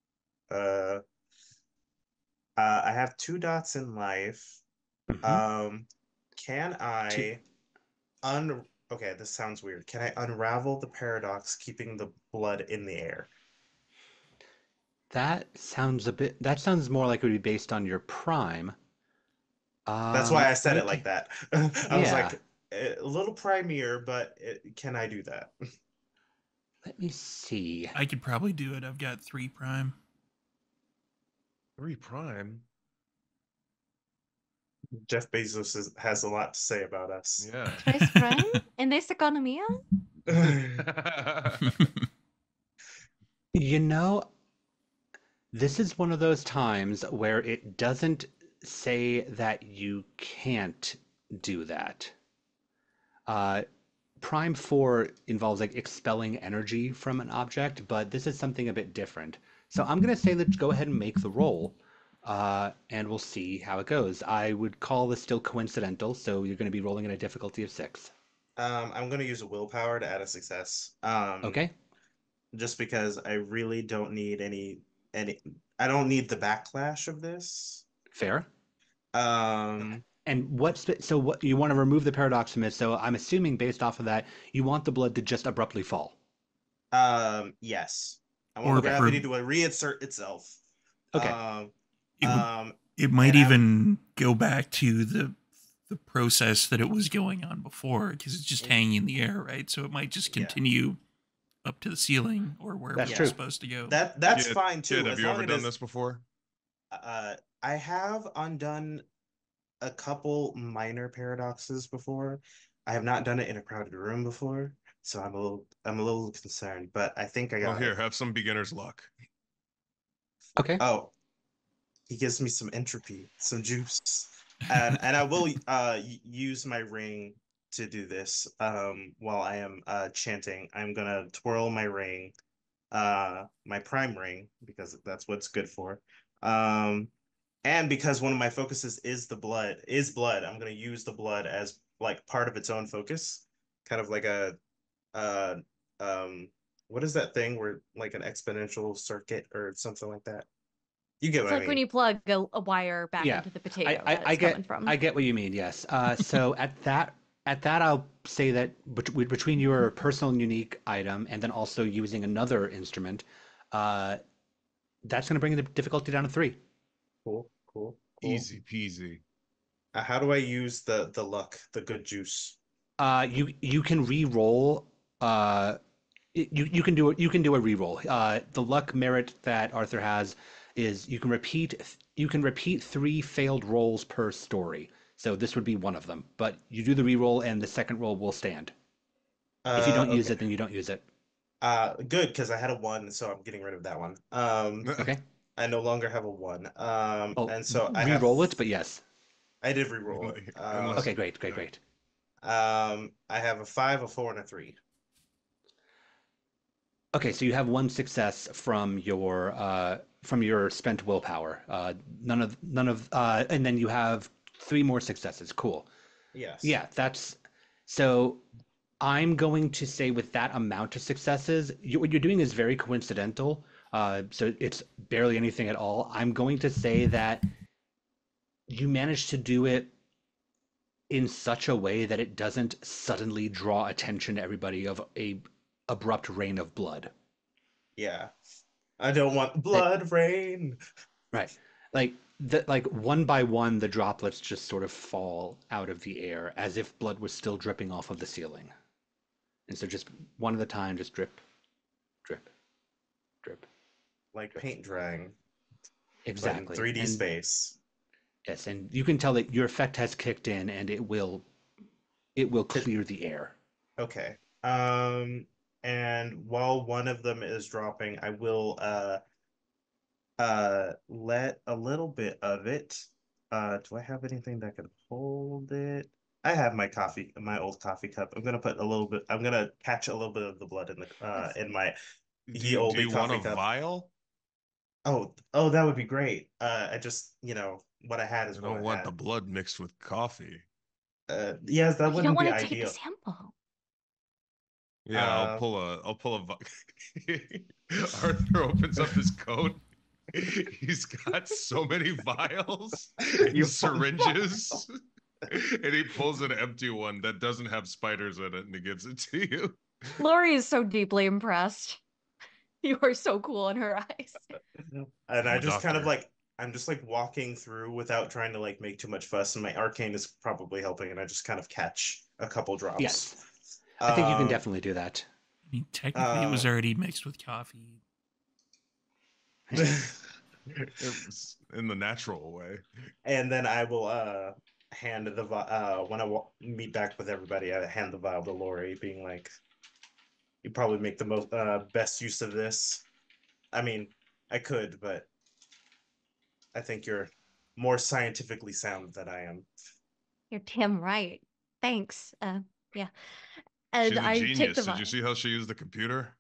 I have 2 dots in life. Mhm. Can I okay, this sounds weird. Can I unravel the paradox keeping the blood in the air? That sounds more like it would be based on your prime. That's why I said let it me- like that. I was Yeah. like, a little primier, but can I do that? Let me see. I could probably do it. I've got 3 prime. 3 prime? Jeff Bezos has a lot to say about us. Yeah. Tres prime in this economia? You know, this is one of those times where it doesn't say that you can't do that. Prime 4 involves like expelling energy from an object, but this is something a bit different. So I'm going to say let's go ahead and make the roll, and we'll see how it goes. I would call this still coincidental, so you're going to be rolling at a difficulty of 6. I'm going to use a willpower to add a success. Okay? Just because I really don't need any I don't need the backlash of this. Fair. Um And what you want to remove the paradox from it, so I'm assuming based off of that, you want the blood to just abruptly fall. yes. I want Or- the gravity to reinsert itself. Okay. It might and even go back to the process that it was going on before, because it's just hanging in the air, right? So it might just Yeah. continue up to the ceiling or wherever That's it's true. supposed to go. that's Kid, fine too. Kid, have as you long ever as done it this before? I have undone a couple minor paradoxes before. I have not done it in a crowded room before. so I'm a little concerned, but I think I Oh, got here, it. have some beginner's luck. Okay. Oh, he gives me some entropy, some juice, and I will use my ring to do this. While I am chanting, I'm gonna twirl my ring, my prime ring, because that's what's good for. Um, and because one of my focuses is blood, I'm gonna use the blood as like part of its own focus, kind of like a uh what is that thing where like an exponential circuit or something like that? You get It's what I like when mean. you plug a wire back Yeah, into the I, potato I, that I it's coming get from. I get what you mean. Yes. So at that I'll say that between your personal and unique item and then also using another instrument, uh, that's going to bring the difficulty down to 3. Cool, cool, cool. Easy peasy. How do I use the luck, the good juice? You can re-roll. You can do a re-roll. The luck merit that Arthur has is you can repeat 3 failed rolls per story. So this would be one of them. But you do the re-roll and the second roll will stand. If you don't use Okay. it, then you don't use it. Good, because I had a 1, so I'm getting rid of that one. Okay. I no longer have a 1. I'll And so I have re-roll it, but yes. I did re-roll it. Unless Okay, great, great, great. I have a 5, a 4, and a 3. Okay, so you have 1 success from your spent willpower. None of and then you have 3 more successes. Cool. Yes. Yeah, that's so I'm going to say with that amount of successes, what you're doing is very coincidental. So it's barely anything at all. I'm going to say that you managed to do it in such a way that it doesn't suddenly draw attention to everybody of a abrupt rain of blood. Yeah. I don't want That blood rain. right. Like one by one the droplets just sort of fall out of the air as if blood was still dripping off of the ceiling. And so just one at a time, just drip, drip, drip, Like drip. paint drying, but in Exactly. 3D And space. yes, and you can tell that your effect has kicked in and it will clear the air. Okay. And while one of them is dropping, I will let a little bit of it. Do I have anything that could hold it? I have my old coffee cup. I'm gonna catch a little bit of the blood in my ye do olde you want coffee a cup. vial? Oh, that would be great. I just, what I had is I what don't I want the had. blood mixed with coffee. Yes, that You don't wouldn't be want to take a ideal. sample. Yeah, Uh, I'll pull Arthur opens up his coat. He's got so many vials and you syringes. And he pulls an empty one that doesn't have spiders in it and he gives it to you. Lori is so deeply impressed. You are so cool in her eyes. And I'm I a just kind of doctor. like I'm just like walking through without trying to like make too much fuss, and my arcane is probably helping, and I just kind of catch a couple drops. Yes. I think you can Um, definitely do that. I mean, technically, it uh, was already mixed with coffee. Hey, It was in the natural way. and then I will hand when meet back with everybody, I hand the vial to Lori, being like, "You probably make the most best use of this." I mean, I could, but I think you're more scientifically sound than I am. You're damn right. Thanks. Yeah. And She's a I take genius. the Did you vial. see how she used the computer?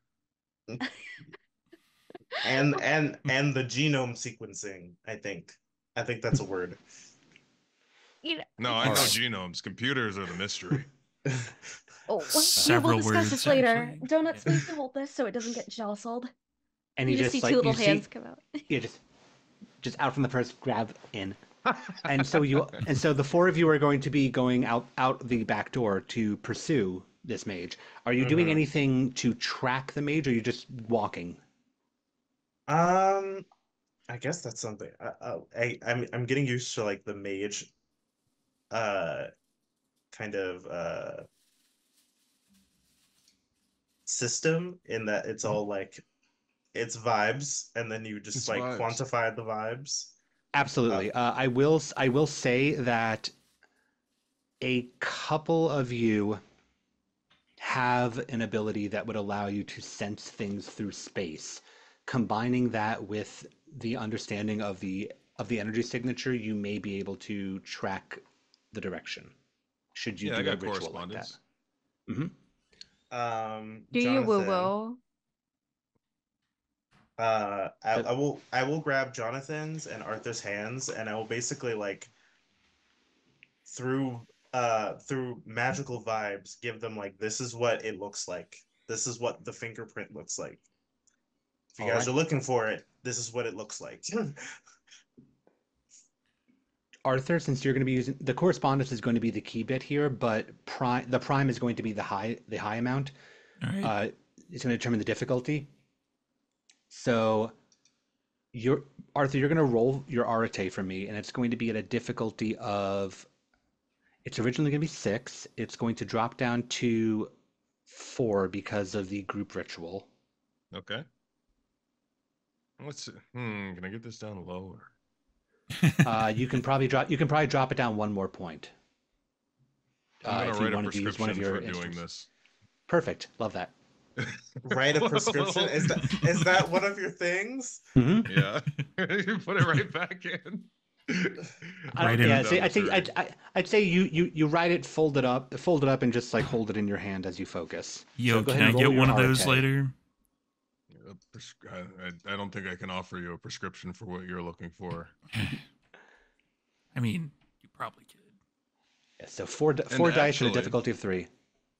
And the genome sequencing, I think that's a word. You know, No, I All know right. genomes. Computers are the mystery. oh, we will Several discuss words, this later. actually. Donuts, Yeah. will you hold this so it doesn't get jostled? and You you just see just two like little you hands see come out. you just out from the purse, grab in. And so the 4 of you are going to be going out the back door to pursue this mage. Are you doing Mhm. anything to track the mage or are you just walking? Um, I guess that's something. I'm getting used to like the mage, uh, kind of system in that it's all like it's vibes, and then you just It's like vibes. quantify the vibes. Uh, Absolutely. I will say that a couple of you have an ability that would allow you to sense things through space. Combining that with the understanding of the energy signature, you may be able to track the direction. Should you Yeah, I do a got ritual like that? correspondence. Do you woo Jonathan, woo? I will grab Jonathan's and Arthur's hands, and I will basically like through magical vibes give them like, this is what it looks like. This is what the fingerprint looks like. If you All guys right. are looking for it, this is what it looks like. Arthur, since you're going to be using the correspondence is going to be the key bit here, but the prime is going to be the high amount. All right. It's going to determine the difficulty. So Arthur, you're going to roll your arete for me, and it's going to be at a difficulty of. It's originally going to be 6. It's going to drop down to 4 because of the group ritual. Okay. Let's see. Can I get this down lower? You can probably drop it down 1 more point. I'm if gonna you write a wanted to use one prescription of your for doing instruments. this. Perfect. Love that. Write a prescription. Is that one of your things? Mm-hmm. Yeah. You put it right back in. Right in. Yeah, see, I'd say you write it, fold it up, and just like hold it in your hand as you focus. Yo, So go can ahead I and get roll your one of those arete. later? I don't think I can offer you a prescription for what you're looking for. I mean, you probably could. Yeah, so four dice at a actually- difficulty of 3.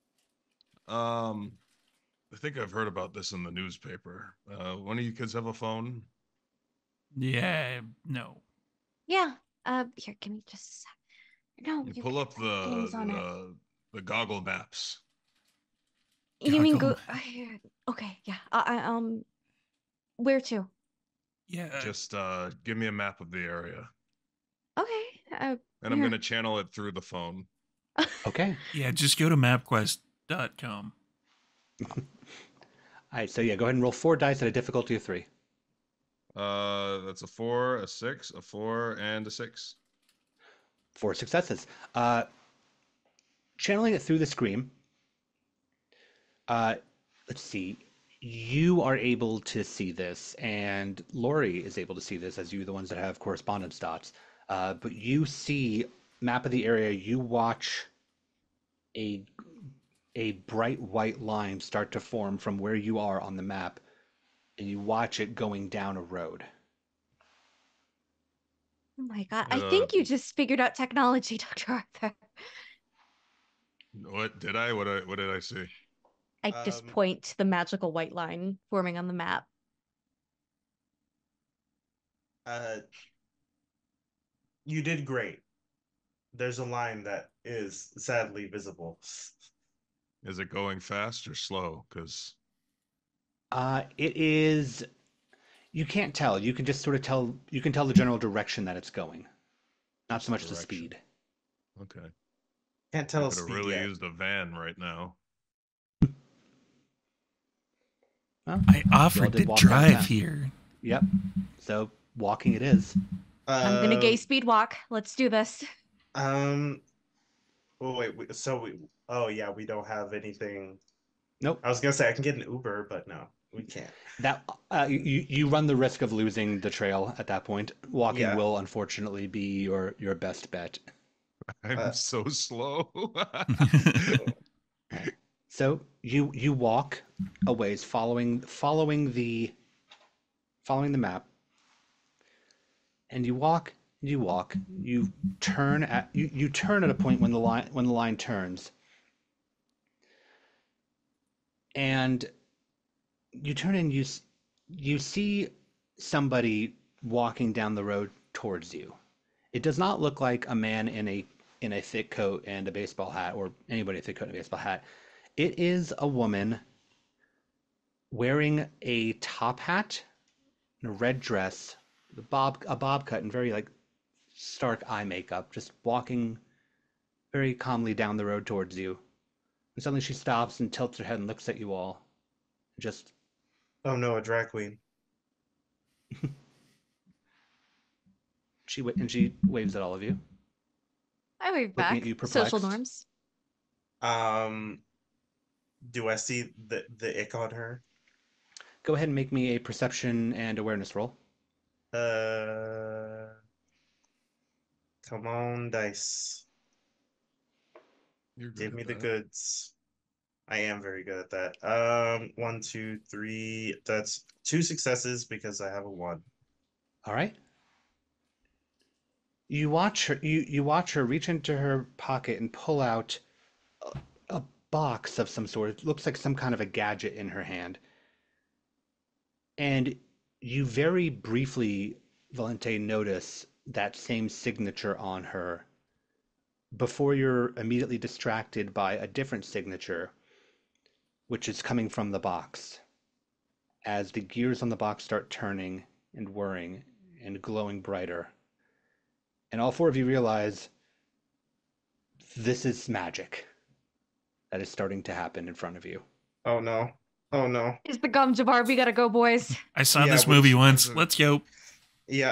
I think I've heard about this in the newspaper. One of you kids have a phone? Yeah, no. Yeah. Here, give me just a sec. No, You you pull up names on it. the goggle maps. You mean go? Goggle. Here. Okay, yeah. Where to? Yeah. Just give me a map of the area. Okay. And I'm Here. gonna channel it through the phone. Okay. Yeah, just go to mapquest.com. All right. So yeah, go ahead and roll 4 dice at a difficulty of 3. That's a 4, a 6, a 4, and a 6. 4 successes. Channeling it through the screen. Let's see. You are able to see this, and Lori is able to see this as you, the ones that have correspondence dots. But you see map of the area. You watch a bright white line start to form from where you are on the map, and you watch it going down a road. Oh my god! I think you just figured out technology, Dr. Arthur. What did I? What did I see? I just point to the magical white line forming on the map. You did great. There's a line that is sadly visible. Is it going fast or slow? Because It is. You can't tell. You can just sort of tell. You can tell the general direction that it's going, not so much the Direction. speed. okay, Can't I tell could have speed really yet. used a van right now. Well, I you all offered did to walk downtown. drive here. Yep. So walking it is. I'm gonna gay speed walk. Let's do this. Oh wait. Oh yeah, we don't have anything. Nope. I was gonna say I can get an Uber, but no, we can't. That you run the risk of losing the trail at that point. Walking Yeah. will unfortunately be your best bet. I'm so slow. So you walk a ways following the map, and you walk, you turn at a point when the line turns, and you turn and you see somebody walking down the road towards you. It does not look like a man in a thick coat and a baseball hat, or anybody in a thick coat and a baseball hat. It is a woman wearing a top hat and a red dress, a bob cut, and very like stark eye makeup, just walking very calmly down the road towards you. And suddenly she stops and tilts her head and looks at you all. Just Oh no, a drag queen. she waves at all of you. I wave Looking back. at you Social perplexed. norms. Do I see the ick on her? Go ahead and make me a perception and awareness roll. Uh, come on, dice. You're good Give at me the that. goods. I am very good at that. 1, 2, 3. That's 2 successes because I have a 1. All right. You watch her. You watch her reach into her pocket and pull out a box of some sort. It looks like some kind of a gadget in her hand. And you very briefly, Valente, notice that same signature on her before you're immediately distracted by a different signature, which is coming from the box. As the gears on the box start turning and whirring and glowing brighter. And all four of you realize this is magic that is starting to happen in front of you. Oh no. Oh no. It's the gum jar. We gotta go, boys. I saw Yeah, this which movie one's once. it? Let's go. Yeah,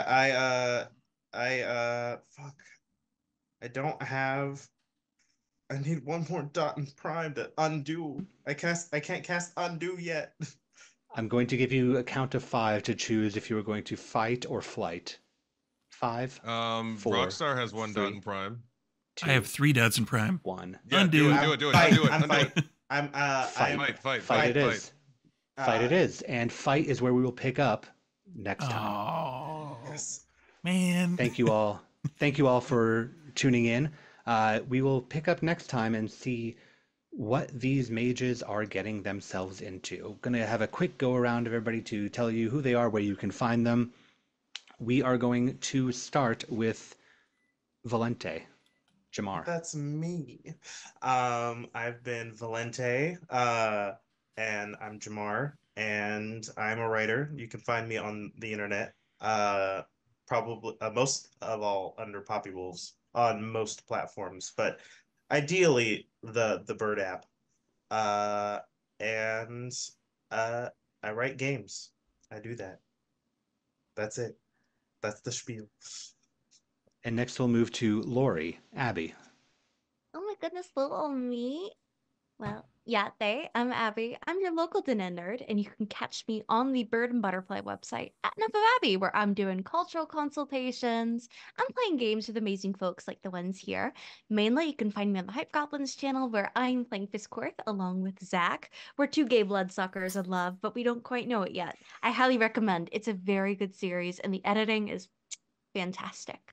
fuck. I don't have. I need one more dot in prime to undo. I can't cast undo yet. I'm going to give you a count of 5 to choose if you are going to fight or flight. 5, 4, Rockstar has 1 dot 3, in prime. 2, I have 3 dots in prime. 1. Yeah, Undo. do it. Fight, Undo it. I'm Undo it. fight. I'm Fight. Fight. Fight it fight. is. Fight it is. And fight is where we will pick up next time. Oh, Yes. man. Thank you all. Thank you all for tuning in. We will pick up next time and see what these mages are getting themselves into. I'm gonna have a quick go around of everybody to tell you who they are, where you can find them. We are going to start with Valente. Jamar. That's me. I've been Valente, and I'm Jamar, and I'm a writer. You can find me on the internet, probably most of all under Poppy Wolves on most platforms, but ideally the Bird app. Uh, and I write games. I do that. That's it. That's the spiel. And next we'll move to Lori. Abby. Oh my goodness, little me. Well, yeah, I'm Abby. I'm your local Dana nerd, and you can catch me on the Bird and Butterfly website at Enough of Abby, where I'm doing cultural consultations. I'm playing games with amazing folks like the ones here. Mainly, you can find me on the Hype Goblins channel, where I'm playing Fistcorth along with Zach. We're two gay bloodsuckers in love, but we don't quite know it yet. I highly recommend. It's a very good series, and the editing is fantastic.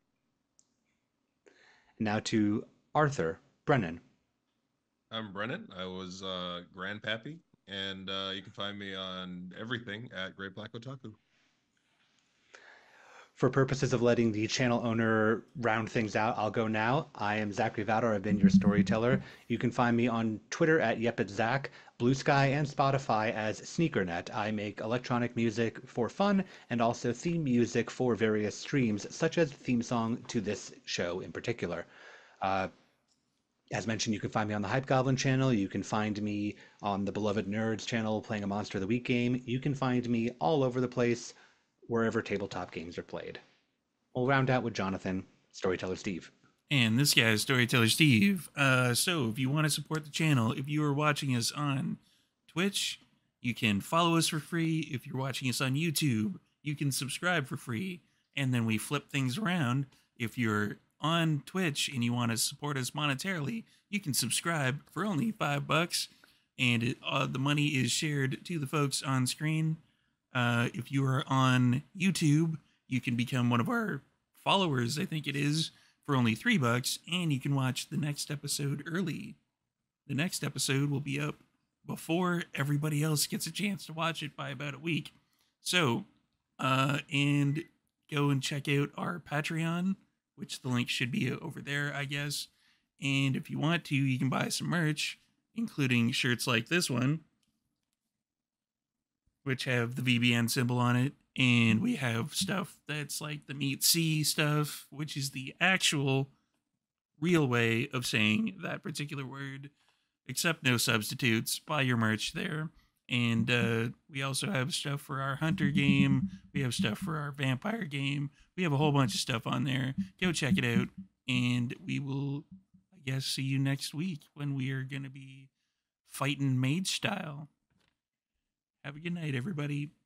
Now to Arthur. Brennan. I'm Brennan. I was Grandpappy, and you can find me on everything at Great Black Otaku. For purposes of letting the channel owner round things out, I'll go now. I am Zachary Vador. I've been your storyteller. You can find me on Twitter at YepItZach, Blue Sky, and Spotify as SneakerNet. I make electronic music for fun and also theme music for various streams, such as the theme song to this show in particular. As mentioned, you can find me on the Hype Goblin channel. You can find me on the Beloved Nerds channel playing a Monster of the Week game. You can find me all over the place, wherever tabletop games are played. We'll round out with Jonathan, Storyteller Steve. And this guy is Storyteller Steve. So if you want to support the channel, if you are watching us on Twitch, you can follow us for free. If you're watching us on YouTube, you can subscribe for free. And then we flip things around. If you're on Twitch and you want to support us monetarily, you can subscribe for only $5. And the money is shared to the folks on screen. If you are on YouTube, you can become one of our followers, I think it is, for only $3, and you can watch the next episode early. The next episode will be up before everybody else gets a chance to watch it by about a week. So, and go and check out our Patreon, which the link should be over there, I guess. And if you want to, you can buy some merch, including shirts like this one, which have the VBN symbol on it. And we have stuff that's like the Meet C stuff, which is the actual real way of saying that particular word, except no substitutes. Buy your merch there. And we also have stuff for our Hunter game. We have stuff for our Vampire game. We have a whole bunch of stuff on there. Go check it out. And we will, I guess, see you next week when we are going to be fighting mage style. Have a good night, everybody.